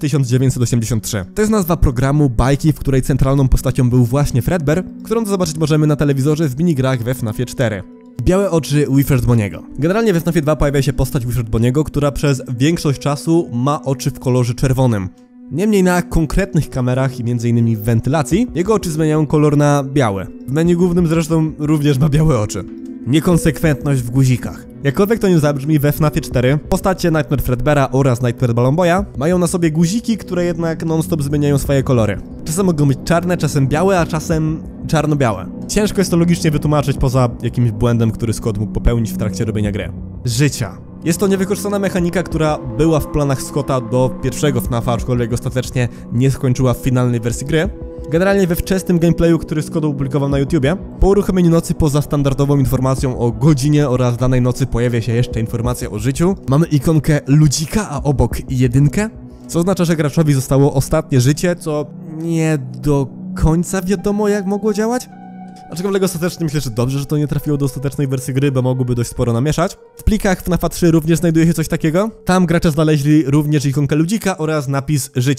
1983. To jest nazwa programu bajki, w której centralną postacią był właśnie Fredbear, którą to zobaczyć możemy na telewizorze w minigrach we FNAFie 4. Białe oczy Wilfred Boniego. Generalnie we FNAFie 2 pojawia się postać Wilfred Boniego, która przez większość czasu ma oczy w kolorze czerwonym. Niemniej na konkretnych kamerach i m.in. w wentylacji jego oczy zmieniają kolor na białe. W menu głównym zresztą również ma białe oczy. Niekonsekwentność w guzikach. Jakkolwiek to nie zabrzmi, we FNAFie 4 postacie Nightmare Fredbeara oraz Nightmare Balloon Boya mają na sobie guziki, które jednak non-stop zmieniają swoje kolory. Czasem mogą być czarne, czasem białe, a czasem czarno-białe. Ciężko jest to logicznie wytłumaczyć poza jakimś błędem, który Scott mógł popełnić w trakcie robienia gry. Życia. Jest to niewykorzystana mechanika, która była w planach Scotta do pierwszego FNAFa, aczkolwiek ostatecznie nie skończyła w finalnej wersji gry. Generalnie we wczesnym gameplayu, który Scott opublikował na YouTubie, po uruchomieniu nocy poza standardową informacją o godzinie oraz danej nocy pojawia się jeszcze informacja o życiu. Mamy ikonkę ludzika, a obok jedynkę, co oznacza, że graczowi zostało ostatnie życie, co nie do końca wiadomo jak mogło działać. Aczkolwiek ostatecznie myślę, że dobrze, że to nie trafiło do ostatecznej wersji gry, bo mogłoby dość sporo namieszać. W plikach FNAFa 3 również znajduje się coś takiego. Tam gracze znaleźli również ikonkę ludzika oraz napis życia.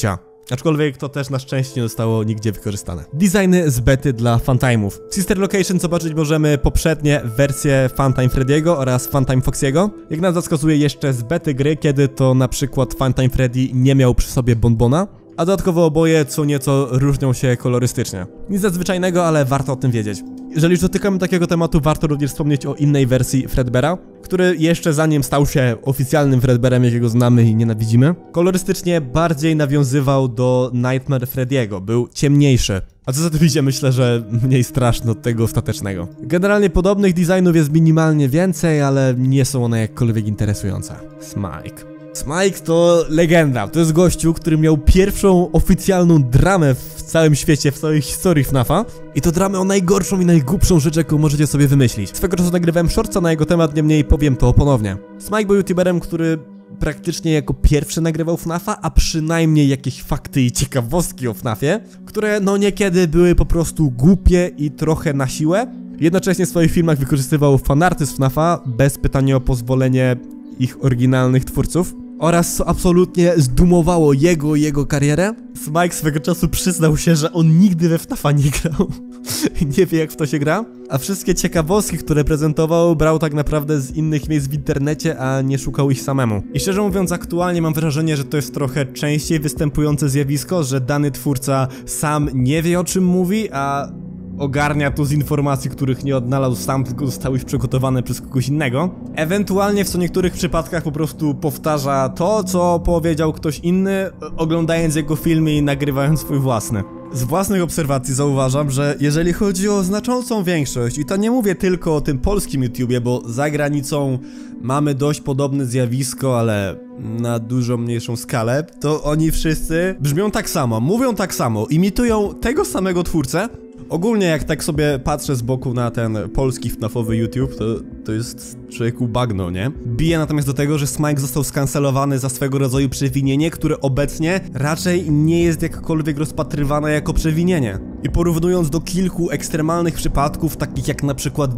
Aczkolwiek to też na szczęście nie zostało nigdzie wykorzystane. Designy z bety dla Funtime'ów. W Sister Location zobaczyć możemy poprzednie wersje Funtime Freddy'ego oraz Funtime Foxy'ego. Jak nas wskazuje jeszcze z bety gry, kiedy to na przykład Funtime Freddy nie miał przy sobie bonbona, a dodatkowo oboje co nieco różnią się kolorystycznie. Nic nadzwyczajnego, ale warto o tym wiedzieć. Jeżeli już dotykamy takiego tematu, warto również wspomnieć o innej wersji Fredbeara, który jeszcze zanim stał się oficjalnym Fredbearem, jakiego znamy i nienawidzimy, kolorystycznie bardziej nawiązywał do Nightmare Freddy'ego, był ciemniejszy. A co za tym idzie, myślę, że mniej straszny od tego ostatecznego. Generalnie podobnych designów jest minimalnie więcej, ale nie są one jakkolwiek interesujące. Smike. Smike to legenda, to jest gościu, który miał pierwszą oficjalną dramę w całym świecie, w całej historii FNAF-a. I to dramę o najgorszą i najgłupszą rzecz, jaką możecie sobie wymyślić. Swego czasu nagrywałem shortsa na jego temat, niemniej powiem to ponownie. Smike był youtuberem, który praktycznie jako pierwszy nagrywał FNAF-a, a przynajmniej jakieś fakty i ciekawostki o FNAF-ie, które no niekiedy były po prostu głupie i trochę na siłę. Jednocześnie w swoich filmach wykorzystywał fanarty z FNAF-a bez pytania o pozwolenie ich oryginalnych twórców. Oraz co absolutnie zdumowało jego karierę, Smike swego czasu przyznał się, że on nigdy we FNAF-a nie grał. Nie wie, jak w to się gra. A wszystkie ciekawostki, które prezentował, brał tak naprawdę z innych miejsc w internecie, a nie szukał ich samemu. I szczerze mówiąc, aktualnie mam wrażenie, że to jest trochę częściej występujące zjawisko, że dany twórca sam nie wie, o czym mówi, a ogarnia to z informacji, których nie odnalazł sam, tylko zostały już przygotowane przez kogoś innego. Ewentualnie w co niektórych przypadkach po prostu powtarza to, co powiedział ktoś inny, oglądając jego filmy i nagrywając swój własny. Z własnych obserwacji zauważam, że jeżeli chodzi o znaczącą większość, i to nie mówię tylko o tym polskim YouTubie, bo za granicą mamy dość podobne zjawisko, ale na dużo mniejszą skalę, to oni wszyscy brzmią tak samo, mówią tak samo, imitują tego samego twórcę. Ogólnie jak tak sobie patrzę z boku na ten polski FNAF-owy YouTube, to jest człowieku bagno, nie? Bije natomiast do tego, że Smike został skancelowany za swego rodzaju przewinienie, które obecnie raczej nie jest jakkolwiek rozpatrywane jako przewinienie. I porównując do kilku ekstremalnych przypadków, takich jak na przykład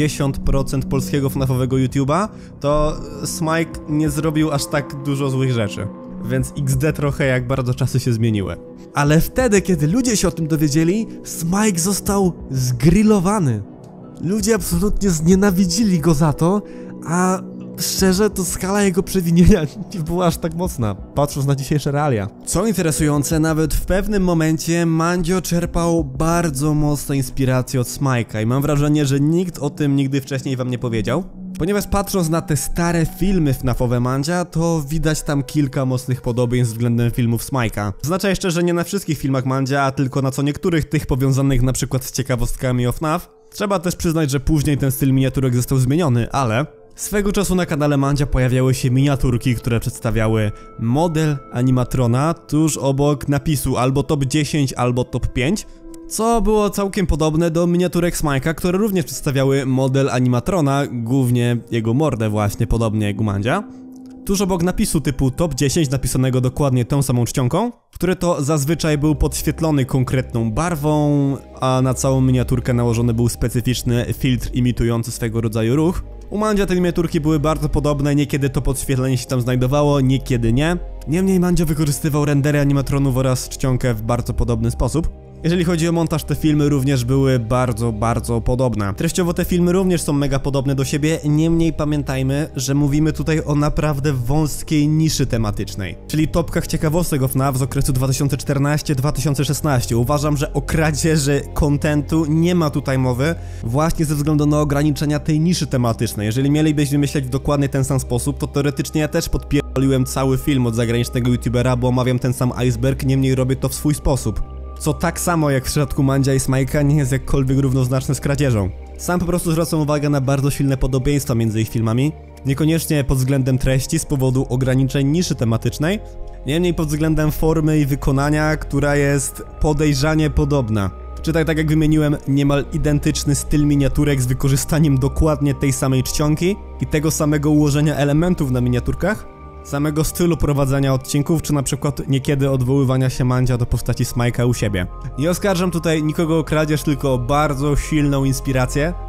90% polskiego FNAF-owego YouTube'a, to Smike nie zrobił aż tak dużo złych rzeczy. Więc XD trochę jak bardzo czasy się zmieniły. Ale wtedy, kiedy ludzie się o tym dowiedzieli, Smike został zgrillowany. Ludzie absolutnie znienawidzili go za to, a szczerze to skala jego przewinienia nie była aż tak mocna, patrząc na dzisiejsze realia. Co interesujące, nawet w pewnym momencie Mandzio czerpał bardzo mocno inspirację od Smike'a i mam wrażenie, że nikt o tym nigdy wcześniej wam nie powiedział. Ponieważ patrząc na te stare filmy FNAF-owe Mandzia, to widać tam kilka mocnych podobieństw względem filmów Smike'a. Znaczy jeszcze, że nie na wszystkich filmach Mandzia, a tylko na co niektórych tych powiązanych na przykład z ciekawostkami o FNAF. Trzeba też przyznać, że później ten styl miniaturek został zmieniony, ale swego czasu na kanale Mandzia pojawiały się miniaturki, które przedstawiały model animatrona tuż obok napisu albo top 10, albo top 5. Co było całkiem podobne do miniaturek Smike'a, które również przedstawiały model animatrona, głównie jego mordę właśnie, podobnie jak u Mandzia. Tuż obok napisu typu top 10 napisanego dokładnie tą samą czcionką, który to zazwyczaj był podświetlony konkretną barwą, a na całą miniaturkę nałożony był specyficzny filtr imitujący swego rodzaju ruch. U Mandzia te miniaturki były bardzo podobne, niekiedy to podświetlenie się tam znajdowało, niekiedy nie. Niemniej Mandzio wykorzystywał rendery animatronów oraz czcionkę w bardzo podobny sposób. Jeżeli chodzi o montaż, te filmy również były bardzo podobne. Treściowo te filmy również są mega podobne do siebie, niemniej pamiętajmy, że mówimy tutaj o naprawdę wąskiej niszy tematycznej. Czyli topkach ciekawostek o FNAF z okresu 2014-2016. Uważam, że o kradzieży kontentu nie ma tutaj mowy, właśnie ze względu na ograniczenia tej niszy tematycznej. Jeżeli mielibyśmy myśleć w dokładnie ten sam sposób, to teoretycznie ja też podpierdoliłem cały film od zagranicznego youtubera, bo omawiam ten sam iceberg, niemniej robię to w swój sposób. Co tak samo jak w przypadku Mandzia i Smike'a nie jest jakkolwiek równoznaczne z kradzieżą. Sam po prostu zwracam uwagę na bardzo silne podobieństwa między ich filmami, niekoniecznie pod względem treści z powodu ograniczeń niszy tematycznej, niemniej pod względem formy i wykonania, która jest podejrzanie podobna. Czytaj, tak jak wymieniłem, niemal identyczny styl miniaturek z wykorzystaniem dokładnie tej samej czcionki i tego samego ułożenia elementów na miniaturkach, samego stylu prowadzenia odcinków, czy na przykład niekiedy odwoływania się Mandzia do postaci Smike'a u siebie. Nie oskarżam tutaj nikogo o kradzież, tylko o bardzo silną inspirację,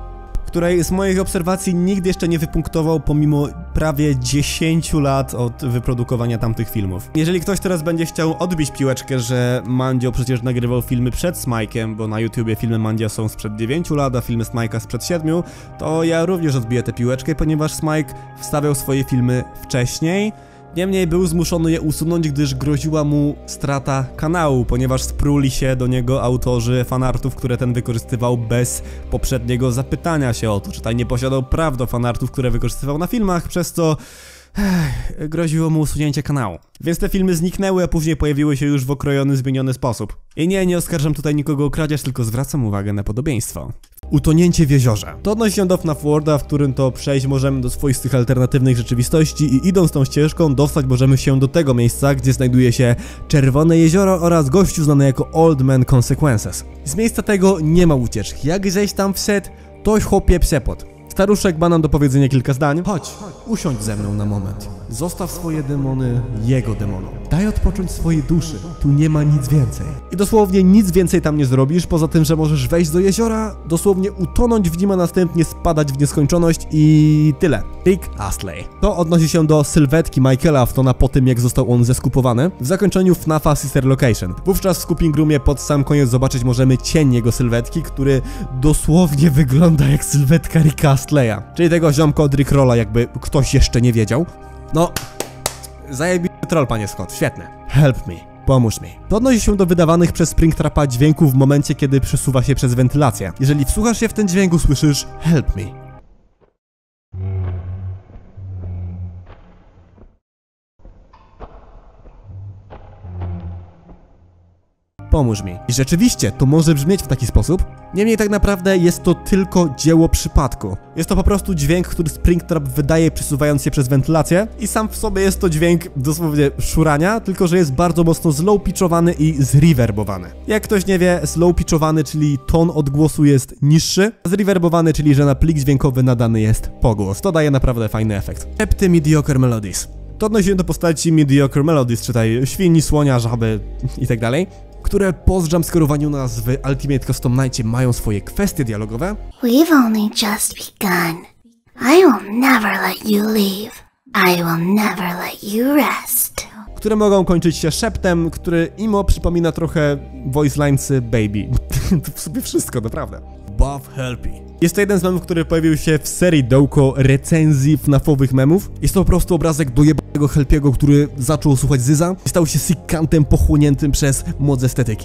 której z moich obserwacji nikt jeszcze nie wypunktował pomimo prawie 10 lat od wyprodukowania tamtych filmów. Jeżeli ktoś teraz będzie chciał odbić piłeczkę, że Mandzio przecież nagrywał filmy przed Smajkiem, bo na YouTubie filmy Mandzia są sprzed 9 lat, a filmy Smajka sprzed 7, to ja również odbiję tę piłeczkę, ponieważ Smajk wstawiał swoje filmy wcześniej. Niemniej był zmuszony je usunąć, gdyż groziła mu strata kanału, ponieważ spruli się do niego autorzy fanartów, które ten wykorzystywał bez poprzedniego zapytania się o to, czy ten nie posiadał praw do fanartów, które wykorzystywał na filmach, przez co groziło mu usunięcie kanału. Więc te filmy zniknęły, a później pojawiły się już w okrojony, zmieniony sposób. I nie oskarżam tutaj nikogo o kradzież, tylko zwracam uwagę na podobieństwo. Utonięcie w jeziorze. To odnosi się do FNAF Worlda, w którym to przejść możemy do swoistych alternatywnych rzeczywistości i idąc tą ścieżką dostać możemy się do tego miejsca, gdzie znajduje się Czerwone Jezioro oraz gościu znany jako Old Man Consequences. Z miejsca tego nie ma ucieczki. Jak żeś tam wszedł, toś chłopie przepot. Staruszek ma nam do powiedzenia kilka zdań. Chodź, usiądź ze mną na moment. Zostaw swoje demony jego demonom. Daj odpocząć swojej duszy. Tu nie ma nic więcej. I dosłownie nic więcej tam nie zrobisz, poza tym, że możesz wejść do jeziora, dosłownie utonąć w nim, a następnie spadać w nieskończoność i tyle. Rick Astley. To odnosi się do sylwetki Michaela Aftona po tym, jak został on zeskupowany w zakończeniu FNAFa Sister Location. Wówczas w Scooping Roomie pod sam koniec zobaczyć możemy cień jego sylwetki, który dosłownie wygląda jak sylwetka Ricka Astleya, czyli tego ziomka od Rickrolla, jakby ktoś jeszcze nie wiedział. No, zajebisty troll, panie Scott, świetne. Help me. Pomóż mi. To odnosi się do wydawanych przez Springtrapa dźwięków w momencie, kiedy przesuwa się przez wentylację. Jeżeli wsłuchasz się w ten dźwięk, usłyszysz help me. Pomóż mi. I rzeczywiście, to może brzmieć w taki sposób. Niemniej tak naprawdę jest to tylko dzieło przypadku. Jest to po prostu dźwięk, który Springtrap wydaje przesuwając się przez wentylację i sam w sobie jest to dźwięk dosłownie szurania, tylko że jest bardzo mocno slow-pitchowany i zreverbowany. Jak ktoś nie wie, slow-pitchowany, czyli ton odgłosu jest niższy, a zreverbowany, czyli że na plik dźwiękowy nadany jest pogłos. To daje naprawdę fajny efekt. Szepty Mediocre Melodies. To odnosi się do postaci Mediocre Melodies, czytaj świni, słonia, żaby i tak dalej, które po jumpscarowaniu nas w Ultimate Custom Nightie mają swoje kwestie dialogowe. We've only just begun. I will never let you leave. I will never let you rest. Które mogą kończyć się szeptem, który imo przypomina trochę voice linesy Baby. To w sobie wszystko, naprawdę. Buff Helpy. Jest to jeden z memów, który pojawił się w serii dołko recenzji FNAF-owych memów. Jest to po prostu obrazek dojebanego Helpiego, który zaczął słuchać Zyza i stał się sikantem pochłoniętym przez moc estetyki.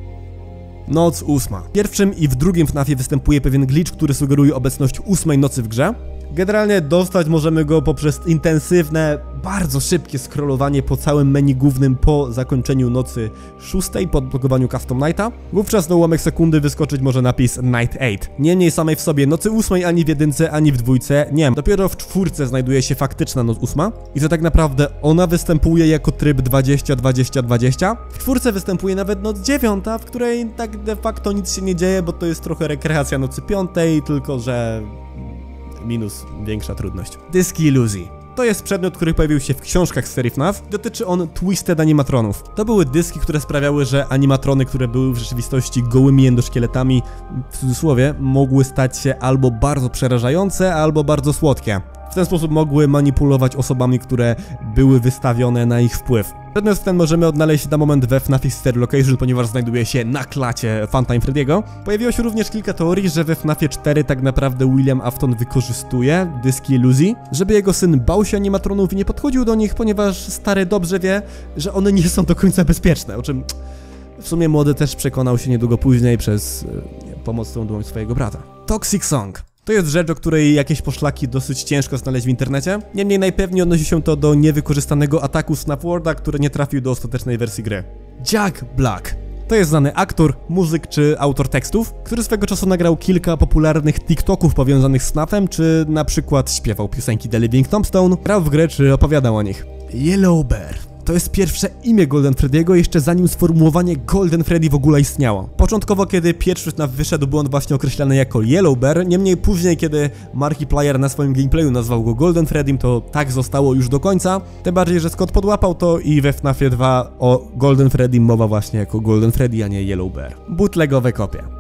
Noc 8. W pierwszym i w drugim FNAFie występuje pewien glitch, który sugeruje obecność 8 nocy w grze. Generalnie dostać możemy go poprzez intensywne, bardzo szybkie scrollowanie po całym menu głównym po zakończeniu nocy 6 po odblokowaniu Custom Nighta. Wówczas na ułamek sekundy wyskoczyć może napis Night 8. Niemniej samej w sobie nocy 8 ani w jedynce, ani w dwójce nie ma. Dopiero w czwórce znajduje się faktyczna noc 8 i to tak naprawdę ona występuje jako tryb 20-20-20. W czwórce występuje nawet noc 9, w której tak de facto nic się nie dzieje, bo to jest trochę rekreacja nocy 5, tylko że minus większa trudność. Dyski iluzji. To jest przedmiot, który pojawił się w książkach z serii FNAF. Dotyczy on Twisted Animatronów. To były dyski, które sprawiały, że animatrony, które były w rzeczywistości gołymi endoszkieletami, w cudzysłowie, mogły stać się albo bardzo przerażające, albo bardzo słodkie. W ten sposób mogły manipulować osobami, które były wystawione na ich wpływ. Przedmiot ten możemy odnaleźć na moment we FNAFie Sister Location, ponieważ znajduje się na klacie Funtime Freddy'ego. Pojawiło się również kilka teorii, że we FNAFie 4 tak naprawdę William Afton wykorzystuje dyski iluzji, żeby jego syn bał się animatronów i nie podchodził do nich, ponieważ stary dobrze wie, że one nie są do końca bezpieczne, o czym w sumie młody też przekonał się niedługo później przez pomocną dłoń swojego brata. Toxic Song. To jest rzecz, o której jakieś poszlaki dosyć ciężko znaleźć w internecie. Niemniej najpewniej odnosi się to do niewykorzystanego ataku z FNAF Worlda, który nie trafił do ostatecznej wersji gry. Jack Black. To jest znany aktor, muzyk czy autor tekstów, który swego czasu nagrał kilka popularnych TikToków powiązanych z FNAF-em, czy na przykład śpiewał piosenki The Living Tombstone, grał w grę czy opowiadał o nich. Yellow Bear. To jest pierwsze imię Golden Freddy'ego jeszcze zanim sformułowanie Golden Freddy w ogóle istniało. Początkowo, kiedy pierwszy FNAF wyszedł, był on właśnie określany jako Yellow Bear, niemniej później, kiedy Markiplier na swoim gameplayu nazwał go Golden Freddym, to tak zostało już do końca. Tym bardziej, że Scott podłapał to i we FNAFie 2 o Golden Freddym mowa właśnie jako Golden Freddy, a nie Yellow Bear. Bootlegowe kopie.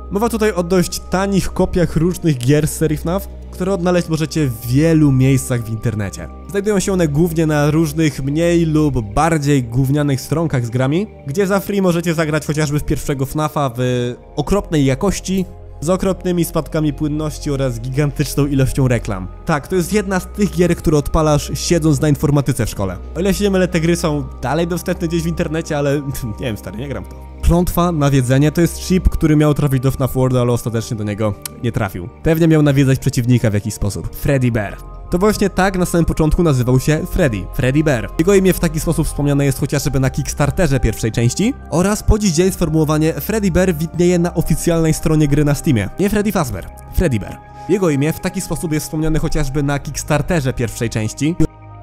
Mowa tutaj o dość tanich kopiach różnych gier z serii FNAF, które odnaleźć możecie w wielu miejscach w internecie. Znajdują się one głównie na różnych mniej lub bardziej gównianych stronkach z grami, gdzie za free możecie zagrać chociażby w pierwszego FNAFa w okropnej jakości, z okropnymi spadkami płynności oraz gigantyczną ilością reklam. Tak, to jest jedna z tych gier, które odpalasz siedząc na informatyce w szkole. O ile się nie mylę, te gry są dalej dostępne gdzieś w internecie, ale nie wiem, stary, nie gram w to. Klątwa, nawiedzenie to jest chip, który miał trafić do FNAF World, ale ostatecznie do niego nie trafił. Pewnie miał nawiedzać przeciwnika w jakiś sposób. Freddy Bear. To właśnie tak na samym początku nazywał się Freddy Bear. Jego imię w taki sposób wspomniane jest chociażby na Kickstarterze pierwszej części oraz po dziś dzień sformułowanie Freddy Bear widnieje na oficjalnej stronie gry na Steamie. Nie Freddy Fazbear, Freddy Bear. Jego imię w taki sposób jest wspomniane chociażby na Kickstarterze pierwszej części.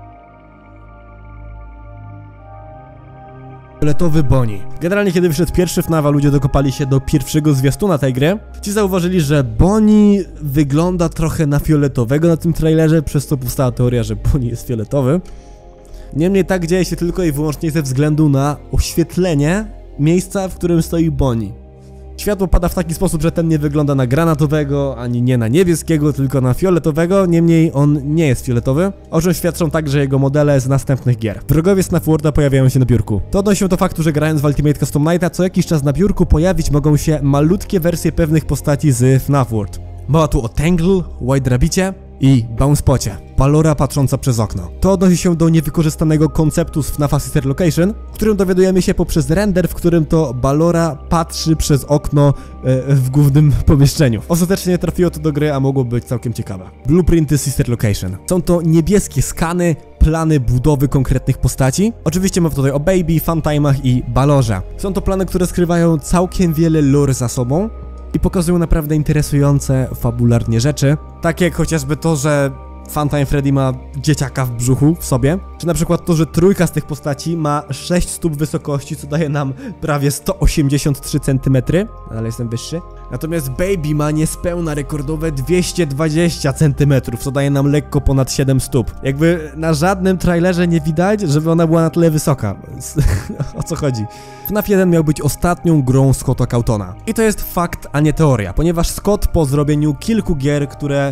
Fioletowy Bonnie. Generalnie kiedy wyszedł pierwszy FNAF, a ludzie dokopali się do pierwszego zwiastuna tej gry, ci zauważyli, że Bonnie wygląda trochę na fioletowego na tym trailerze, przez co powstała teoria, że Bonnie jest fioletowy. Niemniej tak dzieje się tylko i wyłącznie ze względu na oświetlenie miejsca, w którym stoi Bonnie. Światło pada w taki sposób, że ten nie wygląda na granatowego, ani nie na niebieskiego, tylko na fioletowego, niemniej on nie jest fioletowy, o czym świadczą także jego modele z następnych gier. Wrogowie FNAF Worlda pojawiają się na biurku. To odnosi się do faktu, że grając w Ultimate Custom Night'a, co jakiś czas na biurku pojawić mogą się malutkie wersje pewnych postaci z FNAF World. Mowa tu o Tangle, White Rabbicie i Bouncepocie, Ballora patrząca przez okno. To odnosi się do niewykorzystanego konceptu z FNAF'a Sister Location, w którym dowiadujemy się poprzez render, w którym to Ballora patrzy przez okno w głównym pomieszczeniu. Ostatecznie nie trafiło to do gry, a mogło być całkiem ciekawe. Blueprinty Sister Location. Są to niebieskie skany, plany budowy konkretnych postaci. Oczywiście mowa tutaj o Baby, Funtime'ach i Ballorze. Są to plany, które skrywają całkiem wiele lore za sobą i pokazują naprawdę interesujące fabularnie rzeczy, takie jak chociażby to, że Funtime Freddy ma dzieciaka w brzuchu w sobie, czy na przykład to, że trójka z tych postaci ma 6 stóp wysokości, co daje nam prawie 183 cm, ale jestem wyższy. Natomiast Baby ma niespełna rekordowe 220 cm, co daje nam lekko ponad 7 stóp. Jakby na żadnym trailerze nie widać, żeby ona była na tyle wysoka. O co chodzi? FNAF 1 miał być ostatnią grą Scotta Cawthona. I to jest fakt, a nie teoria, ponieważ Scott po zrobieniu kilku gier, które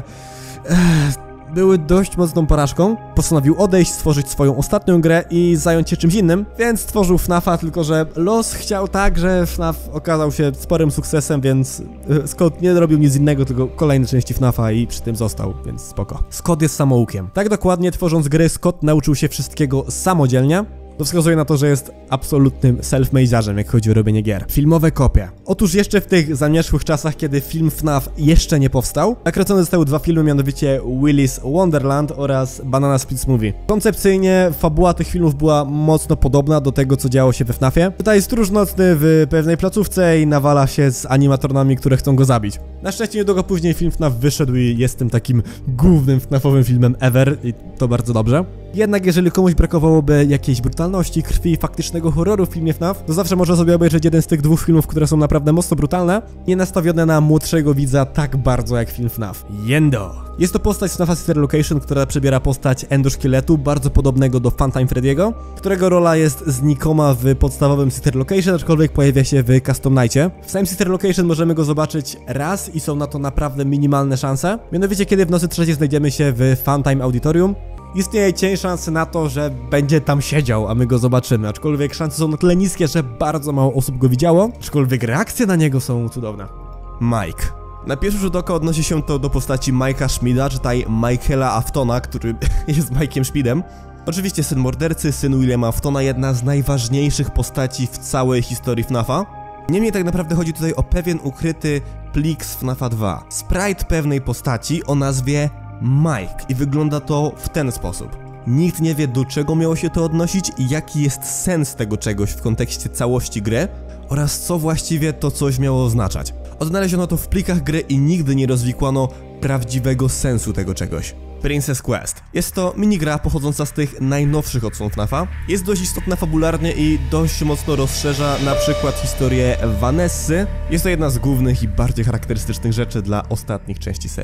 były dość mocną porażką, postanowił odejść, stworzyć swoją ostatnią grę i zająć się czymś innym, więc stworzył FNAFa, tylko że los chciał tak, że FNAF okazał się sporym sukcesem, więc Scott nie robił nic innego, tylko kolejne części FNAFa i przy tym został, więc spoko. Scott jest samoukiem. Tak dokładnie, tworząc gry, Scott nauczył się wszystkiego samodzielnie. To wskazuje na to, że jest absolutnym self-made'arzem, jak chodzi o robienie gier. Filmowe kopie. Otóż jeszcze w tych zamierzchłych czasach, kiedy film FNAF jeszcze nie powstał, nakręcone zostały dwa filmy, mianowicie Willy's Wonderland oraz Banana Splits Movie. Koncepcyjnie fabuła tych filmów była mocno podobna do tego, co działo się we FNAFie. Tutaj stróż nocny w pewnej placówce i nawala się z animatronami, które chcą go zabić. Na szczęście niedługo później film FNAF wyszedł i jest tym takim głównym FNAFowym filmem ever i to bardzo dobrze. Jednak jeżeli komuś brakowałoby jakiejś brutalności, krwi i faktycznego horroru w filmie FNAF, to zawsze można sobie obejrzeć jeden z tych dwóch filmów, które są naprawdę mocno brutalne, nie nastawione na młodszego widza tak bardzo jak film FNAF. Yendo. Jest to postać z FNAF'a Sister Location, która przybiera postać endoszkieletu, bardzo podobnego do Funtime Freddy'ego, którego rola jest znikoma w podstawowym Sister Location, aczkolwiek pojawia się w Custom Night'cie. W samym Sister Location możemy go zobaczyć raz i są na to naprawdę minimalne szanse, mianowicie kiedy w nocy trzeciej znajdziemy się w Funtime Auditorium. Istnieje cień szansy na to, że będzie tam siedział, a my go zobaczymy, aczkolwiek szanse są na tyle niskie, że bardzo mało osób go widziało, aczkolwiek reakcje na niego są cudowne. Mike. Na pierwszy rzut oka odnosi się to do postaci Mike'a Schmida, czytaj Michaela Aftona, który jest Mike'iem Schmidem. Oczywiście syn mordercy, syn Williama Aftona, jedna z najważniejszych postaci w całej historii FNAF'a. Niemniej tak naprawdę chodzi tutaj o pewien ukryty plik z FNAF'a 2. Sprite pewnej postaci o nazwie Mike i wygląda to w ten sposób. Nikt nie wie, do czego miało się to odnosić i jaki jest sens tego czegoś w kontekście całości gry oraz co właściwie to coś miało oznaczać. Odnaleziono to w plikach gry i nigdy nie rozwikłano prawdziwego sensu tego czegoś. Princess Quest. Jest to minigra pochodząca z tych najnowszych odsłon FNAF'a. Jest dość istotna fabularnie i dość mocno rozszerza na przykład historię Vanessy. Jest to jedna z głównych i bardziej charakterystycznych rzeczy dla ostatnich części serii.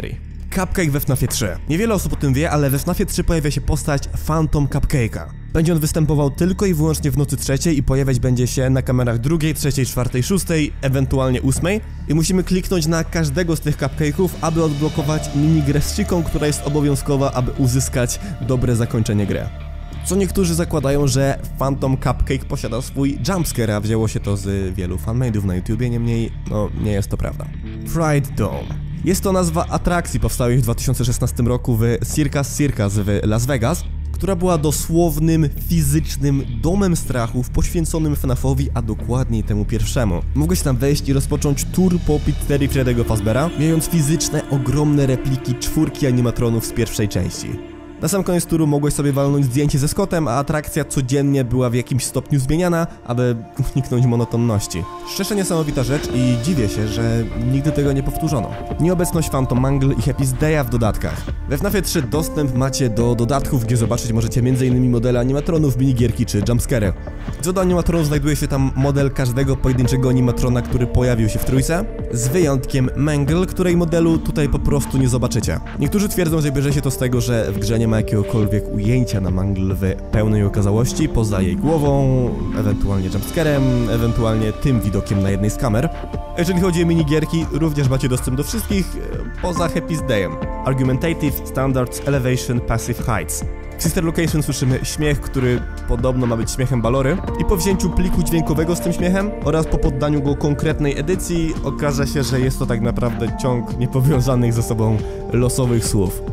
Cupcake we FNAFie 3. Niewiele osób o tym wie, ale we FNAFie 3 pojawia się postać Phantom Cupcake'a. Będzie on występował tylko i wyłącznie w nocy trzeciej i pojawiać będzie się na kamerach drugiej, trzeciej, czwartej, szóstej, ewentualnie ósmej. I musimy kliknąć na każdego z tych cupcake'ów, aby odblokować minigrę z chiką, która jest obowiązkowa, aby uzyskać dobre zakończenie gry. Co niektórzy zakładają, że Phantom Cupcake posiada swój jumpscare, a wzięło się to z wielu fanmade'ów na YouTubie, niemniej, no, nie jest to prawda. Fright Dome. Jest to nazwa atrakcji powstałej w 2016 roku w Circus Circus w Las Vegas, która była dosłownym, fizycznym domem strachów poświęconym FNAF-owi, a dokładniej temu pierwszemu. Mogłeś tam wejść i rozpocząć tour po pizzerii Freddy'ego Fazbeara, mając fizyczne, ogromne repliki 4 animatronów z pierwszej części. Na sam koniec turu mogłeś sobie walnąć zdjęcie ze Scottem, a atrakcja codziennie była w jakimś stopniu zmieniana, aby uniknąć monotonności. Szczerze niesamowita rzecz i dziwię się, że nigdy tego nie powtórzono. Nieobecność Phantom Mangle i Happy's Day'a w dodatkach. We FNAFie 3 dostęp macie do dodatków, gdzie zobaczyć możecie m.in. modele animatronów, minigierki czy jumpscare. Co do animatronów znajduje się tam model każdego pojedynczego animatrona, który pojawił się w trójce, z wyjątkiem Mangle, której modelu tutaj po prostu nie zobaczycie. Niektórzy twierdzą, że bierze się to z tego, że w grze nie ma jakiegokolwiek ujęcia na Mangle w pełnej okazałości, poza jej głową, ewentualnie jumpscarem, ewentualnie tym widokiem na jednej z kamer. Jeżeli chodzi o minigierki, również macie dostęp do wszystkich, poza Happy's Day'em. Argumentative, Standards, Elevation, Passive Heights. W Sister Location słyszymy śmiech, który podobno ma być śmiechem Balory, i po wzięciu pliku dźwiękowego z tym śmiechem oraz po poddaniu go konkretnej edycji okaże się, że jest to tak naprawdę ciąg niepowiązanych ze sobą losowych słów.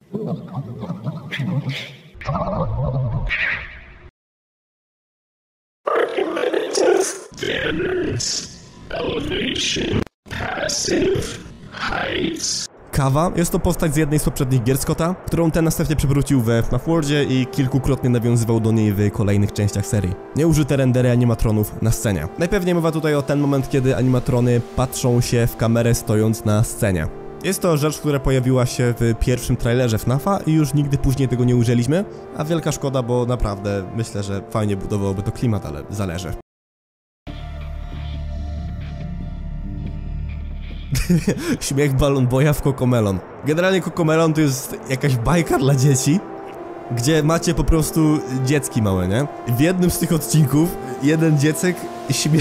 Kawa jest to postać z jednej z poprzednich gier Scotta, którą ten następnie przywrócił we FNAF Worldzie i kilkukrotnie nawiązywał do niej w kolejnych częściach serii. Nieużyte rendery animatronów na scenie. Najpewniej mowa tutaj o ten moment, kiedy animatrony patrzą się w kamerę stojąc na scenie. Jest to rzecz, która pojawiła się w pierwszym trailerze FNAFa i już nigdy później tego nie użyliśmy, a wielka szkoda, bo naprawdę myślę, że fajnie budowałoby to klimat, ale zależy. Śmiech Balloon Boya w CoComelon. Generalnie CoComelon to jest jakaś bajka dla dzieci, gdzie macie po prostu dziecki małe, nie? W jednym z tych odcinków jeden dziecek śmie...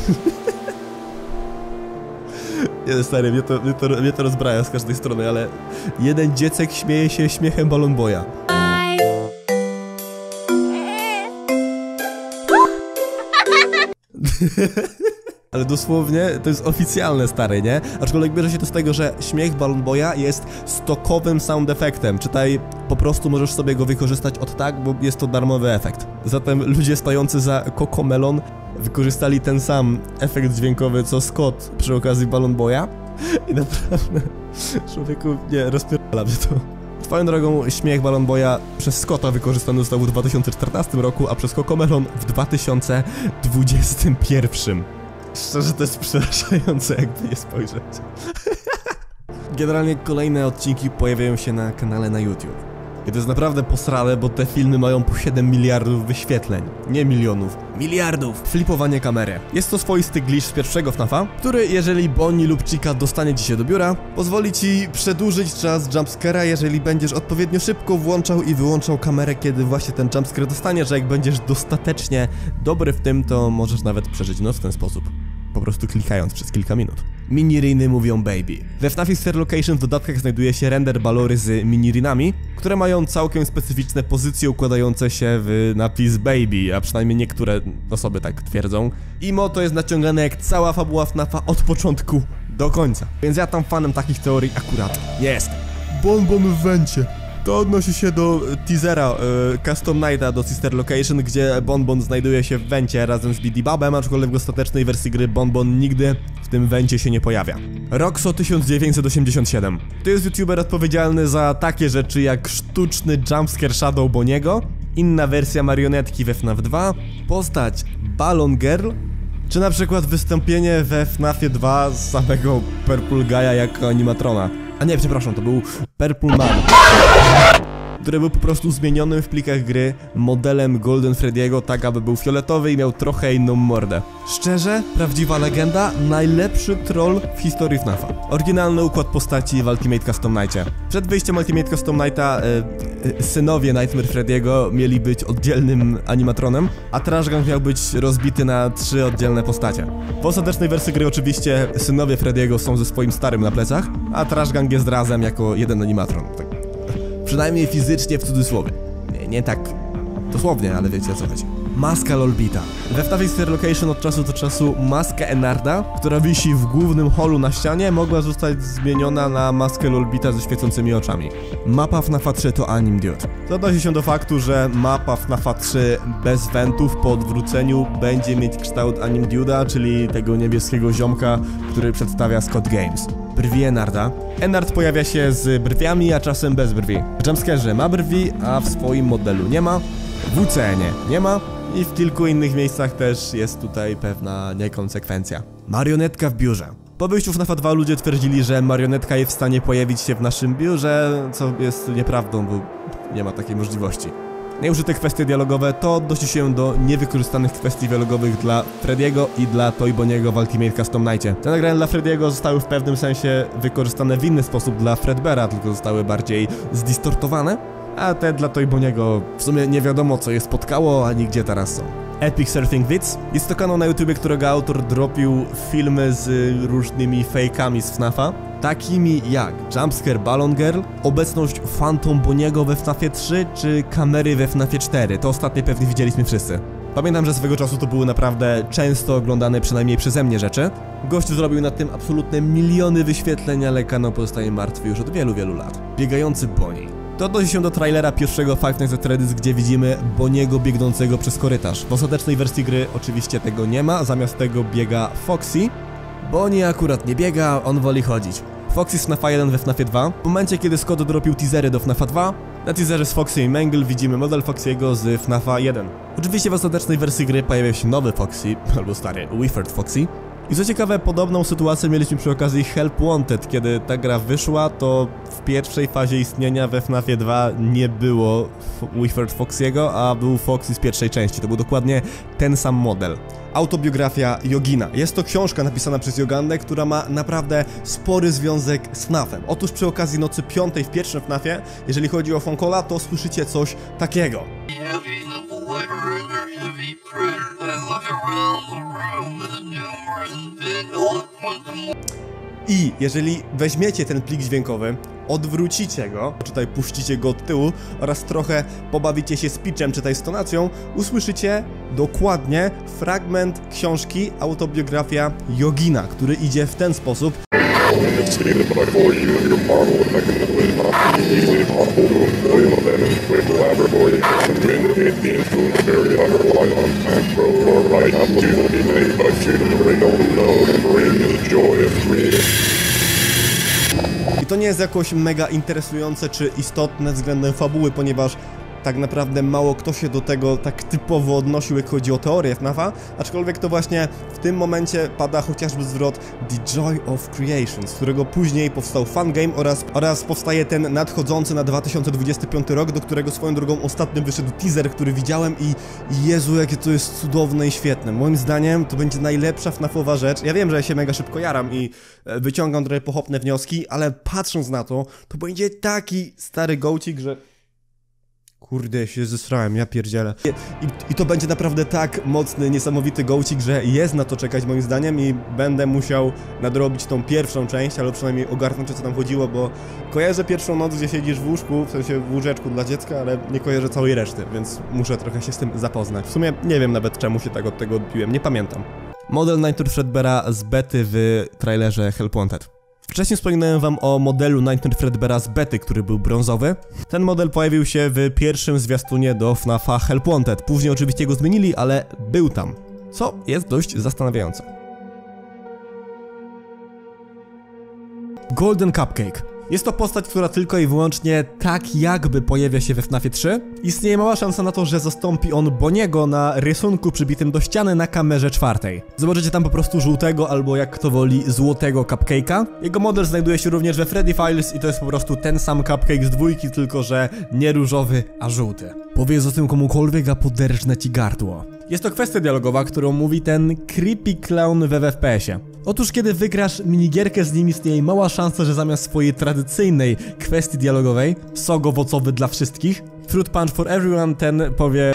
Nie, stary, mnie to rozbraja z każdej strony, ale jeden dziecek śmieje się śmiechem Balloon Boya. Ale dosłownie to jest oficjalne, stary, nie? Aczkolwiek bierze się to z tego, że śmiech Balloon Boya jest stokowym sound efektem. Czytaj, po prostu możesz sobie go wykorzystać od tak, bo jest to darmowy efekt. Zatem ludzie stojący za CoComelon wykorzystali ten sam efekt dźwiękowy co Scott przy okazji Balloon Boya i naprawdę, człowieku, nie, rozpierdala mnie to. Swoją drogą, śmiech Balloon Boya przez Scotta wykorzystany został w 2014 roku, a przez CoComelon w 2021. Szczerze, to jest przerażające, jakby nie spojrzeć. Generalnie kolejne odcinki pojawiają się na kanale na YouTube. I to jest naprawdę posrane, bo te filmy mają po 7 miliardów wyświetleń. Nie milionów, miliardów. Flipowanie kamery. Jest to swoisty glitch z pierwszego FNAFa, który, jeżeli Bonnie lub Chica dostanie ci się do biura, pozwoli ci przedłużyć czas jumpscare'a, jeżeli będziesz odpowiednio szybko włączał i wyłączał kamerę, kiedy właśnie ten jumpscare dostanie, że jak będziesz dostatecznie dobry w tym, to możesz nawet przeżyć noc w ten sposób. Po prostu klikając przez kilka minut. Mini-riny mówią baby. We FNAFie Sister Location w dodatkach znajduje się render Balory z mini-rinami, które mają całkiem specyficzne pozycje układające się w napis baby, a przynajmniej niektóre osoby tak twierdzą. I to jest naciągane jak cała fabuła FNAFa od początku do końca. Więc ja tam fanem takich teorii akurat jest. Bonbon w wencie. To odnosi się do teasera Custom Night'a do Sister Location, gdzie Bonbon znajduje się w wencie razem z Bidibabem, aczkolwiek w ostatecznej wersji gry Bonbon nigdy w tym wencie się nie pojawia. Roxo 1987. To jest youtuber odpowiedzialny za takie rzeczy jak sztuczny jumpscare Shadow Boniego, inna wersja marionetki we FNAF 2, postać Balloon Girl, czy na przykład wystąpienie we FNAFie 2 z samego Purple Guy'a jako animatrona. A nie, przepraszam, to był Purple Man. który był po prostu zmienionym w plikach gry modelem Golden Freddy'ego, tak aby był fioletowy i miał trochę inną mordę. Szczerze, prawdziwa legenda, najlepszy troll w historii FNAF-a. Oryginalny układ postaci w Ultimate Custom Nightie. Przed wyjściem Ultimate Custom Nighta synowie Nightmare Freddy'ego mieli być oddzielnym animatronem, a Trash Gang miał być rozbity na 3 oddzielne postacie. W ostatecznej wersji gry oczywiście synowie Freddy'ego są ze swoim starym na plecach, a Trash Gang jest razem jako jeden animatron. Tak. Przynajmniej fizycznie w cudzysłowie. Nie tak dosłownie, ale wiecie o co chodzi. Maska Lolbita. We FNAF Star Location od czasu do czasu maska Enarda, która wisi w głównym holu na ścianie, mogła zostać zmieniona na maskę Lolbita ze świecącymi oczami. Mapa FNAF 3 to Anim Dude. To odnosi się do faktu, że mapa FNAF 3 bez wentów po odwróceniu będzie mieć kształt Anim Dude'a, czyli tego niebieskiego ziomka, który przedstawia Scott Games. Brwi Enarda. Enard pojawia się z brwiami, a czasem bez brwi. W jumpscarze ma brwi, a w swoim modelu nie ma. W UCN-ie nie ma. I w kilku innych miejscach też jest tutaj pewna niekonsekwencja. Marionetka w biurze. Po wyjściu FNAF 2 ludzie twierdzili, że marionetka jest w stanie pojawić się w naszym biurze, co jest nieprawdą, bo nie ma takiej możliwości. Nieużyte kwestie dialogowe to odnosi się do niewykorzystanych kwestii dialogowych dla Freddy'ego i dla Toy Bonniego w Ultimate Custom Nightie. Te nagrania dla Freddy'ego zostały w pewnym sensie wykorzystane w inny sposób dla Fredbeara, tylko zostały bardziej zdistortowane, a te dla Toy Bonniego w sumie nie wiadomo co je spotkało, ani gdzie teraz są. Epic Surfing Vids. Jest to kanał na YouTubie, którego autor dropił filmy z różnymi fejkami z FNAF-a, takimi jak Jumpscare Balloon Girl, obecność Phantom Bonniego we FNAF-ie 3 czy kamery we FNAF-ie 4. To ostatnie pewnie widzieliśmy wszyscy. Pamiętam, że swego czasu to były naprawdę często oglądane przynajmniej przeze mnie rzeczy. Gościu zrobił nad tym absolutne miliony wyświetleń, ale kanał pozostaje martwy już od wielu, wielu lat. Biegający Bonnie. To odnosi się do trailera pierwszego Five Nights at Freddy's, gdzie widzimy Bonniego biegnącego przez korytarz. W ostatecznej wersji gry oczywiście tego nie ma, zamiast tego biega Foxy. Bonnie akurat nie biega, on woli chodzić. Foxy z FNAF 1 we FNAF 2. W momencie, kiedy Scott dropił teasery do FNAF 2, na teaserze z Foxy i Mangle widzimy model Foxy'ego z FNAF 1. Oczywiście w ostatecznej wersji gry pojawia się nowy Foxy, albo stary Wifford Foxy. I co ciekawe, podobną sytuację mieliśmy przy okazji Help Wanted. Kiedy ta gra wyszła, to w pierwszej fazie istnienia we FNAF 2 nie było Wifford Foxy'ego, a był Foxy z pierwszej części. To był dokładnie ten sam model. Autobiografia Yogina. Jest to książka napisana przez Yogandę, która ma naprawdę spory związek z FNAF-em. Otóż przy okazji nocy 5 w pierwszym FNAF-ie, jeżeli chodzi o Fonkola, to słyszycie coś takiego. I jeżeli weźmiecie ten plik dźwiękowy, odwrócicie go, czytaj puścicie go od tyłu oraz trochę pobawicie się z pitchem, czytaj z tonacją, usłyszycie dokładnie fragment książki Autobiografia Yogina, który idzie w ten sposób. I to nie jest jakoś mega interesujące czy istotne względem fabuły, ponieważ tak naprawdę mało kto się do tego tak typowo odnosił, jak chodzi o teorię FNAF-a, aczkolwiek to właśnie w tym momencie pada chociażby zwrot The Joy of Creation, z którego później powstał Fangame oraz powstaje ten nadchodzący na 2025 rok, do którego swoją drogą ostatnio wyszedł teaser, który widziałem i Jezu, jakie to jest cudowne i świetne. Moim zdaniem to będzie najlepsza FNAF-owa rzecz. Ja wiem, że ja się mega szybko jaram i wyciągam trochę pochopne wnioski, ale patrząc na to, to będzie taki stary gołcik, że... Kurde, się zesrałem, ja pierdzielę. I to będzie naprawdę tak mocny, niesamowity gołcik, że jest na to czekać moim zdaniem i będę musiał nadrobić tą pierwszą część, ale przynajmniej ogarnąć, o co tam chodziło, bo kojarzę pierwszą noc, gdzie siedzisz w łóżku, w sensie w łóżeczku dla dziecka, ale nie kojarzę całej reszty, więc muszę trochę się z tym zapoznać. W sumie nie wiem nawet, czemu się tak od tego odbiłem, nie pamiętam. Model Nightmare Fredbeara z bety w trailerze Help Wanted. Wcześniej wspominałem wam o modelu Nightmare Fredbeara z bety, który był brązowy. Ten model pojawił się w pierwszym zwiastunie do FNAF-a Help Wanted. Później oczywiście go zmienili, ale był tam, co jest dość zastanawiające. Golden Cupcake. Jest to postać, która tylko i wyłącznie tak jakby pojawia się we FNAFie 3. Istnieje mała szansa na to, że zastąpi on Bonniego na rysunku przybitym do ściany na kamerze 4. Zobaczycie tam po prostu żółtego albo jak kto woli złotego cupcake'a. Jego model znajduje się również we Freddy Files i to jest po prostu ten sam cupcake z 2, tylko że nie różowy, a żółty. Powiedz o tym komukolwiek, a poderżnę ci gardło. Jest to kwestia dialogowa, którą mówi ten creepy clown we FPS-ie. Otóż kiedy wygrasz minigierkę z nim, istnieje mała szansa, że zamiast swojej tradycyjnej kwestii dialogowej, sok owocowy dla wszystkich, Fruit Punch for Everyone, ten powie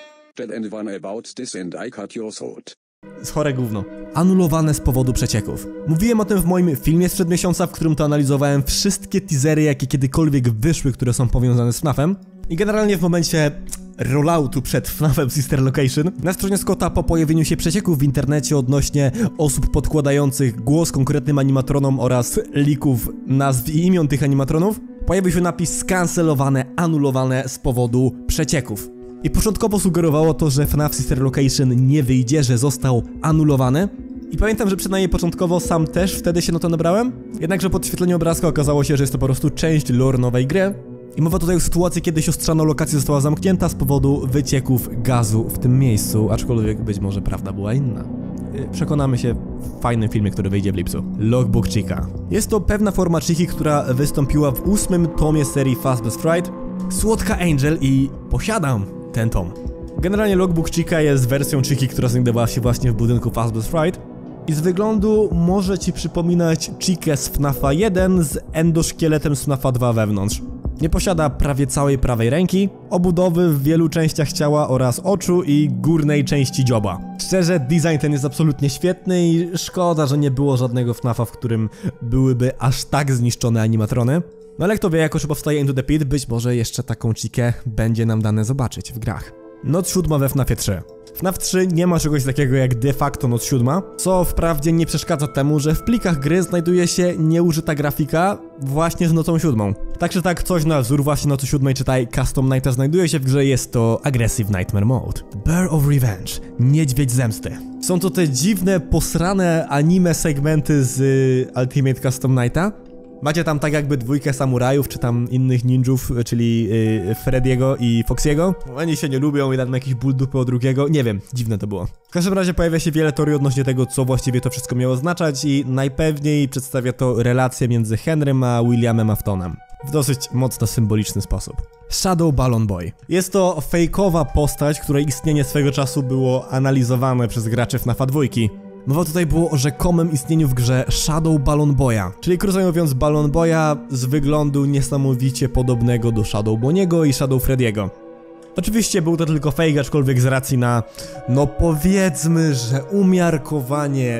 chore gówno. Anulowane z powodu przecieków. Mówiłem o tym w moim filmie sprzed miesiąca, w którym to analizowałem wszystkie teasery, jakie kiedykolwiek wyszły, które są powiązane z FNAF-em. I generalnie w momencie rolloutu przed FNAF-em Sister Location na stronie Scotta po pojawieniu się przecieków w internecie odnośnie osób podkładających głos konkretnym animatronom oraz leaków nazw i imion tych animatronów, pojawił się napis skancelowane, anulowane z powodu przecieków. I początkowo sugerowało to, że FNAF Sister Location nie wyjdzie, że został anulowany. I pamiętam, że przynajmniej początkowo sam też wtedy się na to nabrałem. Jednakże po odświetleniu obrazka okazało się, że jest to po prostu część lore nowej gry. I mowa tutaj o sytuacji, kiedy siostrzana lokacja została zamknięta z powodu wycieków gazu w tym miejscu, aczkolwiek być może prawda była inna. Przekonamy się w fajnym filmie, który wyjdzie w lipcu. Logbook Chica. Jest to pewna forma Chiki, która wystąpiła w 8. tomie serii Fazbear's Fright. Słodka Angel i posiadam ten tom. Generalnie Logbook Chica jest wersją Chiki, która znajdowała się właśnie w budynku Fazbear's Fright. I z wyglądu może ci przypominać Chikę z FNAFa 1 z endoszkieletem z FNAFa 2 wewnątrz. Nie posiada prawie całej prawej ręki, obudowy w wielu częściach ciała oraz oczu i górnej części dzioba. Szczerze, design ten jest absolutnie świetny i szkoda, że nie było żadnego FNAFa, w którym byłyby aż tak zniszczone animatrony. No ale kto wie, jako że powstaje Into the Pit, być może jeszcze taką Chikę będzie nam dane zobaczyć w grach. Noc 7 we FNAFie 3. FNAF 3 nie ma czegoś takiego jak de facto Noc 7, co wprawdzie nie przeszkadza temu, że w plikach gry znajduje się nieużyta grafika właśnie z Nocą 7. Tak czy tak, coś na wzór właśnie Nocy 7, czytaj Custom Nighta, znajduje się w grze, jest to Aggressive Nightmare Mode. Bear of Revenge, Niedźwiedź Zemsty. Są to te dziwne, posrane anime segmenty z Ultimate Custom Nighta. Macie tam tak jakby dwójkę samurajów, czy tam innych ninjów, czyli Freddy'ego i Foxy'ego. Oni się nie lubią i tam jakiś ból dupy od drugiego, nie wiem, dziwne to było. W każdym razie pojawia się wiele teorii odnośnie tego, co właściwie to wszystko miało oznaczać i najpewniej przedstawia to relację między Henrym a Williamem Aftonem. W dosyć mocno symboliczny sposób. Shadow Balloon Boy. Jest to fejkowa postać, której istnienie swego czasu było analizowane przez graczy FNAFa 2. Mowa tutaj było o rzekomym istnieniu w grze Shadow Balloon Boya, czyli krótko mówiąc Balloon Boya z wyglądu niesamowicie podobnego do Shadow Bonniego i Shadow Freddy'ego. Oczywiście był to tylko fake, aczkolwiek z racji na, no powiedzmy, że umiarkowanie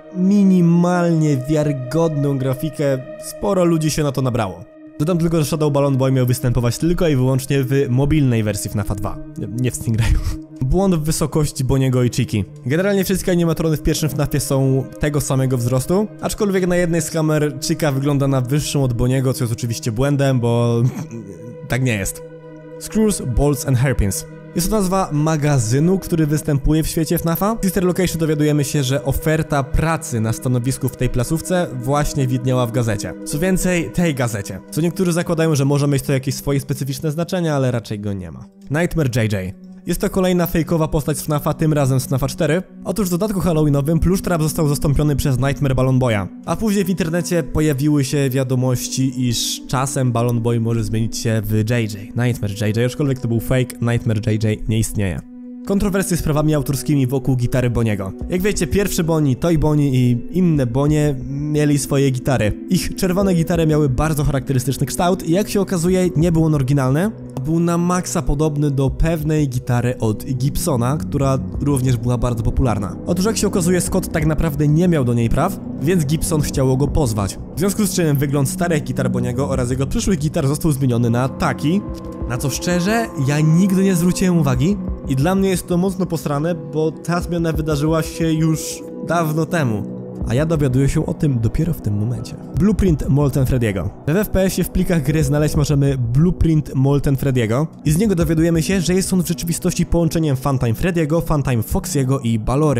minimalnie wiarygodną grafikę, sporo ludzi się na to nabrało. Dodam tylko, że Shadow Balloon Boy miał występować tylko i wyłącznie w mobilnej wersji FNAFa 2, nie w Stingrayu. Błąd w wysokości Bonniego i Chiki. Generalnie wszystkie animatrony w pierwszym FNAFie są tego samego wzrostu, aczkolwiek na jednej z kamer Chica wygląda na wyższą od Bonniego, co jest oczywiście błędem, bo tak nie jest. Screws, Bolts and Hairpins. Jest to nazwa magazynu, który występuje w świecie FNAFa. W Sister Location dowiadujemy się, że oferta pracy na stanowisku w tej placówce właśnie widniała w gazecie. Co więcej, tej gazecie. Co niektórzy zakładają, że może mieć to jakieś swoje specyficzne znaczenie, ale raczej go nie ma. Nightmare JJ. Jest to kolejna fejkowa postać z FNAFa, tym razem z FNAFa 4. Otóż w dodatku halloweenowym Plushtrap został zastąpiony przez Nightmare Balloon Boya. A później w internecie pojawiły się wiadomości, iż czasem Balloon Boy może zmienić się w JJ. Nightmare JJ, aczkolwiek to był fake, Nightmare JJ nie istnieje. Kontrowersje z prawami autorskimi wokół gitary Bonniego. Jak wiecie, pierwszy Bonnie, Toy Bonnie i inne Bonnie mieli swoje gitary. Ich czerwone gitary miały bardzo charakterystyczny kształt i jak się okazuje, nie był on oryginalny. Był na maksa podobny do pewnej gitary od Gibsona, która również była bardzo popularna. Otóż jak się okazuje, Scott tak naprawdę nie miał do niej praw, więc Gibson chciało go pozwać. W związku z czym wygląd starych gitar Bonniego oraz jego przyszłych gitar został zmieniony na taki, na co szczerze, ja nigdy nie zwróciłem uwagi i dla mnie jest to mocno posrane, bo ta zmiana wydarzyła się już dawno temu. A ja dowiaduję się o tym dopiero w tym momencie. Blueprint Molten Freddy'ego. W FPS-ie w plikach gry znaleźć możemy Blueprint Molten Freddy'ego i z niego dowiadujemy się, że jest on w rzeczywistości połączeniem Funtime Freddy'ego, Funtime Foxy'ego i Balory.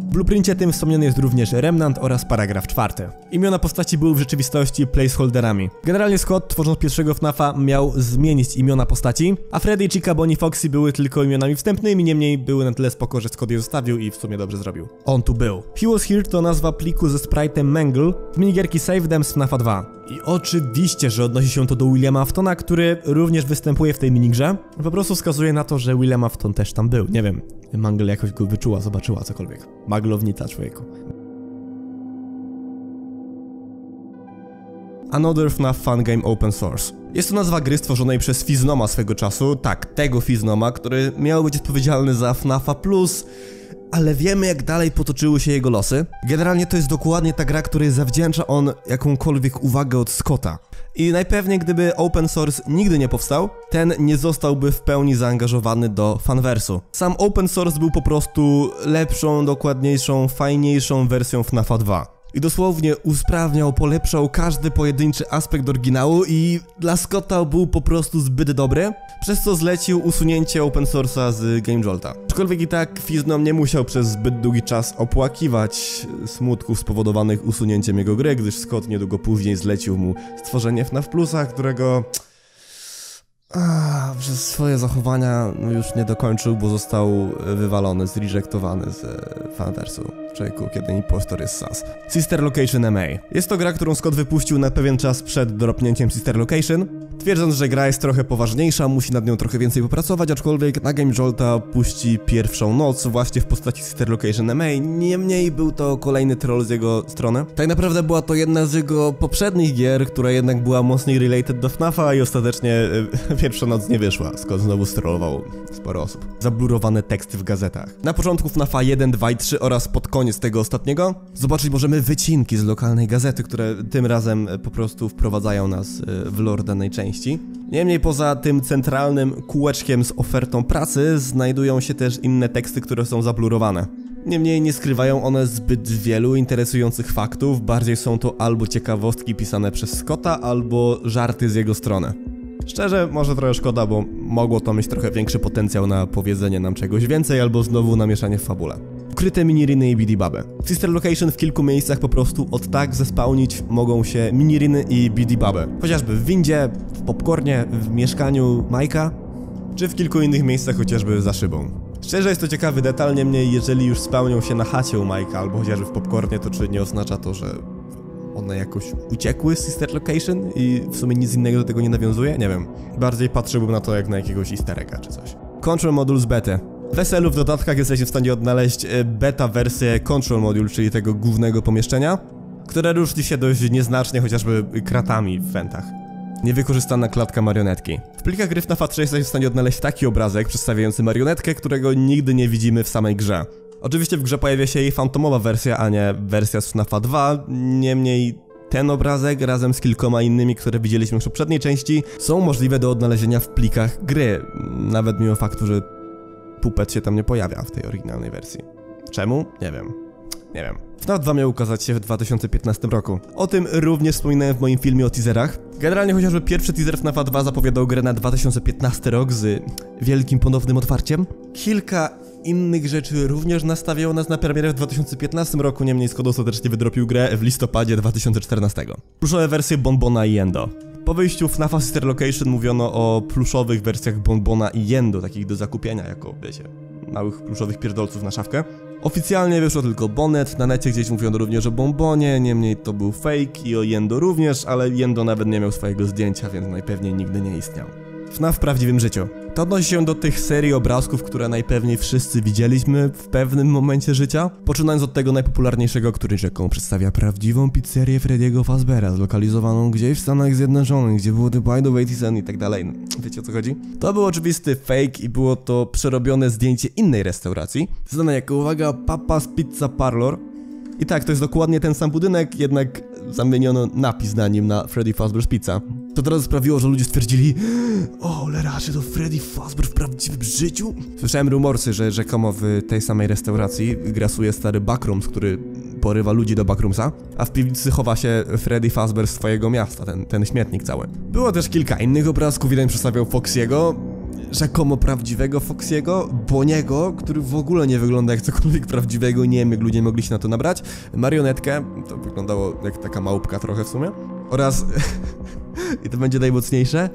W blueprincie tym wspomniany jest również Remnant oraz paragraf 4. Imiona postaci były w rzeczywistości placeholderami. Generalnie Scott, tworząc pierwszego FNAF-a, miał zmienić imiona postaci, a Freddy, Chica, Bonnie, Foxy były tylko imionami wstępnymi, niemniej były na tyle spoko, że Scott je zostawił i w sumie dobrze zrobił. On tu był. He Was Here to nazwa pliku ze sprite'em Mangle z minigierki Save Them z FNAF-a 2. I oczywiście, że odnosi się to do Williama Aftona, który również występuje w tej minigrze. Po prostu wskazuje na to, że William Afton też tam był. Nie wiem, Mangle jakoś go wyczuła, zobaczyła, cokolwiek. Maglownica, człowieku. Another FNAF Fun Game Open Source. Jest to nazwa gry stworzonej przez Fiznoma swego czasu, tak, tego Fiznoma, który miał być odpowiedzialny za FNAF-a+, ale wiemy, jak dalej potoczyły się jego losy. Generalnie to jest dokładnie ta gra, której zawdzięcza on jakąkolwiek uwagę od Scotta. I najpewniej, gdyby open source nigdy nie powstał, ten nie zostałby w pełni zaangażowany do fanversu. Sam open source był po prostu lepszą, dokładniejszą, fajniejszą wersją FNAF-a 2. I dosłownie usprawniał, polepszał każdy pojedynczy aspekt oryginału i dla Scotta był po prostu zbyt dobry, przez co zlecił usunięcie open source'a z Game Jolta. Aczkolwiek i tak Fiznom nie musiał przez zbyt długi czas opłakiwać smutków spowodowanych usunięciem jego gry, gdyż Scott niedługo później zlecił mu stworzenie FNAF Plusa, którego przez swoje zachowania już nie dokończył, bo został wywalony, zrejektowany z fanversu. Człowieku, kiedy impostor jest sas. Sister Location MA. Jest to gra, którą Scott wypuścił na pewien czas przed dropnięciem Sister Location, twierdząc, że gra jest trochę poważniejsza, musi nad nią trochę więcej popracować, aczkolwiek na Game Jolta puści pierwszą noc właśnie w postaci Sister Location MA. Niemniej był to kolejny troll z jego strony. Tak naprawdę była to jedna z jego poprzednich gier, która jednak była mocniej related do FNAF-a i ostatecznie pierwsza noc nie wyszła. Scott znowu strollował sporo osób. Zablurowane teksty w gazetach. Na początku FNAF-a 1, 2 i 3 oraz pod koniec tego ostatniego zobaczyć możemy wycinki z lokalnej gazety, które tym razem po prostu wprowadzają nas w lore danej części. Niemniej poza tym centralnym kółeczkiem z ofertą pracy znajdują się też inne teksty, które są zablurowane. Niemniej nie skrywają one zbyt wielu interesujących faktów, bardziej są to albo ciekawostki pisane przez Scotta, albo żarty z jego strony. Szczerze, może trochę szkoda, bo mogło to mieć trochę większy potencjał na powiedzenie nam czegoś więcej, albo znowu namieszanie w fabule. Ukryte miniriny i bidibaby. W Sister Location w kilku miejscach po prostu od tak zespałnić mogą się miniriny i bidibaby. Chociażby w windzie, w popcornie, w mieszkaniu Majka, czy w kilku innych miejscach chociażby za szybą. Szczerze jest to ciekawy detal, niemniej jeżeli już spełnią się na chacie u Majka albo chociażby w popcornie, to czy nie oznacza to, że one jakoś uciekły z Sister Location i w sumie nic innego do tego nie nawiązuje? Nie wiem. Bardziej patrzyłbym na to jak na jakiegoś easter egga czy coś. Control Module z bety. W SL-u w dodatkach jesteście w stanie odnaleźć beta wersję Control Module, czyli tego głównego pomieszczenia, które różni się dość nieznacznie chociażby kratami w wentach. Niewykorzystana klatka marionetki. W plikach gry FNAF 3 jesteście w stanie odnaleźć taki obrazek przedstawiający marionetkę, którego nigdy nie widzimy w samej grze. Oczywiście w grze pojawia się jej fantomowa wersja, a nie wersja z FNAF 2, niemniej ten obrazek razem z kilkoma innymi, które widzieliśmy już w poprzedniej części, są możliwe do odnalezienia w plikach gry, nawet mimo faktu, że Puppet się tam nie pojawia w tej oryginalnej wersji. Czemu? Nie wiem. Nie wiem. FNAF 2 miał ukazać się w 2015 roku. O tym również wspominałem w moim filmie o teaserach. Generalnie chociażby pierwszy teaser FNAF 2 zapowiadał grę na 2015 rok z wielkim ponownym otwarciem. Kilka innych rzeczy również nastawiało nas na premierę w 2015 roku, niemniej Scott ostatecznie wydropił grę w listopadzie 2014. Pluszowe wersje Bonbona i Yendo. Po wyjściu FNAF-a Sister Location mówiono o pluszowych wersjach Bonbona i Yendo, takich do zakupienia jako, wiecie, małych pluszowych pierdolców na szafkę. Oficjalnie wyszło tylko Bonnet, na necie gdzieś mówiono również o Bonbonie, niemniej to był fake i o Yendo również, ale Yendo nawet nie miał swojego zdjęcia, więc najpewniej nigdy nie istniał. FNAF w prawdziwym życiu. To odnosi się do tych serii obrazków, które najpewniej wszyscy widzieliśmy w pewnym momencie życia, poczynając od tego najpopularniejszego, który rzekomo przedstawia prawdziwą pizzerię Freddy'ego Fazbeara, zlokalizowaną gdzieś w Stanach Zjednoczonych, gdzie było The Bite of 80 i tak dalej. No, wiecie o co chodzi? To był oczywisty fake i było to przerobione zdjęcie innej restauracji, znane jako, uwaga, Papa's Pizza Parlor. I tak, to jest dokładnie ten sam budynek, jednak zamieniono napis na nim na Freddy Fazbear's Pizza. To teraz sprawiło, że ludzie stwierdzili: o, leracze, to Freddy Fazbear w prawdziwym życiu? Słyszałem rumorsy, że rzekomo w tej samej restauracji grasuje stary Backrooms, który porywa ludzi do Backroomsa, a w piwnicy chowa się Freddy Fazbear z swojego miasta, ten śmietnik cały. Było też kilka innych obrazków, jeden przedstawiał Foxy'ego. rzekomo prawdziwego Foxy'ego, Bonniego, który w ogóle nie wygląda jak cokolwiek prawdziwego, nie wiem jak ludzie mogli się na to nabrać, marionetkę, to wyglądało jak taka małpka trochę w sumie, oraz, i to będzie najmocniejsze,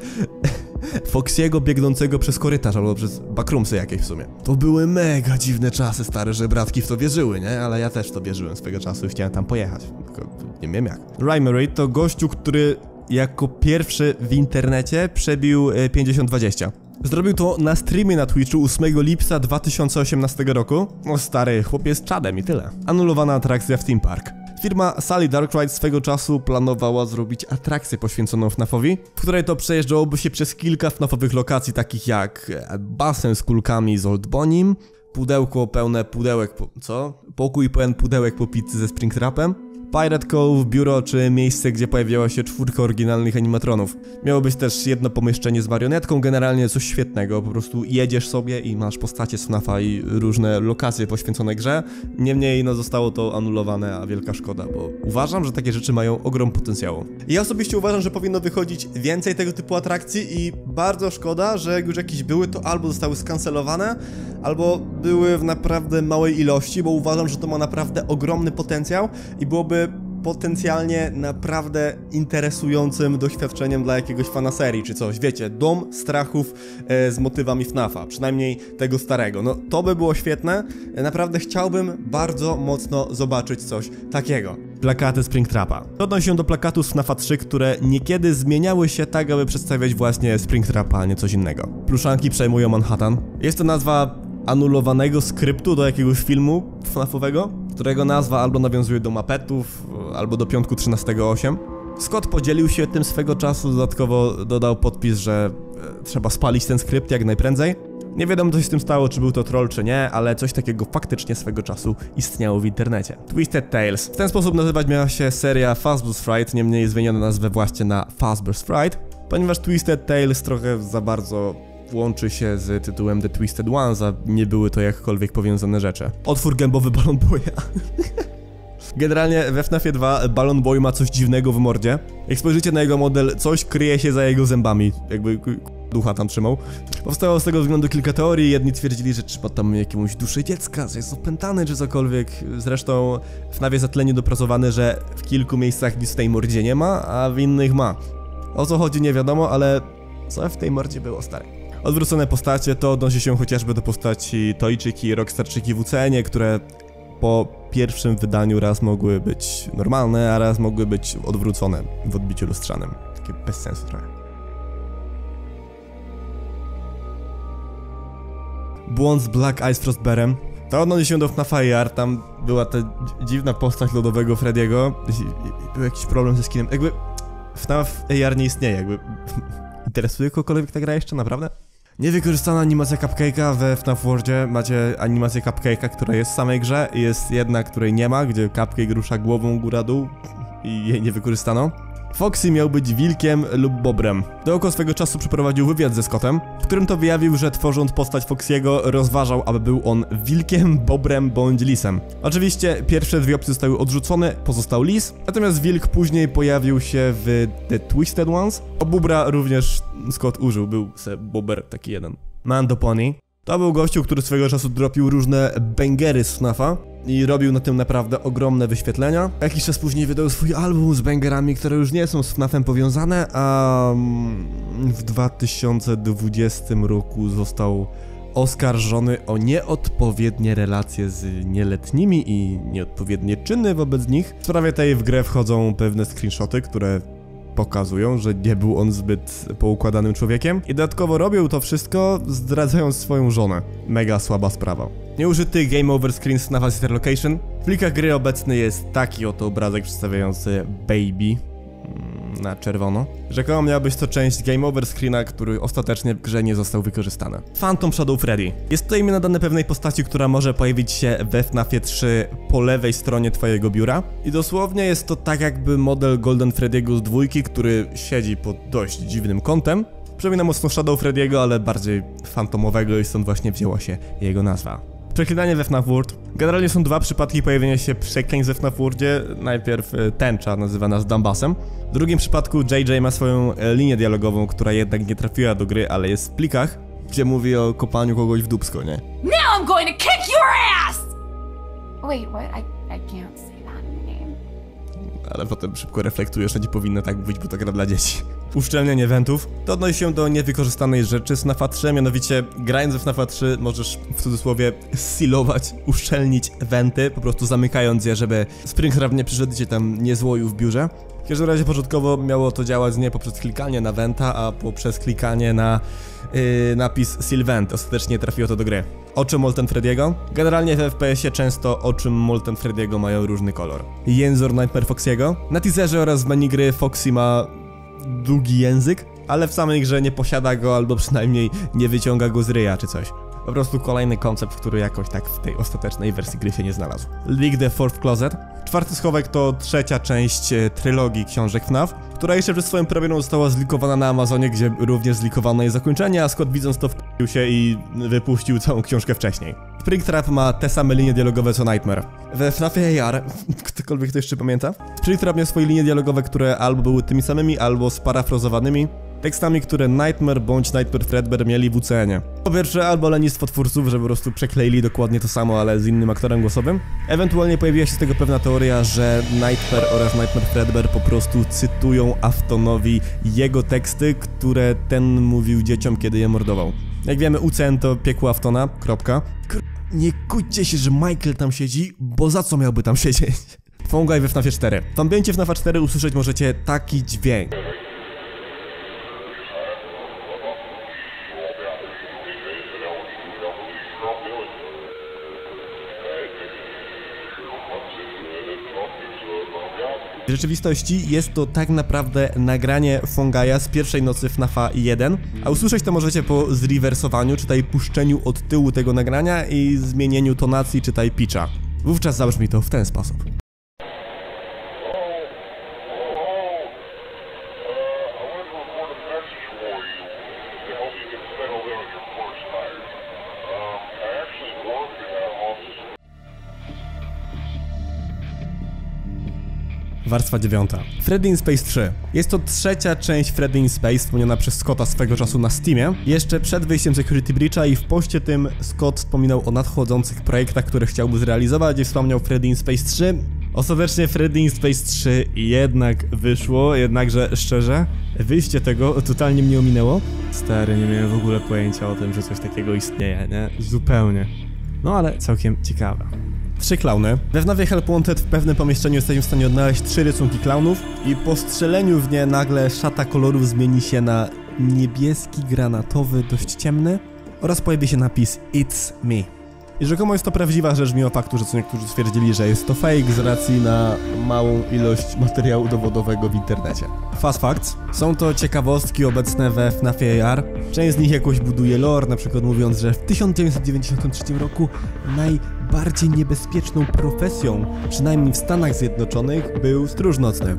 Foxy'ego biegnącego przez korytarz albo przez backroomsy jakieś w sumie. To były mega dziwne czasy, stare, że bratki w to wierzyły, nie? Ale ja też w to wierzyłem swego czasu i chciałem tam pojechać, tylko nie wiem jak. Rhymery to gościu, który jako pierwszy w internecie przebił 50-20. Zrobił to na streamie na Twitchu 8 lipca 2018 roku. No stary, chłopiec z czadem i tyle. Anulowana atrakcja w Theme Park. Firma Sally Darkride swego czasu planowała zrobić atrakcję poświęconą FNAF-owi, w której to przejeżdżałoby się przez kilka FNAF-owych lokacji, takich jak basen z kulkami z Old Bonnim, pudełko pełne pudełek Pokój pełen pudełek po pizzy ze Springtrapem, Pirate Cove, biuro czy miejsce, gdzie pojawiała się 4 oryginalnych animatronów. Miało być też jedno pomieszczenie z marionetką, generalnie coś świetnego, po prostu jedziesz sobie i masz postacie z FNAF-a i różne lokacje poświęcone grze. Niemniej no zostało to anulowane, a wielka szkoda, bo uważam, że takie rzeczy mają ogrom potencjału. Ja osobiście uważam, że powinno wychodzić więcej tego typu atrakcji i bardzo szkoda, że jak już jakieś były, to albo zostały skancelowane, albo były w naprawdę małej ilości, bo uważam, że to ma naprawdę ogromny potencjał i byłoby potencjalnie naprawdę interesującym doświadczeniem dla jakiegoś fana serii czy coś, wiecie, dom strachów z motywami FNAF-a, przynajmniej tego starego, no to by było świetne, naprawdę chciałbym bardzo mocno zobaczyć coś takiego. Plakaty Springtrapa. Odnosi się do plakatu z FNAF-a 3, które niekiedy zmieniały się tak, aby przedstawiać właśnie Springtrapa, a nie coś innego. Pluszanki przejmują Manhattan. Jest to nazwa anulowanego skryptu do jakiegoś filmu FNAF-owego, którego nazwa albo nawiązuje do Muppetów, albo do Piątku 13/8. Scott podzielił się tym swego czasu, dodatkowo dodał podpis, że trzeba spalić ten skrypt jak najprędzej. Nie wiadomo, co się z tym stało, czy był to troll, czy nie, ale coś takiego faktycznie swego czasu istniało w internecie. Twisted Tales. W ten sposób nazywać miała się seria Fazbear's Fright, niemniej zmieniono nazwę właśnie na Fazbear's Fright, ponieważ Twisted Tales trochę za bardzo łączy się z tytułem The Twisted Ones, a nie były to jakkolwiek powiązane rzeczy. Otwór gębowy Balloon Boya. Generalnie we FNAFie 2 Balloon Boy ma coś dziwnego w mordzie. Jak spojrzycie na jego model, coś kryje się za jego zębami, jakby ducha tam trzymał. Powstało z tego względu kilka teorii, jedni twierdzili, że trzyma tam jakąś duszę dziecka, że jest opętany czy cokolwiek. Zresztą FNAF jest na tyle niedopracowany, że w kilku miejscach nic w tej mordzie nie ma, a w innych ma. O co chodzi nie wiadomo, ale co w tej mordzie było, stare? Odwrócone postacie to odnosi się chociażby do postaci Toyczyki i Rockstarczyki w UCN-ie, które po pierwszym wydaniu raz mogły być normalne, a raz mogły być odwrócone w odbiciu lustrzanym. Takie bez sensu trochę. Błąd z Black Ice Frostbearem. To odnosi się do FNAF AR, tam była ta dziwna postać lodowego Freddy'ego i był jakiś problem ze skinem. Jakby FNAF AR nie istnieje, jakby interesuje kogokolwiek ta gra jeszcze, naprawdę? Niewykorzystana animacja Cupcake'a we FNAF Worldzie. Macie animację Cupcake'a, która jest w samej grze i jest jedna, której nie ma, gdzie Cupcake rusza głową góra-dół i jej nie wykorzystano. Foxy miał być wilkiem lub bobrem. Dookoła swego czasu przeprowadził wywiad ze Scottem, w którym to wyjawił, że tworząc postać Foxy'ego rozważał, aby był on wilkiem, bobrem bądź lisem. Oczywiście pierwsze dwie opcje zostały odrzucone, pozostał lis, natomiast wilk później pojawił się w The Twisted Ones. O bobra również Scott użył, był bober taki jeden. Mando Pony. To był gościu, który swego czasu dropił różne bangery z FNAFa i robił na tym naprawdę ogromne wyświetlenia. Jakiś czas później wydał swój album z bangerami, które już nie są z FNAFem powiązane, a w 2020 roku został oskarżony o nieodpowiednie relacje z nieletnimi i nieodpowiednie czyny wobec nich. W sprawie tej w grę wchodzą pewne screenshoty, które pokazują, że nie był on zbyt poukładanym człowiekiem i dodatkowo robił to wszystko zdradzając swoją żonę. Mega słaba sprawa. Nieużyty Game Over Screen z FNAF Sister Location. W plikach gry obecny jest taki oto obrazek przedstawiający Baby na czerwono. Rzekomo miała być to część Game Over Screena, który ostatecznie w grze nie został wykorzystany. Phantom Shadow Freddy. Jest to imię nadane pewnej postaci, która może pojawić się we FNAFie 3 po lewej stronie twojego biura. I dosłownie jest to tak jakby model Golden Freddy'ego z 2, który siedzi pod dość dziwnym kątem. Przypomina mocno Shadow Freddy'ego, ale bardziej fantomowego i stąd właśnie wzięła się jego nazwa. Przeklinanie we FNAF World. Generalnie są dwa przypadki pojawienia się przekleństw we FNAF Worldzie. Najpierw tęcza nazywana z Dumbasem. W drugim przypadku JJ ma swoją linię dialogową, która jednak nie trafiła do gry, ale jest w plikach. gdzie mówi o kopaniu kogoś w dupsko, nie? Now I'm going to kick your ass! Wait, what? I can't say that name. Ale potem szybko reflektujesz, że nie powinno tak być, bo to gra dla dzieci. Uszczelnienie wentów to odnosi się do niewykorzystanej rzeczy z FNAF 3, mianowicie grając w FNAF 3 możesz w cudzysłowie sealować, uszczelnić wenty, po prostu zamykając je, żeby Springtrap nie przyszedł cię tam nie złoił w biurze. W każdym razie początkowo miało to działać nie poprzez klikanie na wenta, a poprzez klikanie na napis Seal Vent. Ostatecznie trafiło to do gry. Oczy Molten Freddy'ego? Generalnie w FPS-ie często oczy Molten Freddy'ego mają różny kolor. Język Nightmare Foxy'ego? Na teaserze oraz w menu gry Foxy ma długi język, ale w samej grze nie posiada go, albo przynajmniej nie wyciąga go z ryja czy coś. Po prostu kolejny koncept, który jakoś tak w tej ostatecznej wersji gry się nie znalazł. Leak the Fourth Closet. Czwarty schowek to trzecia część trylogii książek FNAF, która jeszcze przed swoją premierą została zlikowana na Amazonie, gdzie również zlikowano jej zakończenie, a Scott widząc to wkurzył się i wypuścił całą książkę wcześniej. Springtrap ma te same linie dialogowe co Nightmare. We FNAFie AR, ktokolwiek to jeszcze pamięta, Springtrap miał swoje linie dialogowe, które albo były tymi samymi, albo sparafrazowanymi tekstami, które Nightmare bądź Nightmare Fredbear mieli w UCN-ie. Po pierwsze, albo lenistwo twórców, że po prostu przekleili dokładnie to samo, ale z innym aktorem głosowym. Ewentualnie pojawiła się z tego pewna teoria, że Nightmare oraz Nightmare Fredbear po prostu cytują Aftonowi jego teksty, które ten mówił dzieciom, kiedy je mordował. Jak wiemy, UCN to piekło Aftona, kropka. Nie kłóćcie się, że Michael tam siedzi, bo za co miałby tam siedzieć? Fungi we FNAFie 4. W ambiencie FNAFa 4 usłyszeć możecie taki dźwięk. W rzeczywistości jest to tak naprawdę nagranie Fungi'a z pierwszej nocy FNAFa 1, a usłyszeć to możecie po zrewersowaniu, czytaj puszczeniu od tyłu tego nagrania i zmienieniu tonacji, czytaj pitcha. Wówczas zabrzmi to w ten sposób. Warstwa 9. Freddy in Space 3. Jest to trzecia część Freddy in Space, wspomniana przez Scotta swego czasu na Steamie. Jeszcze przed wyjściem Security Breacha i w poście tym Scott wspominał o nadchodzących projektach, które chciałby zrealizować i wspomniał Freddy in Space 3. Ostatecznie Freddy in Space 3 jednak wyszło, jednakże szczerze, wyjście tego totalnie mnie ominęło. Stary, nie miałem w ogóle pojęcia o tym, że coś takiego istnieje, nie? Zupełnie. No ale całkiem ciekawe. 3 klauny. We FNAFie Help Wanted w pewnym pomieszczeniu jesteśmy w stanie odnaleźć 3 rysunki klaunów i po strzeleniu w nie nagle szata kolorów zmieni się na niebieski, granatowy, dość ciemny oraz pojawi się napis It's me. I rzekomo jest to prawdziwa rzecz mimo faktu, że co niektórzy stwierdzili, że jest to fake z racji na małą ilość materiału dowodowego w internecie. Fast facts. Są to ciekawostki obecne we FNAFie AR. Część z nich jakoś buduje lore, na przykład mówiąc, że w 1993 roku najbardziej niebezpieczną profesją, przynajmniej w Stanach Zjednoczonych, był stróż nocny.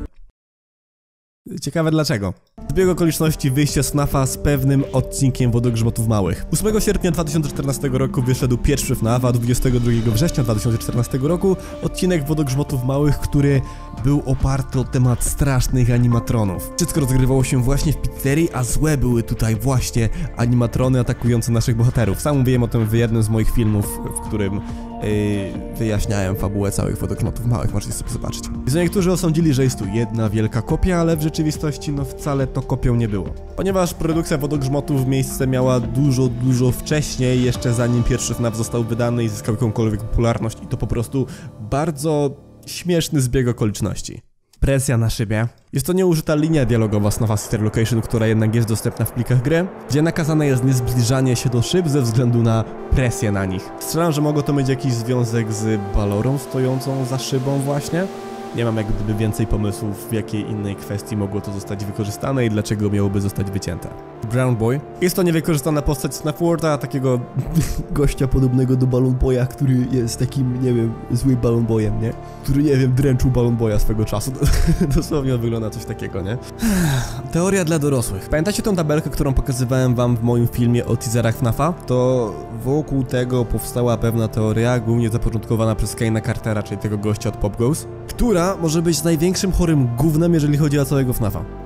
Ciekawe dlaczego. Zbieg okoliczności wyjścia z FNAFa z pewnym odcinkiem Wodogrzmotów Małych. 8 sierpnia 2014 roku wyszedł pierwszy FNAF, a 22 września 2014 roku odcinek Wodogrzmotów Małych, który był oparty o temat strasznych animatronów. Wszystko rozgrywało się właśnie w pizzerii, a złe były tutaj właśnie animatrony atakujące naszych bohaterów. Sam mówiłem o tym w jednym z moich filmów, w którym wyjaśniałem fabułę całych Wodogrzmotów Małych, możecie sobie zobaczyć. I niektórzy osądzili, że jest tu jedna wielka kopia, ale w rzeczywistości no wcale to kopią nie było. Ponieważ produkcja Wodogrzmotów miejsce miała dużo wcześniej, jeszcze zanim pierwszy FNAF został wydany i zyskał jakąkolwiek popularność i to po prostu bardzo śmieszny zbieg okoliczności. Presja na szybie. Jest to nieużyta linia dialogowa z FNAF Sister Location, która jednak jest dostępna w plikach gry, gdzie nakazane jest niezbliżanie się do szyb ze względu na presję na nich. Strzelam, że mogło to mieć jakiś związek z balorą stojącą za szybą właśnie. Nie mam jak gdyby więcej pomysłów, w jakiej innej kwestii mogło to zostać wykorzystane i dlaczego miałoby zostać wycięte. Brown Boy. Jest to niewykorzystana postać FNAF Worlda, takiego gościa podobnego do Balloon Boya, który jest takim, nie wiem, złym Balloon Boyem, nie? Który, nie wiem, dręczył Balloon Boya swego czasu. Dosłownie wygląda coś takiego, nie? Teoria dla dorosłych. Pamiętacie tą tabelkę, którą pokazywałem wam w moim filmie o teaserach FNAFa? To wokół tego powstała pewna teoria, głównie zapoczątkowana przez Kane'a Cartera, czyli tego gościa od Pop Goes, która może być największym chorym gównem, jeżeli chodzi o całego FNAFa.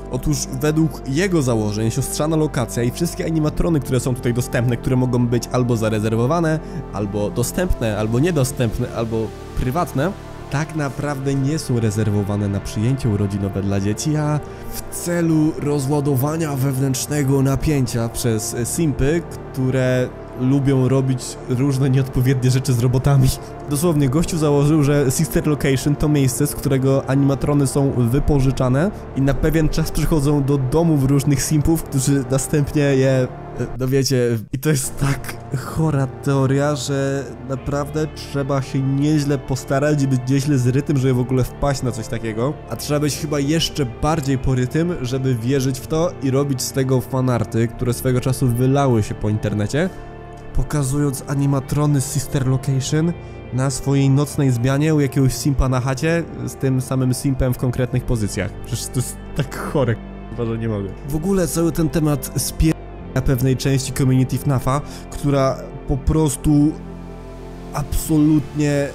Otóż według jego założeń siostrzana lokacja i wszystkie animatrony, które są tutaj dostępne, które mogą być albo zarezerwowane, albo dostępne, albo niedostępne, albo prywatne, tak naprawdę nie są rezerwowane na przyjęcie urodzinowe dla dzieci, a w celu rozładowania wewnętrznego napięcia przez simpy, które lubią robić różne nieodpowiednie rzeczy z robotami. Dosłownie gościu założył, że Sister Location to miejsce, z którego animatrony są wypożyczane i na pewien czas przychodzą do domów różnych simpów, którzy następnie je... No wiecie, i to jest tak chora teoria, że naprawdę trzeba się nieźle postarać i być nieźle zrytym, żeby w ogóle wpaść na coś takiego. A trzeba być chyba jeszcze bardziej porytym, żeby wierzyć w to i robić z tego fanarty, które swego czasu wylały się po internecie, pokazując animatrony z Sister Location na swojej nocnej zmianie u jakiegoś simpa na chacie z tym samym simpem w konkretnych pozycjach. Przecież to jest tak chore, że nie mogę. W ogóle cały ten temat na pewnej części community FNAF-a, która po prostu absolutnie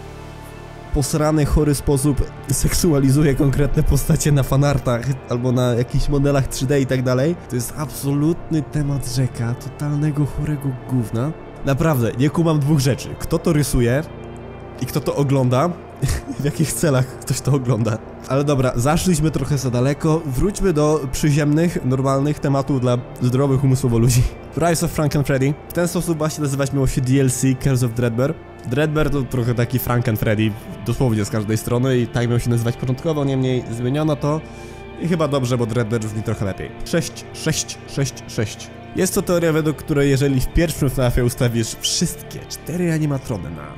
posrany, chory sposób seksualizuje konkretne postacie na fanartach albo na jakichś modelach 3D i tak dalej. To jest absolutny temat rzeka, totalnego chorego gówna. Naprawdę, nie kumam dwóch rzeczy. Kto to rysuje i kto to ogląda, w jakich celach ktoś to ogląda. Ale dobra, zaszliśmy trochę za daleko, wróćmy do przyziemnych, normalnych tematów dla zdrowych umysłowo ludzi. Rise of Frank and Freddy. W ten sposób właśnie nazywać miało się DLC Curse of Dreadbear. Dreadbear to trochę taki Frank and Freddy, dosłownie z każdej strony i tak miał się nazywać początkowo, niemniej zmieniono to i chyba dobrze, bo Dreadbear brzmi trochę lepiej. 6, 6, 6, 6. Jest to teoria, według której jeżeli w pierwszym FNAF-ie ustawisz wszystkie 4 animatrony na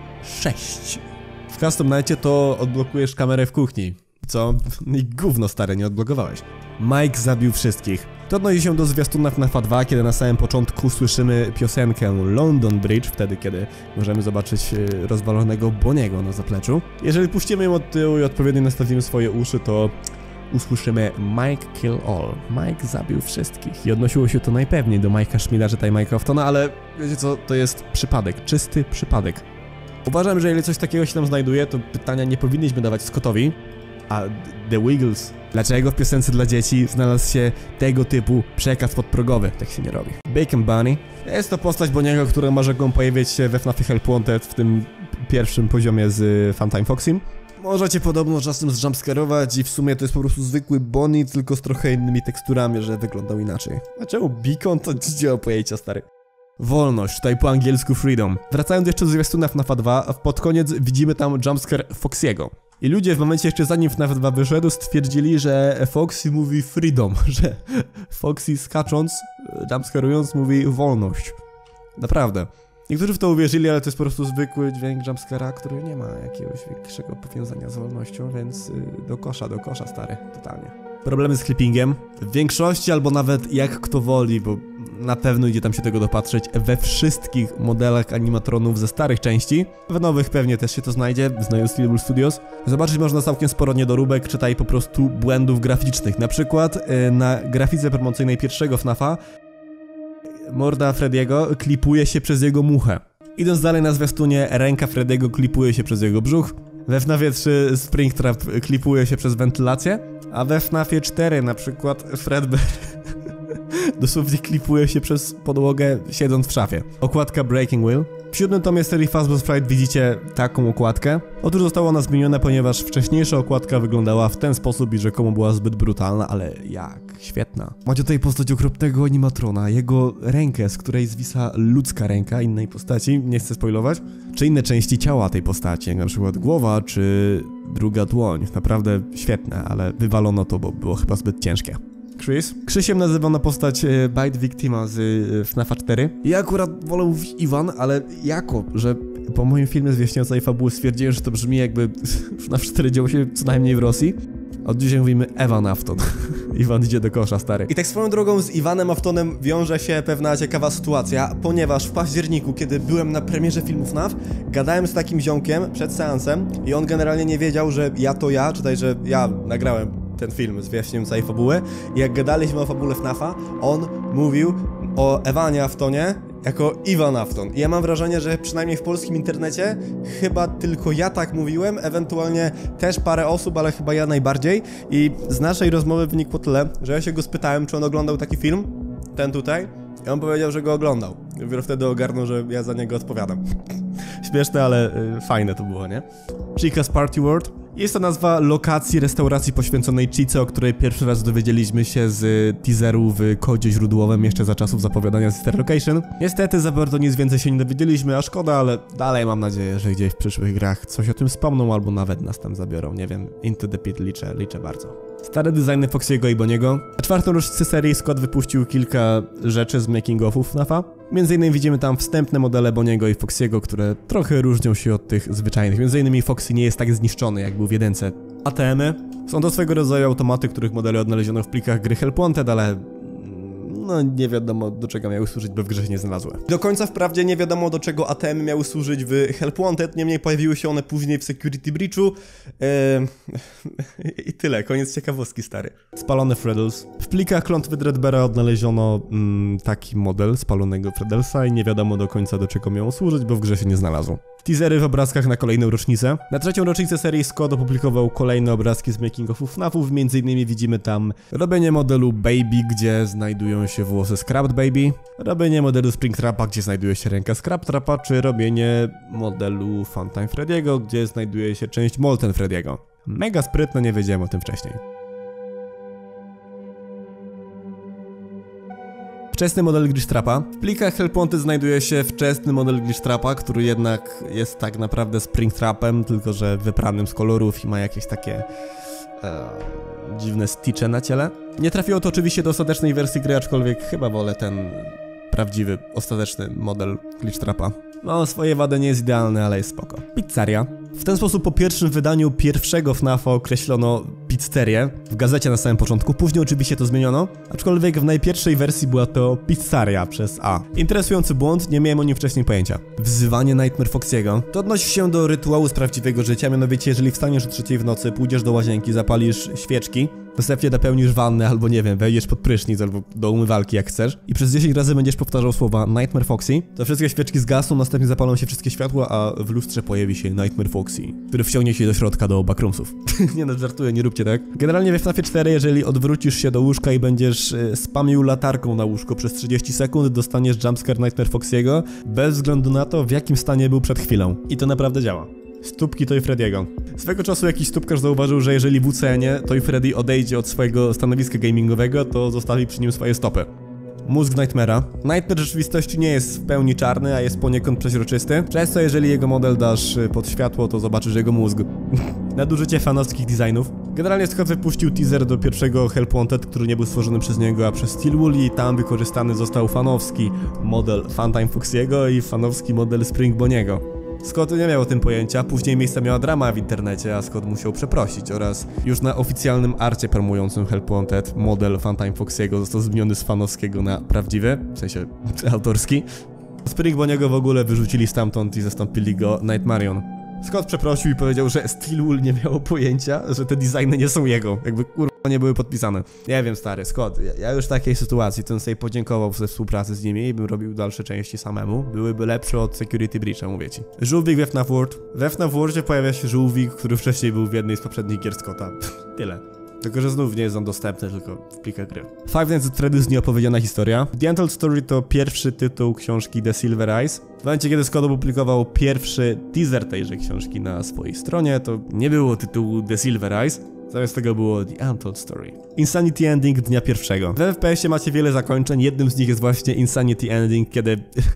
6 w Custom Nightie, to odblokujesz kamerę w kuchni. Co? I gówno stare, nie odblokowałeś. Mike zabił wszystkich. To odnosi się do zwiastuna FNAF 2, kiedy na samym początku słyszymy piosenkę London Bridge, wtedy kiedy możemy zobaczyć rozwalonego Bonniego na zapleczu. Jeżeli puścimy ją od tyłu i odpowiednio nastawimy swoje uszy, to usłyszymy Mike kill all. Mike zabił wszystkich. I odnosiło się to najpewniej do Mike'a Schmida, czy tutaj Mike'a Aftona, ale wiecie co, to jest przypadek, czysty przypadek. Uważam, że jeżeli coś takiego się tam znajduje, to pytania nie powinniśmy dawać Scottowi, a The Wiggles. Dlaczego w piosence dla dzieci znalazł się tego typu przekaz podprogowy? Tak się nie robi. Bacon Bunny. Jest to postać Bonniego, która ma rzeką pojawiać się we FNAF Help Wanted w tym pierwszym poziomie z Funtime Foxym. Możecie podobno czasem zjumpscarować i w sumie to jest po prostu zwykły Bonnie, tylko z trochę innymi teksturami, że wyglądał inaczej. A czemu Beacon? To nie mam pojęcia, stary. Wolność, tutaj po angielsku freedom. Wracając jeszcze do zwiastuna FNAF 2, pod koniec widzimy tam jumpscare Foxy'ego. I ludzie w momencie jeszcze zanim FNAF 2 wyszedł stwierdzili, że Foxy mówi freedom, że Foxy skacząc, jumpscarując mówi wolność. Naprawdę. Niektórzy w to uwierzyli, ale to jest po prostu zwykły dźwięk jumpscare'a, który nie ma jakiegoś większego powiązania z wolnością, więc do kosza stary, totalnie. Problemy z clippingiem. W większości albo nawet jak kto woli, bo na pewno idzie tam się tego dopatrzeć, we wszystkich modelach animatronów ze starych części. W nowych pewnie też się to znajdzie, znając Steelable Studios. Zobaczyć można całkiem sporo niedoróbek, czytaj po prostu błędów graficznych. Na przykład na grafice promocyjnej pierwszego FNAF-a morda Freddy'ego klipuje się przez jego muchę. Idąc dalej na zwiastunie, ręka Freddy'ego klipuje się przez jego brzuch. We FNAF-ie 3 Springtrap klipuje się przez wentylację, a we FNAF-ie 4 na przykład Fredbear dosłownie klipuje się przez podłogę siedząc w szafie. Okładka Breaking Wheel. W 7. tomie serii Fazbear's Fright widzicie taką okładkę. Otóż została ona zmieniona, ponieważ wcześniejsza okładka wyglądała w ten sposób i rzekomo była zbyt brutalna, ale jak świetna. Macie tutaj postać okropnego animatrona, jego rękę, z której zwisa ludzka ręka innej postaci, nie chcę spoilować, czy inne części ciała tej postaci, jak na przykład głowa, czy druga dłoń. Naprawdę świetne, ale wywalono to, bo było chyba zbyt ciężkie. Chris. Krzysiem nazywano postać Bite Victima z FNAF 4. Ja akurat wolę mówić Iwan, ale jako, że po moim filmie zwiastując całej fabuły stwierdziłem, że to brzmi jakby FNAF 4 działo się co najmniej w Rosji. Od dzisiaj mówimy Evan Afton. Iwan idzie do kosza, stary. I tak swoją drogą z Iwanem Aftonem wiąże się pewna ciekawa sytuacja, ponieważ w październiku, kiedy byłem na premierze filmu FNAF, gadałem z takim ziomkiem przed seansem i on generalnie nie wiedział, że ja to ja, czytaj, że ja nagrałem ten film z wyjaśnieniem całej fabuły i jak gadaliśmy o fabule FNAF-a, on mówił, o Ewanie Aftonie jako Ivan Afton. I ja mam wrażenie, że przynajmniej w polskim internecie chyba tylko ja tak mówiłem, ewentualnie też parę osób, ale chyba ja najbardziej. I z naszej rozmowy wynikło tyle, że ja się go spytałem, czy on oglądał taki film, ten tutaj, i on powiedział, że go oglądał. Dopiero wtedy ogarnął, że ja za niego odpowiadam. Śmieszne, ale fajne to było, nie? Chica's Party World. Jest to nazwa lokacji restauracji poświęconej Chice, o której pierwszy raz dowiedzieliśmy się z teaseru w kodzie źródłowym jeszcze za czasów zapowiadania Sister Location. Niestety za bardzo nic więcej się nie dowiedzieliśmy, a szkoda, ale dalej mam nadzieję, że gdzieś w przyszłych grach coś o tym wspomną albo nawet nas tam zabiorą, nie wiem, Into the Pit liczę bardzo. Stare designy Foxy'ego i Bonniego. Na czwartą rocznicę serii Scott wypuścił kilka rzeczy z making-offów FNAF-a. Między innymi widzimy tam wstępne modele Bonniego i Foxy'ego, które trochę różnią się od tych zwyczajnych. Między innymi Foxy nie jest tak zniszczony, jak był w jedynce. ATM-y są to swego rodzaju automaty, których modele odnaleziono w plikach gry Help Wanted, ale no nie wiadomo do czego miały służyć, bo w grze się nie znalazły. Do końca wprawdzie nie wiadomo do czego ATM miały służyć w Help Wanted, niemniej pojawiły się one później w Security Breachu. I tyle, koniec ciekawostki, stary. Spalone Freddles. W plikach klątwy Dreadbeara odnaleziono taki model spalonego Freddelsa i nie wiadomo do końca do czego miało służyć, bo w grze się nie znalazło. Teasery w obrazkach na kolejną rocznicę. Na trzecią rocznicę serii Scott opublikował kolejne obrazki z making-offów FNAF-ów, między innymi widzimy tam robienie modelu Baby, gdzie znajdują się włosy Scrapped Baby, robienie modelu Springtrapa, gdzie znajduje się ręka Scraptrapa, czy robienie modelu Funtime Freddy'ego, gdzie znajduje się część Molten Freddy'ego. Mega sprytne, nie wiedziałem o tym wcześniej. Wczesny model Glitchtrapa. W plikach Help Wanted znajduje się wczesny model Glitchtrapa, który jednak jest tak naprawdę Springtrapem, tylko że wypranym z kolorów i ma jakieś takie dziwne stitche na ciele. Nie trafiło to oczywiście do ostatecznej wersji gry, aczkolwiek chyba wolę ten prawdziwy, ostateczny model Glitchtrapa. No, swoje wady nie jest idealny, ale jest spoko. Pizzeria. W ten sposób po pierwszym wydaniu pierwszego FNAF-a określono pizzerię w gazecie na samym początku, później oczywiście to zmieniono, aczkolwiek w najpierwszej wersji była to pizzeria przez A. Interesujący błąd, nie miałem o nim wcześniej pojęcia. Wzywanie Nightmare Foxy'ego. To odnosi się do rytuału z prawdziwego życia, mianowicie jeżeli wstaniesz o 3 w nocy, pójdziesz do łazienki, zapalisz świeczki, następnie napełnisz wannę albo nie wiem, wejdziesz pod prysznic albo do umywalki jak chcesz i przez 10 razy będziesz powtarzał słowa Nightmare Foxy, to wszystkie świeczki zgasną, następnie zapalą się wszystkie światła, a w lustrze pojawi się Nightmare Foxy, który wciągnie się do środka do backroomsów. Nie no, żartuję, nie róbcie tak. Generalnie we FNAFie 4, jeżeli odwrócisz się do łóżka i będziesz spamił latarką na łóżko przez 30 sekund, dostaniesz jumpscare Nightmare Foxy'ego, bez względu na to, w jakim stanie był przed chwilą. I to naprawdę działa. Stópki Toy Freddy'ego. Swego czasu jakiś stópkarz zauważył, że jeżeli w UCN-ie Toy Freddy odejdzie od swojego stanowiska gamingowego, to zostawi przy nim swoje stopy. Mózg Nightmare'a. Nightmare w rzeczywistości nie jest w pełni czarny, a jest poniekąd przeźroczysty. Często jeżeli jego model dasz pod światło, to zobaczysz jego mózg. Nadużycie fanowskich designów. Generalnie Scott wypuścił teaser do pierwszego Help Wanted, który nie był stworzony przez niego, a przez Steelwool i tam wykorzystany został fanowski model Funtime Foxy'ego i fanowski model Spring Bonniego. Scott nie miał o tym pojęcia, później miejsce miała drama w internecie, a Scott musiał przeprosić oraz już na oficjalnym arcie promującym Help Wanted model Funtime Foxy'ego został zmieniony z fanowskiego na prawdziwy, w sensie autorski. Spring Bonniego w ogóle wyrzucili stamtąd i zastąpili go Nightmarion. Scott przeprosił i powiedział, że Steelwool nie miało pojęcia, że te designy nie są jego, jakby kurwa nie były podpisane. Nie wiem, stary, Scott, ja już w takiej sytuacji to bym sobie podziękował ze współpracy z nimi i bym robił dalsze części samemu. Byłyby lepsze od Security Breacha, mówię ci. Żółwik we FNAF World. We FNAF Worldzie pojawia się żółwik, który wcześniej był w jednej z poprzednich gier Scotta. Tyle. Tylko, że znów nie jest on dostępny, tylko w plikach gry. Five Nights at Freddy's nieopowiedziana historia. The Untold Story to pierwszy tytuł książki The Silver Eyes. W momencie, kiedy Scott opublikował pierwszy teaser tejże książki na swojej stronie, to nie było tytułu The Silver Eyes, zamiast tego było The Untold Story. Insanity Ending dnia pierwszego. W FPS-ie macie wiele zakończeń, jednym z nich jest właśnie Insanity Ending, kiedy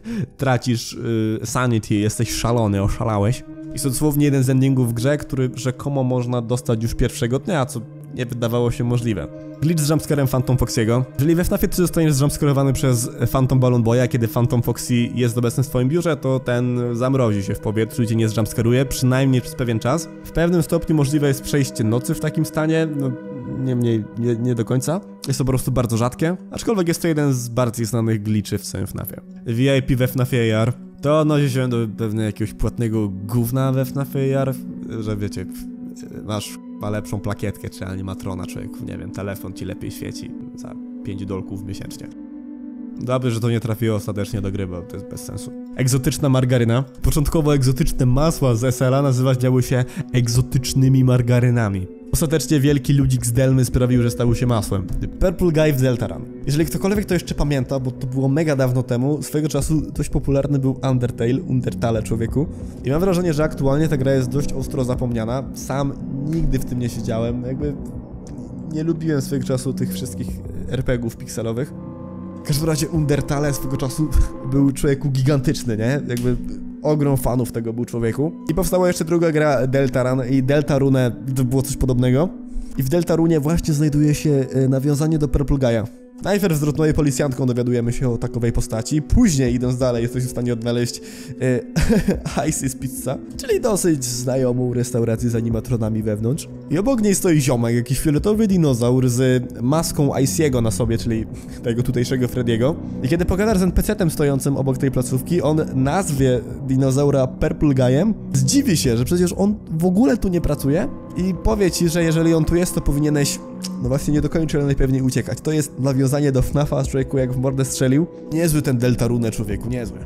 tracisz sanity, jesteś szalony, oszalałeś. Jest to dosłownie jeden z endingów w grze, który rzekomo można dostać już pierwszego dnia, co nie wydawało się możliwe. Glitch z jumpscarem Phantom Foxy'ego. Jeżeli we FNAFie 3 zostaniesz zjumpscarowany przez Phantom Balloon Boya, kiedy Phantom Foxy jest obecny w twoim biurze, to ten zamrozi się w powietrzu i cię nie zjumpscaruje, przynajmniej przez pewien czas. W pewnym stopniu możliwe jest przejście nocy w takim stanie, no niemniej nie do końca. Jest to po prostu bardzo rzadkie, aczkolwiek jest to jeden z bardziej znanych glitchy w całym FNAFie. VIP we FNAFie AR. To odnosi się do pewnego jakiegoś płatnego gówna we FNAFie AR, że wiecie, masz lepszą plakietkę czy animatrona, człowieku, nie wiem, telefon ci lepiej świeci za $5 miesięcznie. Dobrze, że to nie trafiło ostatecznie do gry, bo to jest bez sensu. Egzotyczna margaryna. Początkowo egzotyczne masła z SL-a nazywać działy się egzotycznymi margarynami. Ostatecznie wielki ludzik z Delmy sprawił, że stały się masłem. The Purple Guy w Deltarune. Jeżeli ktokolwiek to jeszcze pamięta, bo to było mega dawno temu, swego czasu dość popularny był Undertale człowieku. I mam wrażenie, że aktualnie ta gra jest dość ostro zapomniana. Sam nigdy w tym nie siedziałem, jakby nie lubiłem swego czasu tych wszystkich RPG-ów pikselowych. W każdym razie Undertale swego czasu był człowieku gigantyczny, nie? Jakby ogrom fanów tego był człowieku. I powstała jeszcze druga gra Deltarune i Deltarune to było coś podobnego. I w Deltarunie właśnie znajduje się nawiązanie do Purple Guy'a. Najpierw z rozmowy policjantką dowiadujemy się o takowej postaci, później idąc dalej jesteś w stanie odnaleźć Icy's Pizza, czyli dosyć znajomą restaurację z animatronami wewnątrz. I obok niej stoi ziomek, jakiś fioletowy dinozaur z maską Icy'ego na sobie, czyli tego tutejszego Freddy'ego. I kiedy pogadasz z NPC-tem stojącym obok tej placówki, on nazwie dinozaura Purple Guy'em, zdziwi się, że przecież on w ogóle tu nie pracuje i powie ci, że jeżeli on tu jest, to powinieneś no właśnie nie dokończył, ale najpewniej uciekać. To jest nawiązanie do FNAF-a, człowieku jak w mordę strzelił. Niezły ten Deltarune, człowieku, niezły.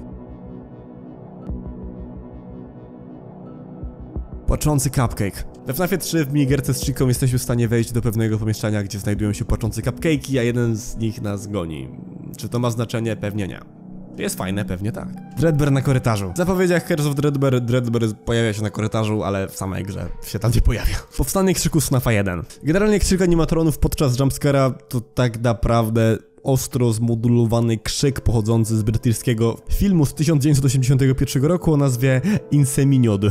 Płaczący cupcake. We FNAFie 3 w minigierce z Chiką jesteśmy w stanie wejść do pewnego pomieszczenia, gdzie znajdują się płaczące cupcake'i, a jeden z nich nas goni. Czy to ma znaczenie? Pewnie nie. Jest fajne, pewnie tak. Dreadbear na korytarzu. W zapowiedziach Curse of Dreadbear pojawia się na korytarzu, ale w samej grze się tam nie pojawia. Powstanie krzyku z FNAFa 1. Generalnie krzyk animatronów podczas jumpscare'a to tak naprawdę ostro zmodulowany krzyk pochodzący z brytyjskiego filmu z 1981 roku o nazwie Inseminiod.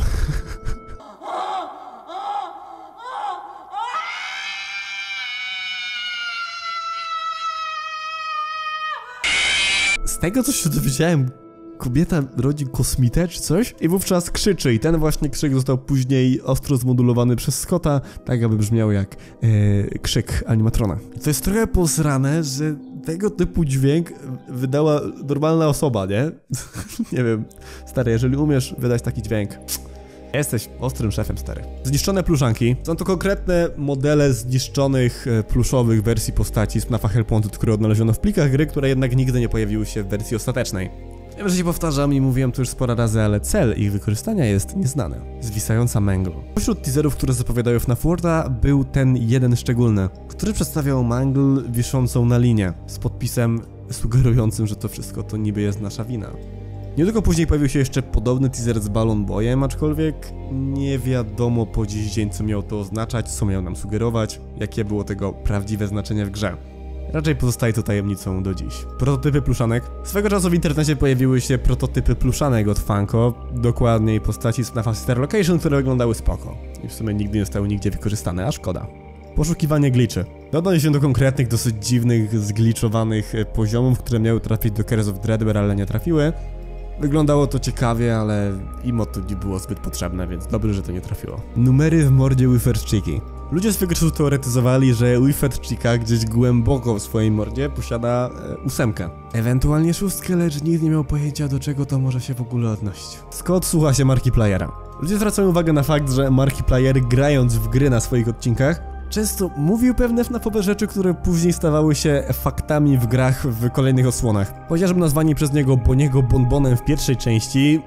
Z tego, co się dowiedziałem, kobieta rodzi kosmitę czy coś i wówczas krzyczy i ten właśnie krzyk został później ostro zmodulowany przez Scotta, tak aby brzmiał jak krzyk animatrona. To jest trochę posrane, że tego typu dźwięk wydała normalna osoba, nie? Nie wiem, stary, jeżeli umiesz wydać taki dźwięk, jesteś ostrym szefem, stary. Zniszczone pluszanki. Są to konkretne modele zniszczonych pluszowych wersji postaci z FNAFa Hellpointed, które odnaleziono w plikach gry, które jednak nigdy nie pojawiły się w wersji ostatecznej. Wiem, że się powtarzam i mówiłem to już sporo razy, ale cel ich wykorzystania jest nieznany. Zwisająca Mangle. Pośród teaserów, które zapowiadają FNAF Worlda, był ten jeden szczególny, który przedstawiał Mangle wiszącą na linie, z podpisem sugerującym, że to wszystko to niby jest nasza wina. Niedługo później pojawił się jeszcze podobny teaser z Balloon Boyem, aczkolwiek nie wiadomo po dziś dzień, co miało to oznaczać, co miał nam sugerować, jakie było tego prawdziwe znaczenie w grze. Raczej pozostaje to tajemnicą do dziś. Prototypy pluszanek. Swego czasu w internecie pojawiły się prototypy pluszanek od Funko, dokładniej postaci z FNAFa Sister Location, które wyglądały spoko. I w sumie nigdy nie zostały nigdzie wykorzystane, a szkoda. Poszukiwanie glitchy. Dodano się do konkretnych, dosyć dziwnych, zgliczowanych poziomów, które miały trafić do Curse of Dreadbear, ale nie trafiły. Wyglądało to ciekawie, ale imo to nie było zbyt potrzebne, więc dobrze, że to nie trafiło. Numery w mordzie Wiffed Chicky. Ludzie swego czasu teoretyzowali, że Wiffed Chica gdzieś głęboko w swojej mordzie posiada 8. Ewentualnie 6, lecz nikt nie miał pojęcia, do czego to może się w ogóle odnosić. Scott słucha się Markipliera. Ludzie zwracają uwagę na fakt, że Markiplier, grając w gry na swoich odcinkach, często mówił pewne FNAFowe rzeczy, które później stawały się faktami w grach w kolejnych odsłonach. Chociażby nazwanie przez niego Boniego Bonbonem w pierwszej części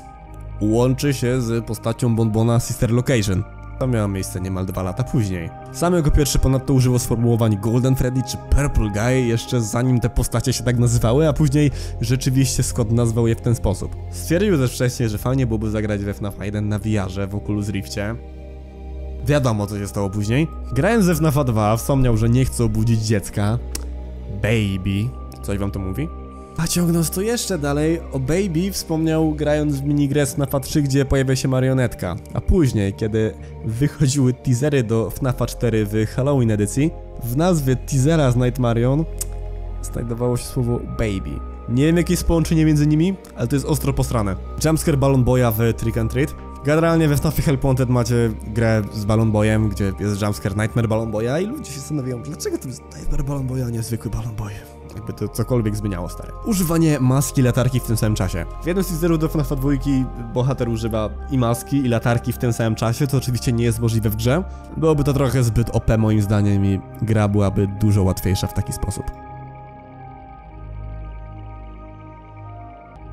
łączy się z postacią Bonbona Sister Location. To miało miejsce niemal 2 lata później. Sam jako pierwszy ponadto używał sformułowań Golden Freddy czy Purple Guy jeszcze zanim te postacie się tak nazywały, a później rzeczywiście Scott nazwał je w ten sposób. Stwierdził też wcześniej, że fajnie byłoby zagrać we FNAF 1 na VR-ze w Oculus Rifcie. Wiadomo, co się stało później. Grając ze FNAFa 2 wspomniał, że nie chce obudzić dziecka. Baby. Coś wam to mówi? A ciągnąc to jeszcze dalej, o Baby wspomniał grając w minigrę FNAFa 3, gdzie pojawia się marionetka. A później, kiedy wychodziły teasery do FNAFa 4 w Halloween edycji, w nazwie teasera z Night Marion znajdowało się słowo Baby. Nie wiem, jakie jest połączenie między nimi, ale to jest ostro posrane. Jumpscare Balloon Boya w Trick and Treat. Generalnie we FNAFie Hellpointed macie grę z Balloon Boyem, gdzie jest jumpscare Nightmare Balloon Boya i ludzie się zastanawiają, dlaczego to jest Nightmare Balloon Boy, a nie zwykły Balloon Boy. Jakby to cokolwiek zmieniało, stare. Używanie maski i latarki w tym samym czasie. W jednym z teaserów do FNAFa 2 bohater używa i maski, i latarki w tym samym czasie, co oczywiście nie jest możliwe w grze. Byłoby to trochę zbyt OP moim zdaniem i gra byłaby dużo łatwiejsza w taki sposób.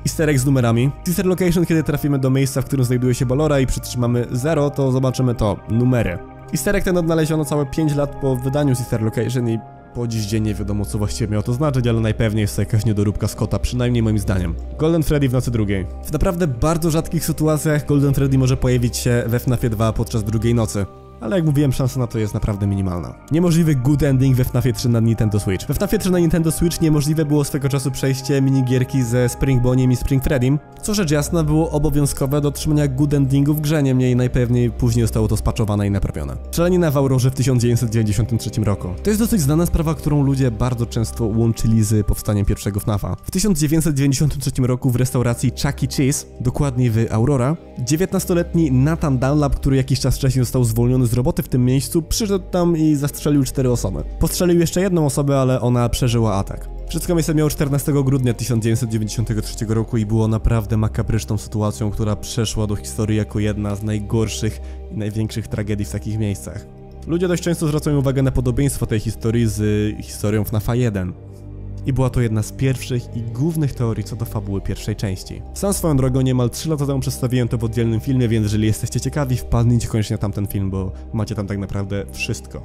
Easter egg z numerami. Sister Location, kiedy trafimy do miejsca, w którym znajduje się Ballora i przytrzymamy 0, to zobaczymy to, numery. Easter egg ten odnaleziono całe 5 lat po wydaniu Sister Location i po dziś dzień nie wiadomo, co właściwie miało to znaczyć, ale najpewniej jest to jakaś niedoróbka Scotta, przynajmniej moim zdaniem. Golden Freddy w nocy drugiej. W naprawdę bardzo rzadkich sytuacjach Golden Freddy może pojawić się we FNAFie 2 podczas drugiej nocy. Ale jak mówiłem, szansa na to jest naprawdę minimalna. Niemożliwy good ending we FNAFie 3 na Nintendo Switch. We FNAFie 3 na Nintendo Switch niemożliwe było swego czasu przejście minigierki ze Spring Boniem i Spring Freddym, co rzecz jasna było obowiązkowe do otrzymania good endingu w grze, niemniej najpewniej później zostało to spaczowane i naprawione. Strzelanina w Aurorze w 1993 roku. To jest dosyć znana sprawa, którą ludzie bardzo często łączyli z powstaniem pierwszego FNAFa. W 1993 roku w restauracji Chuck E. Cheese, dokładniej w Aurora, 19-letni Nathan Dunlap, który jakiś czas wcześniej został zwolniony z roboty w tym miejscu, przyszedł tam i zastrzelił 4 osoby. Postrzelił jeszcze jedną osobę, ale ona przeżyła atak. Wszystko miejsce miało 14 grudnia 1993 roku i było naprawdę makabryczną sytuacją, która przeszła do historii jako jedna z najgorszych i największych tragedii w takich miejscach. Ludzie dość często zwracają uwagę na podobieństwo tej historii z historią FNAFa 1. I była to jedna z pierwszych i głównych teorii co do fabuły pierwszej części. Sam swoją drogą niemal 3 lata temu przedstawiłem to w oddzielnym filmie, więc jeżeli jesteście ciekawi, wpadnijcie koniecznie na tamten film, bo macie tam tak naprawdę wszystko.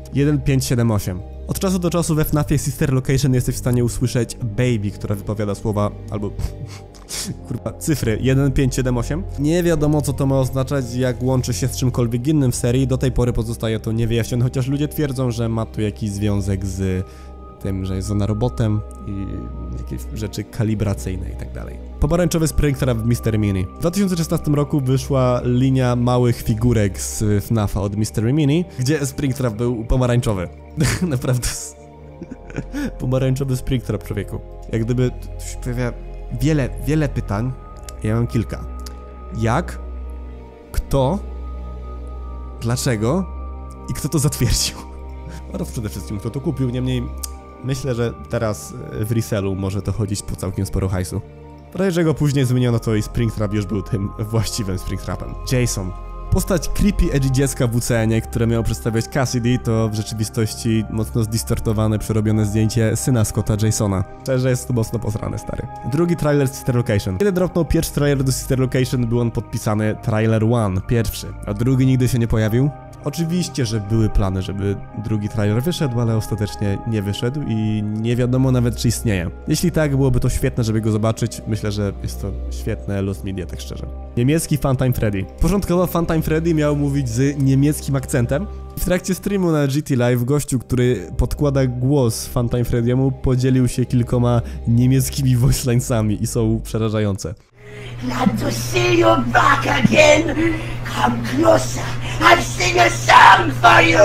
1578. Od czasu do czasu we FNAFie Sister Location jesteś w stanie usłyszeć Baby, która wypowiada słowa albo kurwa, cyfry 1578. Nie wiadomo, co to ma oznaczać, jak łączy się z czymkolwiek innym w serii, do tej pory pozostaje to niewyjaśnione, chociaż ludzie twierdzą, że ma tu jakiś związek z tym, że jest ona robotem i jakieś rzeczy kalibracyjne i tak dalej. Pomarańczowy Springtrap w Mystery Mini. W 2016 roku wyszła linia małych figurek z FNAFa od Mystery Mini, gdzie Springtrap był pomarańczowy. Naprawdę. Pomarańczowy Springtrap, człowieku. Jak gdyby tu się pojawia wiele pytań. Ja mam kilka. Jak? Kto? Dlaczego? I kto to zatwierdził? Oraz przede wszystkim kto to kupił, niemniej myślę, że teraz w resellu może to chodzić po całkiem sporo hajsu. W razie czego później zmieniono to i Springtrap już był tym właściwym Springtrapem. Jason. Postać creepy edgy dziecka w UCN-ie, które miało przedstawiać Cassidy, to w rzeczywistości mocno zdistortowane, przerobione zdjęcie syna Scotta, Jasona. Szczerze jest to mocno posrane, stary. Drugi trailer z Sister Location. Kiedy dropnął pierwszy trailer do Sister Location, był on podpisany Trailer 1, pierwszy, a drugi nigdy się nie pojawił. Oczywiście, że były plany, żeby drugi trailer wyszedł, ale ostatecznie nie wyszedł i nie wiadomo nawet, czy istnieje. Jeśli tak, byłoby to świetne, żeby go zobaczyć. Myślę, że jest to świetne lost media, tak szczerze. Niemiecki Funtime Freddy. Początkowo Funtime Freddy miał mówić z niemieckim akcentem. W trakcie streamu na GT Live gościu, który podkłada głos Funtime Freddy'emu, podzielił się kilkoma niemieckimi voice linesami i są przerażające. Glad to see you back again. Come closer. I'll sing a song for you.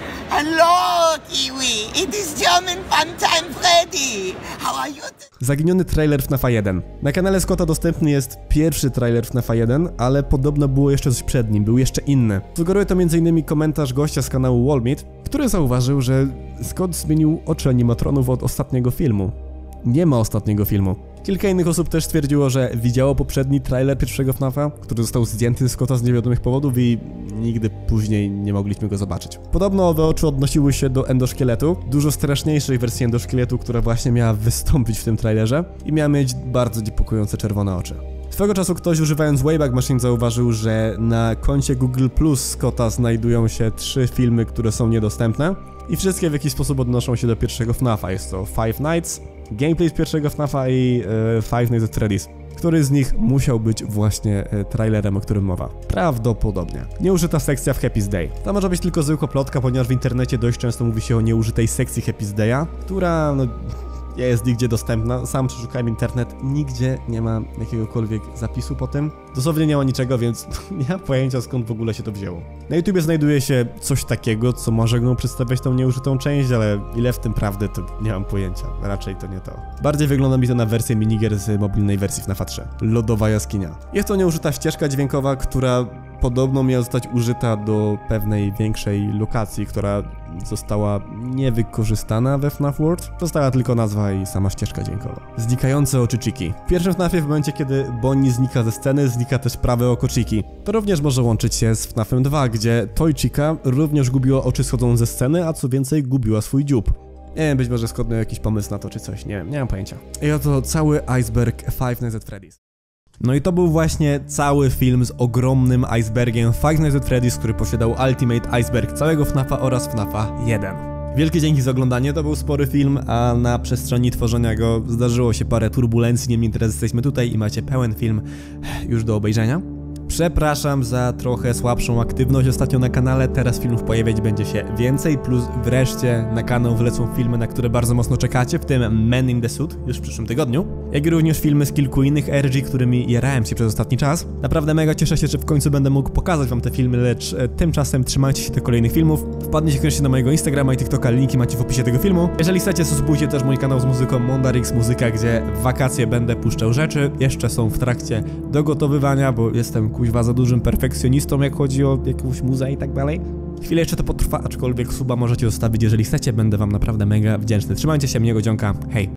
Hello, Kiwi. It is German Funtime Freddy. How are you? Zaginiony trailer FNAFa 1. Na kanale Scotta dostępny jest pierwszy trailer FNAFa 1, ale podobno było jeszcze coś przed nim, był jeszcze inny. Sugeruje to m.in. komentarz gościa z kanału Wallmeet, który zauważył, że Scott zmienił oczy animatronów od ostatniego filmu. Nie ma ostatniego filmu. Kilka innych osób też stwierdziło, że widziało poprzedni trailer pierwszego FNAFa, który został zdjęty z Scotta z niewiadomych powodów i nigdy później nie mogliśmy go zobaczyć. Podobno owe oczy odnosiły się do endoszkieletu, dużo straszniejszej wersji endoszkieletu, która właśnie miała wystąpić w tym trailerze i miała mieć bardzo niepokojące czerwone oczy. Swego czasu ktoś używając Wayback Machine zauważył, że na koncie Google Plus Scotta znajdują się 3 filmy, które są niedostępne i wszystkie w jakiś sposób odnoszą się do pierwszego FNAFa. Jest to Five Nights, gameplay z pierwszego FNAFa i Five Nights at Freddy's. Który z nich musiał być właśnie trailerem, o którym mowa. Prawdopodobnie. Nieużyta sekcja w Happy's Day. To może być tylko zwykła plotka, ponieważ w internecie dość często mówi się o nieużytej sekcji Happy's Day'a, która nie jest nigdzie dostępna. Sam przeszukałem internet, nigdzie nie ma jakiegokolwiek zapisu po tym. Dosłownie nie ma niczego, więc nie mam pojęcia, skąd w ogóle się to wzięło. Na YouTubie znajduje się coś takiego, co może nam przedstawiać tą nieużytą część, ale ile w tym prawdy, to nie mam pojęcia. Raczej to nie to. Bardziej wygląda mi to na wersję minigier z mobilnej wersji FNAFa 3. Lodowa jaskinia. Jest to nieużyta ścieżka dźwiękowa, która podobno miała zostać użyta do pewnej większej lokacji, która została niewykorzystana we FNAF World. Została tylko nazwa i sama ścieżka dźwiękowa. Znikające oczy Chicky. W pierwszym FNAFie w momencie, kiedy Bonnie znika ze sceny, znika też prawe oko Chicky. To również może łączyć się z FNAFem 2, gdzie Toy Chica również gubiła oczy schodząc ze sceny, a co więcej gubiła swój dziób. Nie wiem, być może Scott miał jakiś pomysł na to czy coś, nie wiem, nie mam pojęcia. I oto cały iceberg Five Nights at Freddy's. No i to był właśnie cały film z ogromnym icebergiem Five Nights at Freddy's, który posiadał Ultimate Iceberg całego FNAFa oraz FNAFa 1. Wielkie dzięki za oglądanie, to był spory film, a na przestrzeni tworzenia go zdarzyło się parę turbulencji, niemniej teraz jesteśmy tutaj i macie pełen film już do obejrzenia. Przepraszam za trochę słabszą aktywność ostatnio na kanale, teraz filmów pojawiać będzie się więcej, plus wreszcie na kanał wlecą filmy, na które bardzo mocno czekacie, w tym Man in the Suit już w przyszłym tygodniu, jak i również filmy z kilku innych RG, którymi jarałem się przez ostatni czas. Naprawdę mega cieszę się, że w końcu będę mógł pokazać wam te filmy, lecz tymczasem trzymajcie się do kolejnych filmów. Wpadnijcie koniecznie na mojego Instagrama i TikToka, linki macie w opisie tego filmu. Jeżeli chcecie, subskrybujcie też mój kanał z muzyką Mondarix Muzyka, gdzie w wakacje będę puszczał rzeczy, jeszcze są w trakcie dogotowywania, bo jestem kuźwa za dużym perfekcjonistą, jak chodzi o jakąś muzę i tak dalej. Chwilę jeszcze to potrwa, aczkolwiek suba możecie zostawić, jeżeli chcecie, będę wam naprawdę mega wdzięczny. Trzymajcie się, miłego dzionka, hej!